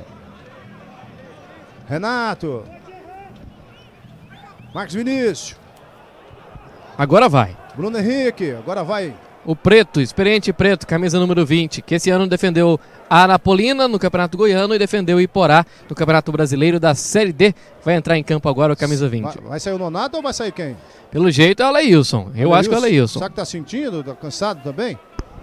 Renato. Marcos Vinícius. Agora vai. Bruno Henrique, agora vai. O Preto, experiente Preto, camisa número vinte, que esse ano defendeu a Anapolina no Campeonato Goiano e defendeu o Iporá no Campeonato Brasileiro da Série D. Vai entrar em campo agora o camisa vinte. Vai, vai sair o Nonato ou vai sair quem? Pelo jeito é o Aleilson. Eu acho que é o Aleilson. Será que tá sentindo? Tá cansado também?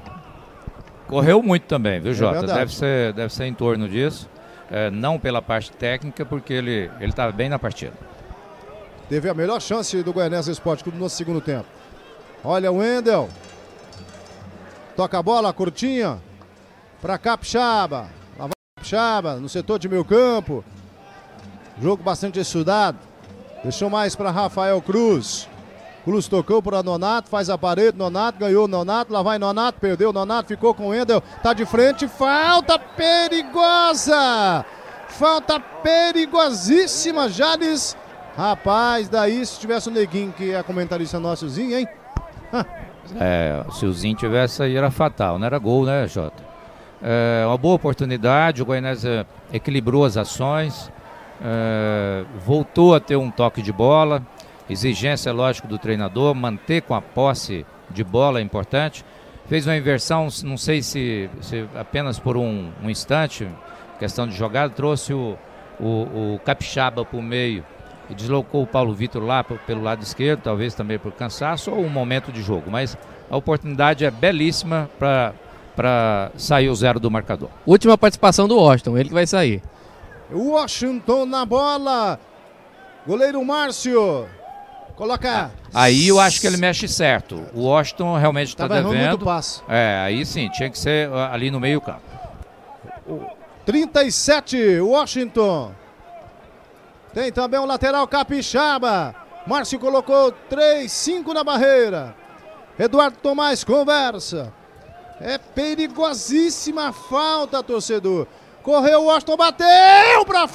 Correu muito também, viu, Jota? verdade. deve, ser, deve ser em torno disso. É, não pela parte técnica, porque ele ele estava bem na partida. Teve a melhor chance do Goianense Esporte Clube no segundo tempo. Olha o Wendel. Toca a bola, curtinha. Para Capixaba. Lá vai Capixaba, no setor de meio campo. Jogo bastante estudado. Deixou mais para Rafael Cruz. Cruz tocou para Nonato, faz a parede, Nonato, ganhou Nonato, lá vai Nonato, perdeu Nonato, ficou com o Wendel, tá de frente, falta perigosa! Falta perigosíssima, Jales. Rapaz, daí se tivesse o Neguinho, que é comentarista nossozinho, hein? É, se o Zinho tivesse aí era fatal, não era gol, né, Jota? É uma boa oportunidade, o Goianese equilibrou as ações, é, voltou a ter um toque de bola. Exigência, lógico, do treinador, manter com a posse de bola é importante. Fez uma inversão, não sei se, se apenas por um, um instante, questão de jogada, trouxe o, o, o Capixaba para o meio e deslocou o Paulo Vitor lá pelo lado esquerdo, talvez também por cansaço ou um momento de jogo. Mas a oportunidade é belíssima para sair o zero do marcador. Última participação do Washington, ele que vai sair. Washington na bola, goleiro Márcio. Coloca. Aí eu acho que ele mexe certo. O Washington realmente está Tava errando devendo. muito passe. É, aí sim, tinha que ser ali no meio campo. trinta e sete, Washington. Tem também o lateral Capixaba. Márcio colocou três, cinco na barreira. Eduardo Tomás conversa. É perigosíssima a falta, torcedor. Correu o Washington, bateu pra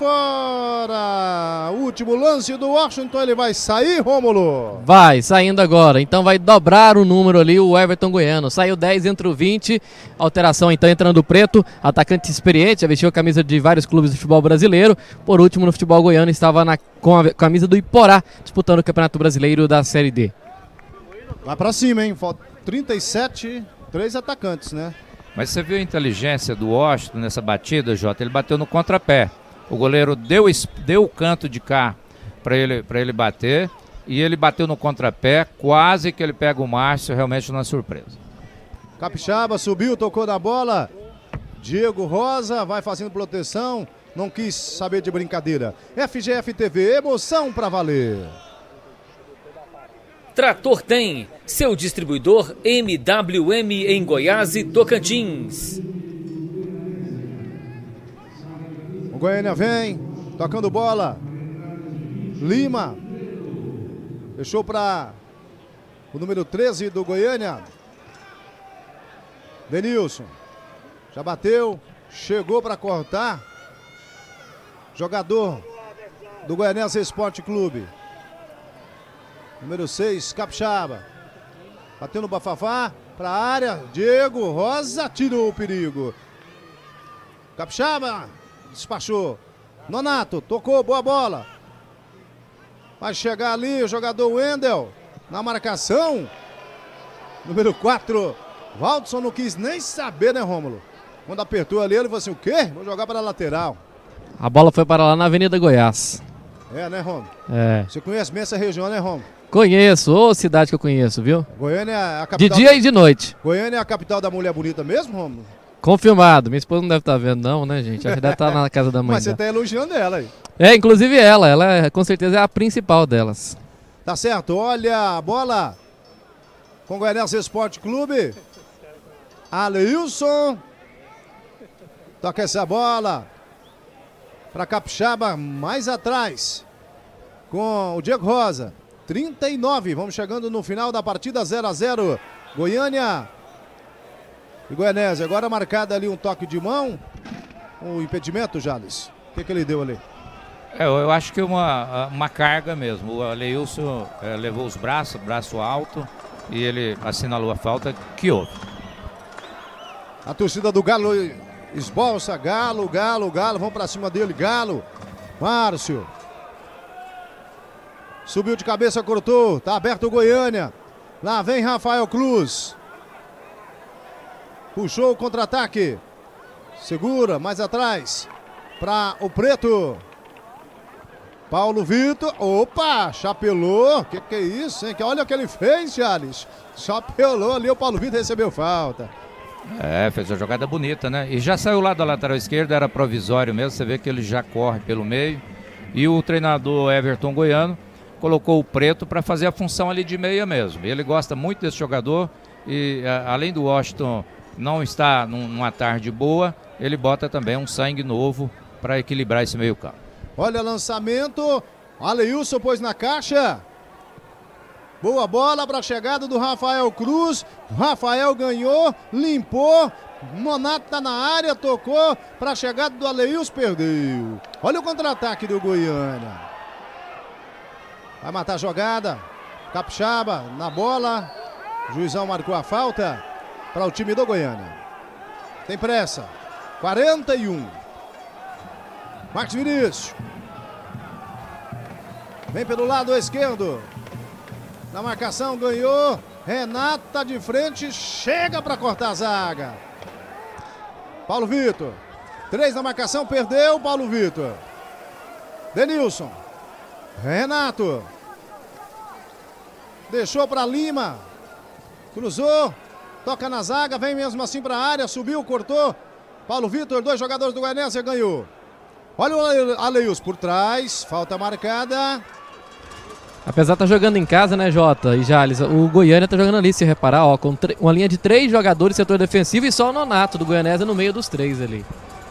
fora. Último lance do Washington, ele vai sair, Rômulo? Vai, saindo agora. Então vai dobrar o número ali, o Everton Goiano. Saiu dez, entra o vinte. Alteração então entrando o Preto, atacante experiente, já vestiu a camisa de vários clubes do futebol brasileiro. Por último, no futebol goiano, estava na, com a camisa do Iporá, disputando o Campeonato Brasileiro da Série D. Vai pra cima, hein? Falta trinta e sete, três atacantes, né? Mas você viu a inteligência do Washington nessa batida, Jota? Ele bateu no contrapé. O goleiro deu, deu o canto de cá para ele, para ele bater. E ele bateu no contrapé. Quase que ele pega o Márcio, realmente uma surpresa. Capixaba subiu, tocou na bola. Diego Rosa vai fazendo proteção. Não quis saber de brincadeira. F G F T V, emoção pra valer. Trator Tem, seu distribuidor M W M em Goiás e Tocantins. O Goiânia vem, tocando bola. Lima. Deixou para o número treze do Goiânia. Denilson. Já bateu. Chegou para cortar. Jogador do Goianésia Esporte Clube. Número seis, Capixaba. Bateu no bafafá. Para a área. Diego Rosa tirou o perigo. Capixaba despachou. Nonato tocou, boa bola. Vai chegar ali o jogador Wendel na marcação. Número quatro. Valdson não quis nem saber, né, Rômulo? Quando apertou ali, ele falou assim, o quê? Vou jogar para a lateral. A bola foi para lá na Avenida Goiás. É, né, Rômulo? É. Você conhece bem essa região, né, Rômulo? Conheço, ô cidade que eu conheço, viu? Goiânia é a capital... De dia e de noite. Goiânia é a capital da mulher bonita mesmo, Rômulo? Confirmado. Minha esposa não deve estar vendo não, né, gente? Acho que deve estar na casa da mãe. Mas você dela. tá elogiando ela aí. É, inclusive ela. Ela é, com certeza é a principal delas. Tá certo. Olha a bola com o Goianésia Esporte Clube. Aleilson. Toca essa bola para Capixaba mais atrás com o Diego Rosa. trinta e nove. Vamos chegando no final da partida, zero a zero. Goiânia e Goianésia. Agora marcado ali um toque de mão. Um impedimento, Jales. O que, que ele deu ali? É, eu acho que uma, uma carga mesmo. O Aleilson é, levou os braços, braço alto, e ele assinalou a falta que houve. A torcida do Galo esbolsa. Galo, Galo, Galo. Vamos pra cima dele, Galo. Márcio. Subiu de cabeça, cortou. Tá aberto o Goiânia. Lá vem Rafael Cruz. Puxou o contra-ataque. Segura, mais atrás. Para o Preto. Paulo Vitor. Opa, chapelou. Que que é isso, hein? Olha o que ele fez, Charles. Chapelou ali. O Paulo Vitor recebeu falta. É, fez uma jogada bonita, né? E já saiu lá da lateral esquerda, era provisório mesmo. Você vê que ele já corre pelo meio. E o treinador Everton Goiano colocou o Preto para fazer a função ali de meia mesmo. Ele gosta muito desse jogador. E a, além do Washington não estar num, numa tarde boa, ele bota também um sangue novo para equilibrar esse meio campo. Olha, lançamento. Aleilson pôs na caixa. Boa bola para a chegada do Rafael Cruz. Rafael ganhou, limpou. Nonato tá na área, tocou para a chegada do Aleilson, perdeu. Olha o contra-ataque do Goiânia. Vai matar a jogada. Capixaba na bola. O juizão marcou a falta para o time do Goiânia. Tem pressa. quarenta e um. Marcos Vinícius. Vem pelo lado esquerdo. Na marcação ganhou. Renato tá de frente. Chega para cortar a zaga. Paulo Vitor. Três na marcação. Perdeu. Paulo Vitor. Denilson. Renato. Deixou para Lima. Cruzou. Toca na zaga. Vem mesmo assim para a área. Subiu, cortou. Paulo Vitor. Dois jogadores do Goianésia ganhou. Olha o Aleilson por trás. Falta marcada. Apesar de estar tá jogando em casa, né, Jota e Jales, o Goiânia tá jogando ali, se reparar, ó, com uma linha de três jogadores setor defensivo e só o Nonato do Goianésia no meio dos três ali.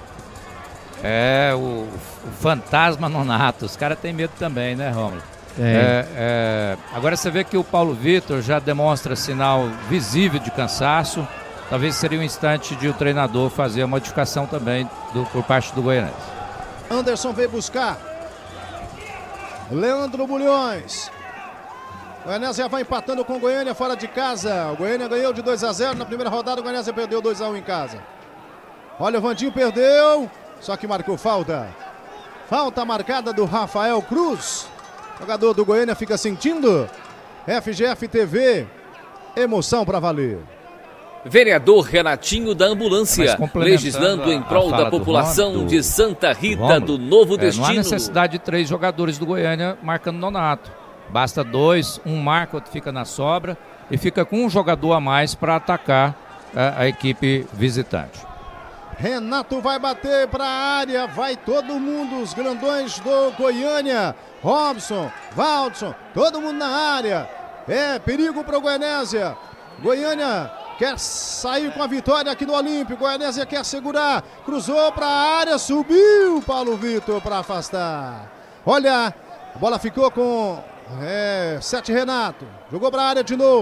É, o, o fantasma Nonato, os caras têm medo também, né, Rômulo? É, é, agora você vê que o Paulo Vitor já demonstra sinal visível de cansaço. Talvez seria um instante de o treinador fazer a modificação também do, por parte do Goianésia. Anderson veio buscar. Leandro Bulhões. O Goianésia vai empatando com o Goiânia fora de casa. O Goiânia ganhou de dois a zero na primeira rodada. O Goianésia perdeu dois a um em casa. Olha, o Vandinho perdeu. Só que marcou falta. Falta marcada do Rafael Cruz. O jogador do Goiânia fica sentindo. F G F T V. Emoção para valer. Vereador Renatinho da Ambulância, legislando em prol da população do, de Santa Rita do, do Novo é, Destino. Não há necessidade de três jogadores do Goiânia marcando Nonato. Basta dois, um marca, outro fica na sobra e fica com um jogador a mais para atacar a, a equipe visitante. Renato vai bater para a área, vai todo mundo, os grandões do Goiânia. Robson, Valdson, todo mundo na área. É perigo para o Goianésia. Goiânia quer sair com a vitória aqui no Olímpico. Goianésia quer segurar. Cruzou para a área. Subiu Paulo Vitor para afastar. Olha, a bola ficou com é, Sete Renato. Jogou para a área de novo.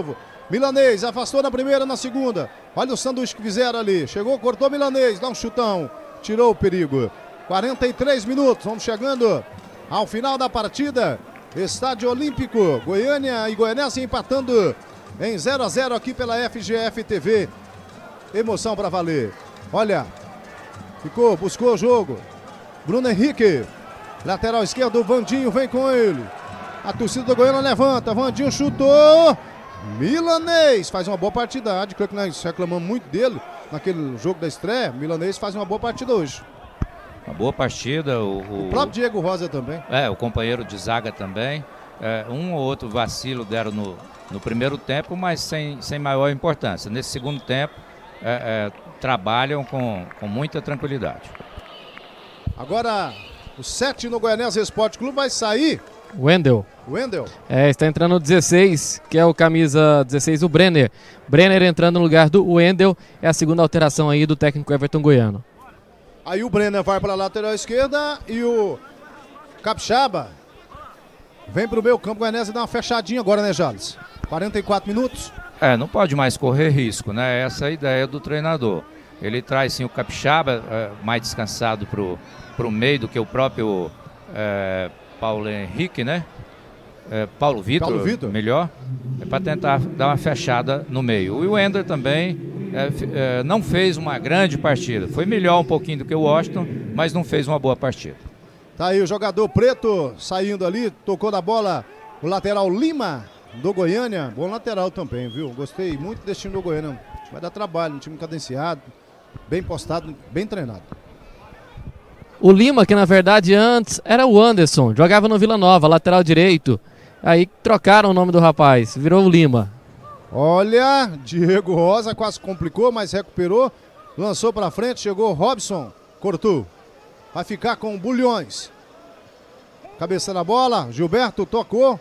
Milanês afastou na primeira, na segunda. Olha o sanduíche que fizeram ali. Chegou, cortou Milanês, dá um chutão. Tirou o perigo. quarenta e três minutos, vamos chegando ao final da partida. Estádio Olímpico, Goiânia e Goianense empatando em zero a zero aqui pela F G F T V. Emoção para valer. Olha, ficou, buscou o jogo. Bruno Henrique, lateral esquerdo, Vandinho vem com ele. A torcida do Goiânia levanta, Vandinho chutou. Milanês faz uma boa partida. De que nós reclamamos muito dele naquele jogo da estreia. Milanês faz uma boa partida hoje. Uma boa partida. O, o, o próprio Diego Rosa também. É, o companheiro de zaga também. É, um ou outro vacilo deram no, no primeiro tempo, mas sem, sem maior importância. Nesse segundo tempo, é, é, trabalham com, com muita tranquilidade. Agora, o sete no Goianese Esporte Clube vai sair. Wendel. Wendel. É, está entrando o dezesseis, que é o camisa dezesseis, o Brenner. Brenner entrando no lugar do Wendel. É a segunda alteração aí do técnico Everton Goiano. Aí o Brenner vai para a lateral esquerda e o Capixaba vem para o meio campo. Goianese dá uma fechadinha agora, né, Jales? quarenta e quatro minutos. É, não pode mais correr risco, né? Essa é a ideia do treinador. Ele traz sim o Capixaba é, mais descansado para o meio do que o próprio é, Paulo Henrique, né? É, Paulo Vitor, Paulo Vitor, melhor, é para tentar dar uma fechada no meio. E o Wender também é, é, não fez uma grande partida. Foi melhor um pouquinho do que o Washington, mas não fez uma boa partida. Tá aí o jogador preto saindo ali, tocou na bola o lateral Lima do Goiânia. Bom lateral também, viu? Gostei muito desse time do Goiânia. Vai dar trabalho, um time cadenciado, bem postado, bem treinado. O Lima, que na verdade antes era o Anderson, jogava no Vila Nova, lateral direito. Aí trocaram o nome do rapaz, virou o Lima. Olha, Diego Rosa quase complicou, mas recuperou. Lançou para frente, chegou Robson, cortou. Vai ficar com Bulhões. Cabeça na bola, Gilberto tocou.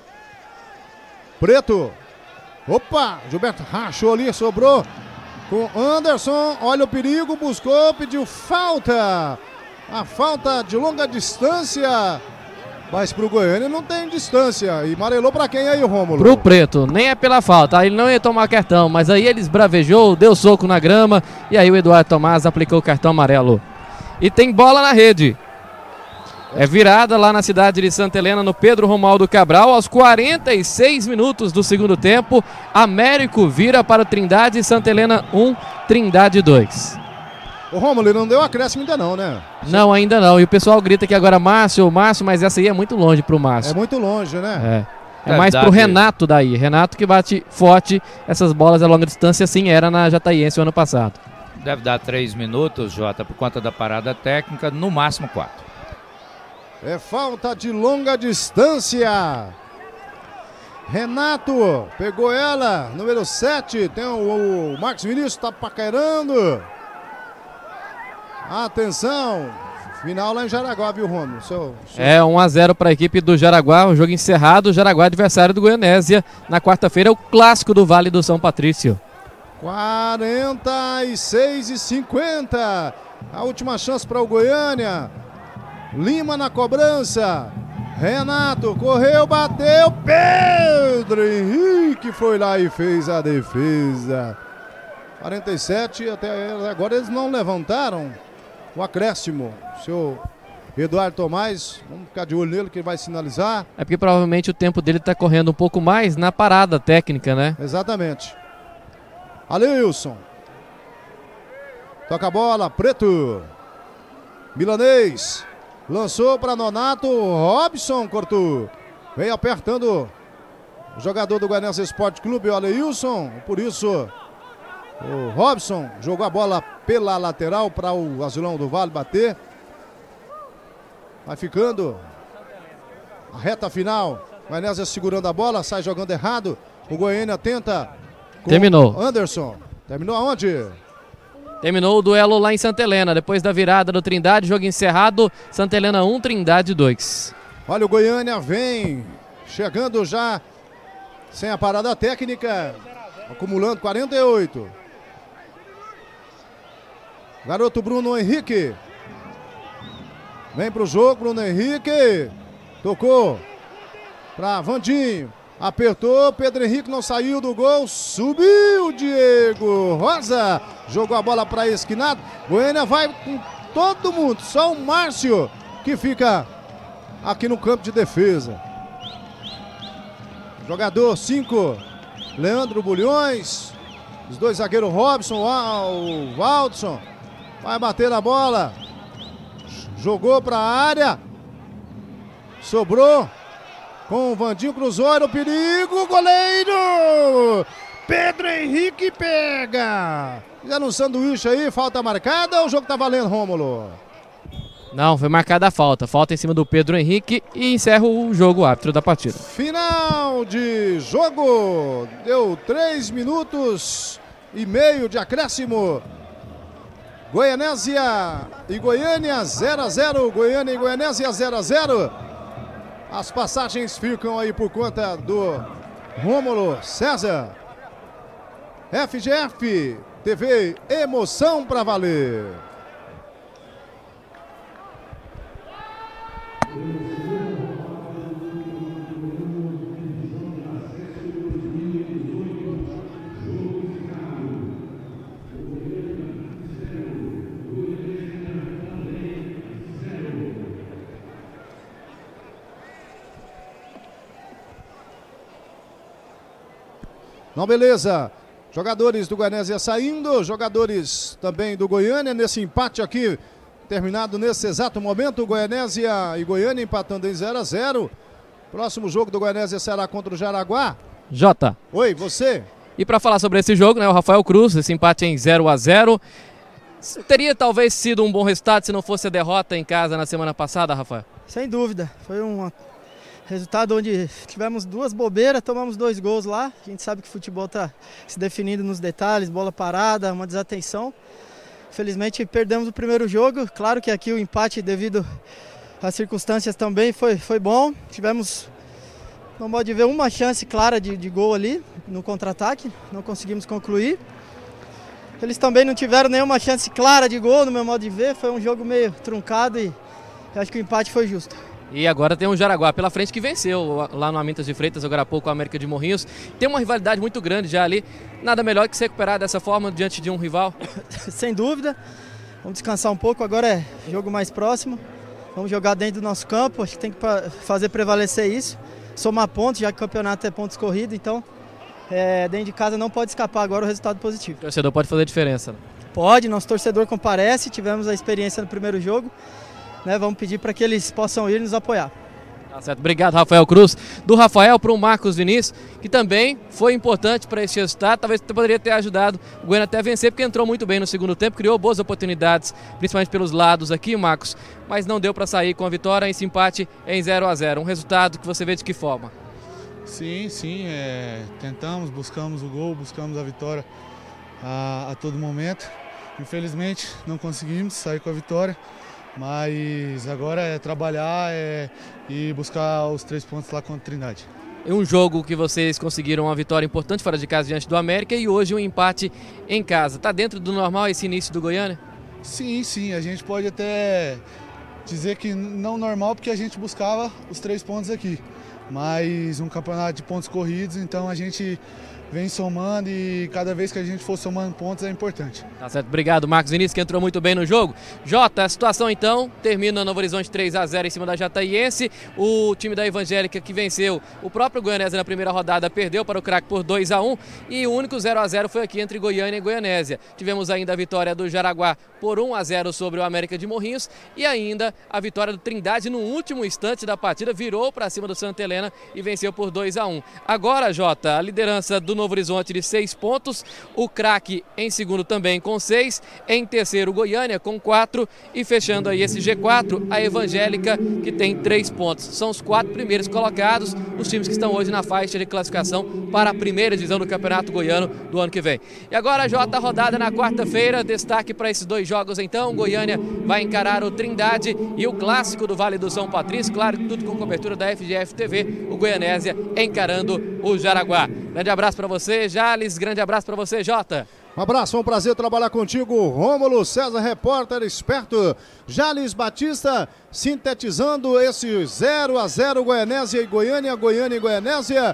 Preto. Opa, Gilberto rachou ali, sobrou com Anderson. Olha o perigo, buscou, pediu falta. A falta de longa distância. Mas pro Goiânia não tem distância. E amarelou pra quem aí, Rômulo? Pro Preto, nem é pela falta. Aí ele não ia tomar cartão, mas aí ele esbravejou, deu soco na grama. E aí o Eduardo Tomás aplicou o cartão amarelo. E tem bola na rede. É virada lá na cidade de Santa Helena, no Pedro Romualdo Cabral. Aos quarenta e seis minutos do segundo tempo, Américo vira para o Trindade. Santa Helena um, Trindade dois. O Rômulo não deu acréscimo ainda não, né? Não, ainda não. E o pessoal grita aqui agora Márcio, Márcio, mas essa aí é muito longe pro Márcio. É muito longe, né? É, é mais pro Renato daí. Renato que bate forte essas bolas a longa distância, assim era na Jataiense o ano passado. Deve dar três minutos, Jota, por conta da parada técnica, no máximo quatro. É falta de longa distância. Renato pegou ela, número sete. Tem o, o Marcos Vinícius, tá paquerando. Atenção, final lá em Jaraguá, viu, Romulo? Seu, seu... É um a zero para a equipe do Jaraguá, o jogo encerrado. O Jaraguá adversário do Goianésia na quarta-feira, o clássico do Vale do São Patrício. quarenta e seis e cinquenta, a última chance para o Goiânia. Lima na cobrança, Renato correu, bateu, Pedro Henrique foi lá e fez a defesa. quarenta e sete, até agora eles não levantaram o acréscimo. O senhor Eduardo Tomás, vamos ficar de olho nele que ele vai sinalizar. É porque provavelmente o tempo dele está correndo um pouco mais na parada técnica, né? Exatamente. Aleilson. Toca a bola, Preto. Milanês. Lançou para Nonato. Robson cortou. Vem apertando o jogador do Goianense Esporte Clube, o Aleilson. Por isso, o Robson jogou a bola pela lateral para o Azulão do Vale bater. Vai ficando a reta final. Goianense segurando a bola, sai jogando errado. O Goiânia tenta. Terminou. Anderson. Terminou aonde? Terminou o duelo lá em Santa Helena. Depois da virada do Trindade, jogo encerrado. Santa Helena um, Trindade dois. Olha, o Goiânia vem chegando já sem a parada técnica. Acumulando quarenta e oito. Garoto Bruno Henrique. Vem pro jogo, Bruno Henrique. Tocou para Vandinho. Apertou, Pedro Henrique não saiu do gol, subiu Diego Rosa, jogou a bola para esquinado. Goiânia vai com todo mundo, só o Márcio que fica aqui no campo de defesa. Jogador cinco, Leandro Bulhões, os dois zagueiros Robson, o Waldson, vai bater a bola, jogou para a área, sobrou com o Vandinho, cruzou, era o perigo, goleiro! Pedro Henrique pega! Fizeram um sanduíche aí, falta marcada ou o jogo tá valendo, Rômulo? Não, foi marcada a falta. Falta em cima do Pedro Henrique e encerra o jogo, o árbitro da partida. Final de jogo. Deu três minutos e meio de acréscimo. Goianésia e Goiânia zero a zero. Goiânia e Goianésia zero a zero. As passagens ficam aí por conta do Rômulo César. F G F T V, emoção pra valer. Não, beleza. Jogadores do Goianésia saindo, jogadores também do Goiânia nesse empate aqui, terminado nesse exato momento. Goianésia e Goiânia empatando em zero a zero. Próximo jogo do Goianésia será contra o Jaraguá. Jota. Oi, você? E para falar sobre esse jogo, né, o Rafael Cruz, esse empate em zero a zero. Teria talvez sido um bom resultado se não fosse a derrota em casa na semana passada, Rafael? Sem dúvida, foi um resultado onde tivemos duas bobeiras, tomamos dois gols lá. A gente sabe que o futebol está se definindo nos detalhes, bola parada, uma desatenção. Infelizmente perdemos o primeiro jogo, claro que aqui o empate devido às circunstâncias também foi, foi bom. Tivemos, no modo de ver, uma chance clara de, de gol ali no contra-ataque, não conseguimos concluir. Eles também não tiveram nenhuma chance clara de gol, no meu modo de ver, foi um jogo meio truncado e acho que o empate foi justo. E agora tem o Jaraguá pela frente que venceu lá no Amintas de Freitas, agora há pouco, a América de Morrinhos. Tem uma rivalidade muito grande já ali. Nada melhor que se recuperar dessa forma diante de um rival. Sem dúvida. Vamos descansar um pouco, agora é jogo mais próximo. Vamos jogar dentro do nosso campo, acho que tem que fazer prevalecer isso. Somar pontos, já que o campeonato é pontos corridos, então é, dentro de casa não pode escapar agora o resultado positivo. O torcedor pode fazer diferença, né? Pode, nosso torcedor comparece, tivemos a experiência no primeiro jogo. Né, vamos pedir para que eles possam ir nos apoiar. Tá certo. Obrigado, Rafael Cruz. Do Rafael para o Marcos Vinícius, que também foi importante para esse resultado. Talvez poderia ter ajudado o Goiânia até a vencer, porque entrou muito bem no segundo tempo, criou boas oportunidades, principalmente pelos lados aqui, Marcos, mas não deu para sair com a vitória. Esse empate em zero a zero. Um resultado que você vê de que forma? Sim, sim. É, tentamos, buscamos o gol, buscamos a vitória a, a todo momento. Infelizmente, não conseguimos sair com a vitória. Mas agora é trabalhar é, e buscar os três pontos lá contra a Trindade. É um jogo que vocês conseguiram uma vitória importante fora de casa diante do América e hoje um empate em casa. Está dentro do normal esse início do Goiânia? Sim, sim. A gente pode até dizer que não normal porque a gente buscava os três pontos aqui. Mas um campeonato de pontos corridos, então a gente vem somando e cada vez que a gente for somando pontos é importante. Tá certo, obrigado Marcos Vinícius, que entrou muito bem no jogo. Jota, a situação então termina no Novo Horizonte três a zero em cima da Jataiense. O time da Evangélica que venceu o próprio Goianésia na primeira rodada perdeu para o Craque por dois a um e o único zero a zero foi aqui entre Goiânia e Goianésia. Tivemos ainda a vitória do Jaraguá por um a zero sobre o América de Morrinhos e ainda a vitória do Trindade no último instante da partida, virou para cima do Santa Helena e venceu por dois a um. Agora, Jota, a liderança do Novo Horizonte de seis pontos, o Craque em segundo também com seis, em terceiro Goiânia com quatro e fechando aí esse G quatro, a Evangélica que tem três pontos. São os quatro primeiros colocados, os times que estão hoje na faixa de classificação para a primeira divisão do Campeonato Goiano do ano que vem. E agora, Jota, rodada na quarta-feira, destaque para esses dois jogos então. Goiânia vai encarar o Trindade e o clássico do Vale do São Patrício, claro, tudo com cobertura da F G F T V, o Goianésia encarando o Jaraguá. Grande abraço para você, Jales, grande abraço para você, Jota. Um abraço, foi um prazer trabalhar contigo, Rômulo César, repórter esperto. Jales Batista sintetizando esse zero a zero Goianésia e Goiânia, Goiânia e Goianésia.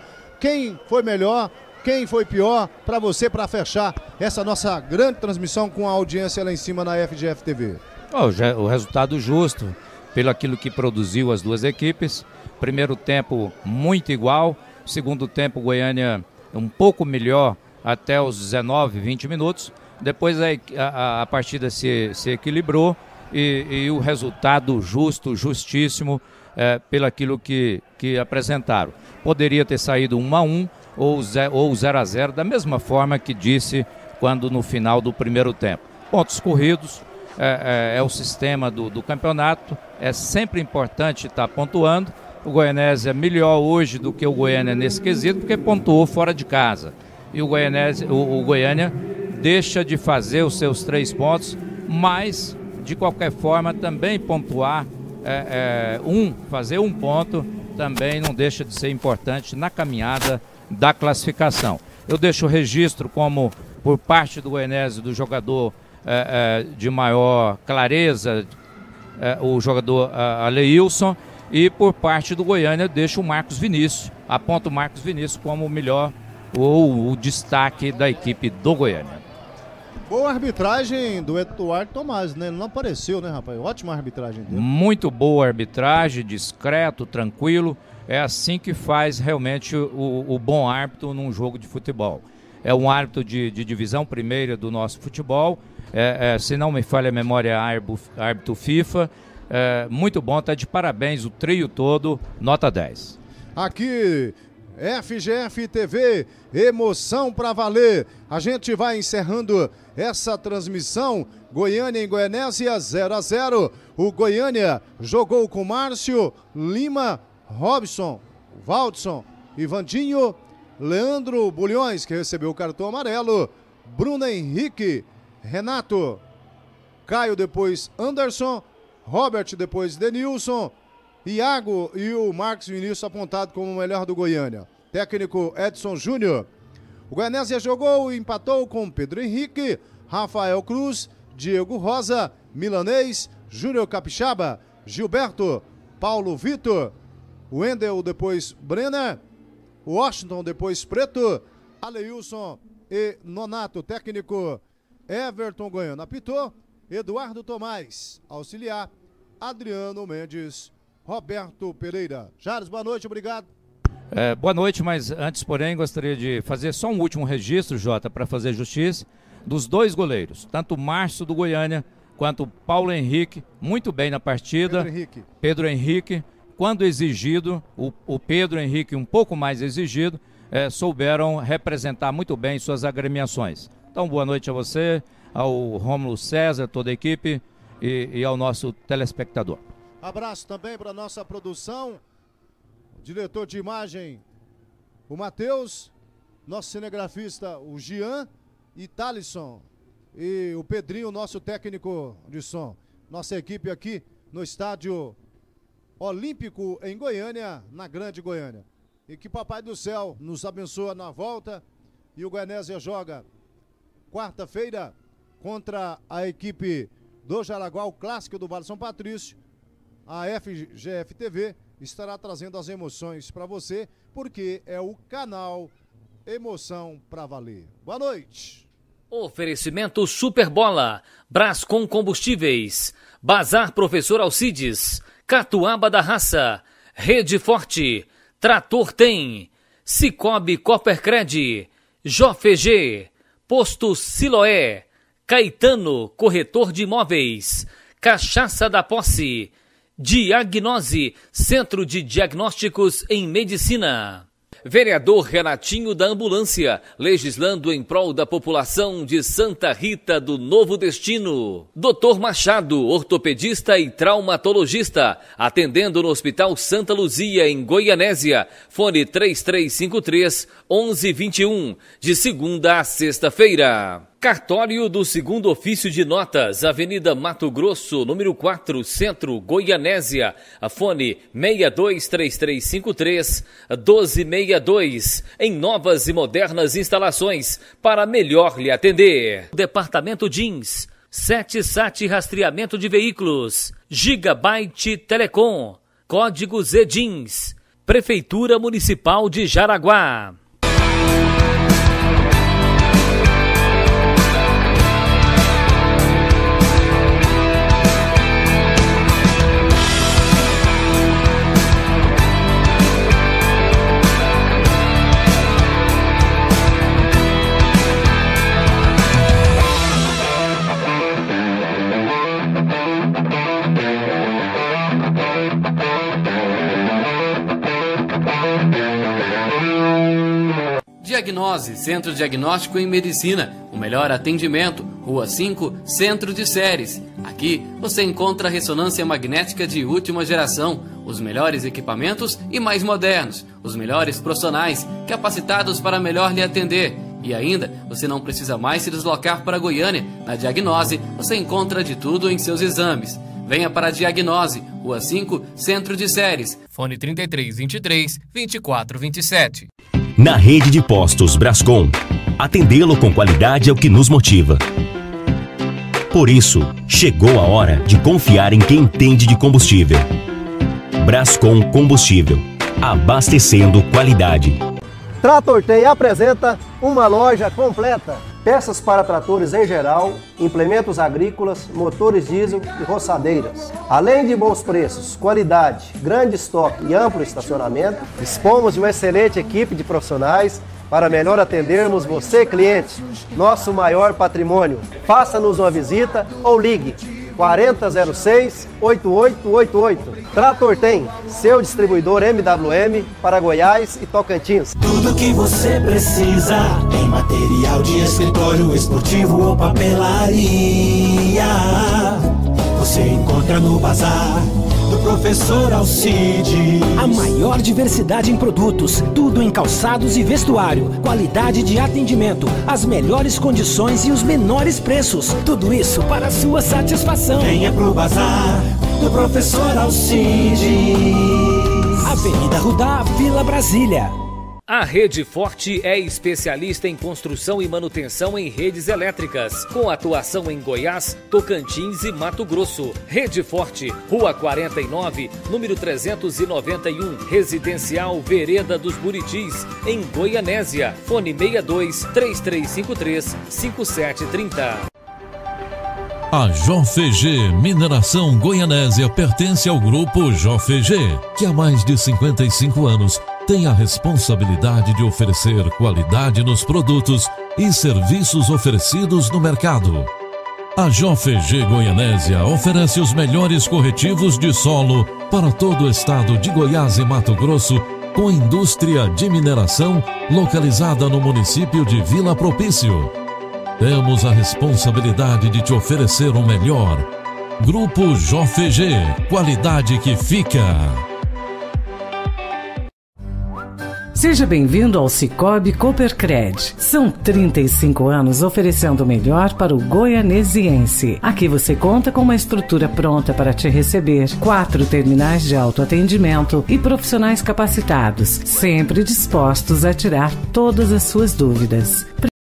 quem foi melhor, quem foi pior, para você, para fechar essa nossa grande transmissão com a audiência lá em cima na F G F T V. Oh, o resultado justo, pelo aquilo que produziu as duas equipes. Primeiro tempo muito igual, segundo tempo Goiânia um pouco melhor até os dezenove, vinte minutos. Depois a, a, a partida se, se equilibrou e, e o resultado justo, justíssimo, é, pelo aquilo que, que apresentaram. Poderia ter saído um a um ou zero a zero, da mesma forma que disse quando no final do primeiro tempo. Pontos corridos, é, é, é o sistema do, do campeonato, é sempre importante estar pontuando. O Goianésia é melhor hoje do que o Goiânia nesse quesito, porque pontuou fora de casa. E o, Goianésia, o, o Goiânia deixa de fazer os seus três pontos, mas, de qualquer forma, também pontuar é, é, um, fazer um ponto, também não deixa de ser importante na caminhada da classificação. Eu deixo o registro como, por parte do Goianésia, do jogador é, é, de maior clareza, é, o jogador é, Aleilson, e por parte do Goiânia, deixo o Marcos Vinícius, aponto o Marcos Vinícius como o melhor ou o destaque da equipe do Goiânia. Boa arbitragem do Eduardo Tomás, né? Ele não apareceu, né, rapaz? Ótima arbitragem dele. Muito boa arbitragem, discreto, tranquilo. É assim que faz realmente o, o bom árbitro num jogo de futebol. É um árbitro de, de divisão primeira do nosso futebol. É, é, se não me falha a memória, árbitro, árbitro FIFA. É, muito bom, tá de parabéns o trio todo, nota dez. Aqui, F G F T V, emoção pra valer. A gente vai encerrando essa transmissão. Goiânia em Goianésia, zero a zero. O Goiânia jogou com Márcio, Lima, Robson, Valdson, Ivandinho, Leandro Bulhões, que recebeu o cartão amarelo, Bruno Henrique, Renato, Caio, depois Anderson, Robert, depois Denilson, Iago e o Marcos Vinícius apontado como o melhor do Goiânia. Técnico Edson Júnior. O Goianésia jogou e empatou com Pedro Henrique, Rafael Cruz, Diego Rosa, Milanês, Júnior Capixaba, Gilberto, Paulo Vitor, Wendel, depois Brenner, Washington, depois Preto, Aleilson e Nonato. Técnico Everton Goiano. Apitou Eduardo Tomás, auxiliar Adriano Mendes, Roberto Pereira. Jaros, boa noite, obrigado. É, boa noite, mas antes, porém, gostaria de fazer só um último registro, Jota, para fazer justiça, dos dois goleiros, tanto o Márcio do Goiânia quanto o Paulo Henrique, muito bem na partida. Pedro Henrique. Pedro Henrique, quando exigido, o, o Pedro Henrique um pouco mais exigido, é, souberam representar muito bem suas agremiações. Então, boa noite a você, ao Rômulo César, toda a equipe e, e ao nosso telespectador. Abraço também para nossa produção, diretor de imagem, o Matheus, nosso cinegrafista, o Gian e Thalisson, e o Pedrinho, nosso técnico de som. Nossa equipe aqui no estádio Olímpico em Goiânia, na Grande Goiânia. E que Papai do Céu nos abençoa na volta. E o Goianésia joga quarta-feira contra a equipe do Jaraguá, o clássico do Vale São Patrício. A F G F T V estará trazendo as emoções para você, porque é o canal Emoção pra Valer. Boa noite. Oferecimento Superbola, Brascom Combustíveis, Bazar Professor Alcides, Catuaba da Raça, Rede Forte, Trator Tem, Cicobi Coppercred, J F G, Posto Siloé, Caetano, Corretor de Imóveis, Cachaça da Posse, Diagnose, Centro de Diagnósticos em Medicina. Vereador Renatinho da Ambulância, legislando em prol da população de Santa Rita do Novo Destino. Doutor Machado, ortopedista e traumatologista, atendendo no Hospital Santa Luzia, em Goianésia. Fone três três cinco três, onze vinte e um, de segunda a sexta-feira. Cartório do Segundo Ofício de Notas, Avenida Mato Grosso, número quatro, Centro, Goianésia. A fone seis dois três três cinco três, um dois seis dois, em novas e modernas instalações para melhor lhe atender. Departamento Jeans, sete sat Rastreamento de Veículos, Gigabyte Telecom, Código Z Jeans, Prefeitura Municipal de Jaraguá. Diagnose, Centro Diagnóstico em Medicina, o melhor atendimento, Rua cinco, Centro de Séries. Aqui você encontra ressonância magnética de última geração, os melhores equipamentos e mais modernos, os melhores profissionais capacitados para melhor lhe atender. E ainda, você não precisa mais se deslocar para Goiânia. Na Diagnose, você encontra de tudo em seus exames. Venha para a Diagnose, Rua cinco, Centro de Séries. Fone trinta e três, vinte e três, vinte e quatro, vinte e sete. Na rede de postos Brascom, atendê-lo com qualidade é o que nos motiva. Por isso, chegou a hora de confiar em quem entende de combustível. Brascom Combustível, abastecendo qualidade. Tratortei apresenta uma loja completa. Peças para tratores em geral, implementos agrícolas, motores diesel e roçadeiras. Além de bons preços, qualidade, grande estoque e amplo estacionamento, dispomos de uma excelente equipe de profissionais para melhor atendermos você, cliente, nosso maior patrimônio. Faça-nos uma visita ou ligue quarenta zero seis, oito oito oito oito. Tratortem, seu distribuidor M W M para Goiás e Tocantins. Tudo que você precisa em material de escritório, esportivo ou papelaria, você encontra no Bazar do Professor Alcide. A maior diversidade em produtos, tudo em calçados e vestuário, qualidade de atendimento, as melhores condições e os menores preços. Tudo isso para a sua satisfação. Venha pro Bazar do Professor Alcide. Avenida Rudá, Vila Brasília. A Rede Forte é especialista em construção e manutenção em redes elétricas, com atuação em Goiás, Tocantins e Mato Grosso. Rede Forte, Rua quarenta e nove, número trezentos e noventa e um, Residencial Vereda dos Buritis, em Goianésia. Fone seis dois, três três cinco três, cinco sete três zero. A J F G Mineração Goianésia pertence ao grupo J F G, que há mais de cinquenta e cinco anos tem a responsabilidade de oferecer qualidade nos produtos e serviços oferecidos no mercado. A J F G Goianésia oferece os melhores corretivos de solo para todo o estado de Goiás e Mato Grosso, com indústria de mineração localizada no município de Vila Propício. Temos a responsabilidade de te oferecer o melhor. Grupo J F G, qualidade que fica. Seja bem-vindo ao Cicobi Coopercred. São trinta e cinco anos oferecendo o melhor para o goianesiense. Aqui você conta com uma estrutura pronta para te receber, quatro terminais de autoatendimento e profissionais capacitados, sempre dispostos a tirar todas as suas dúvidas.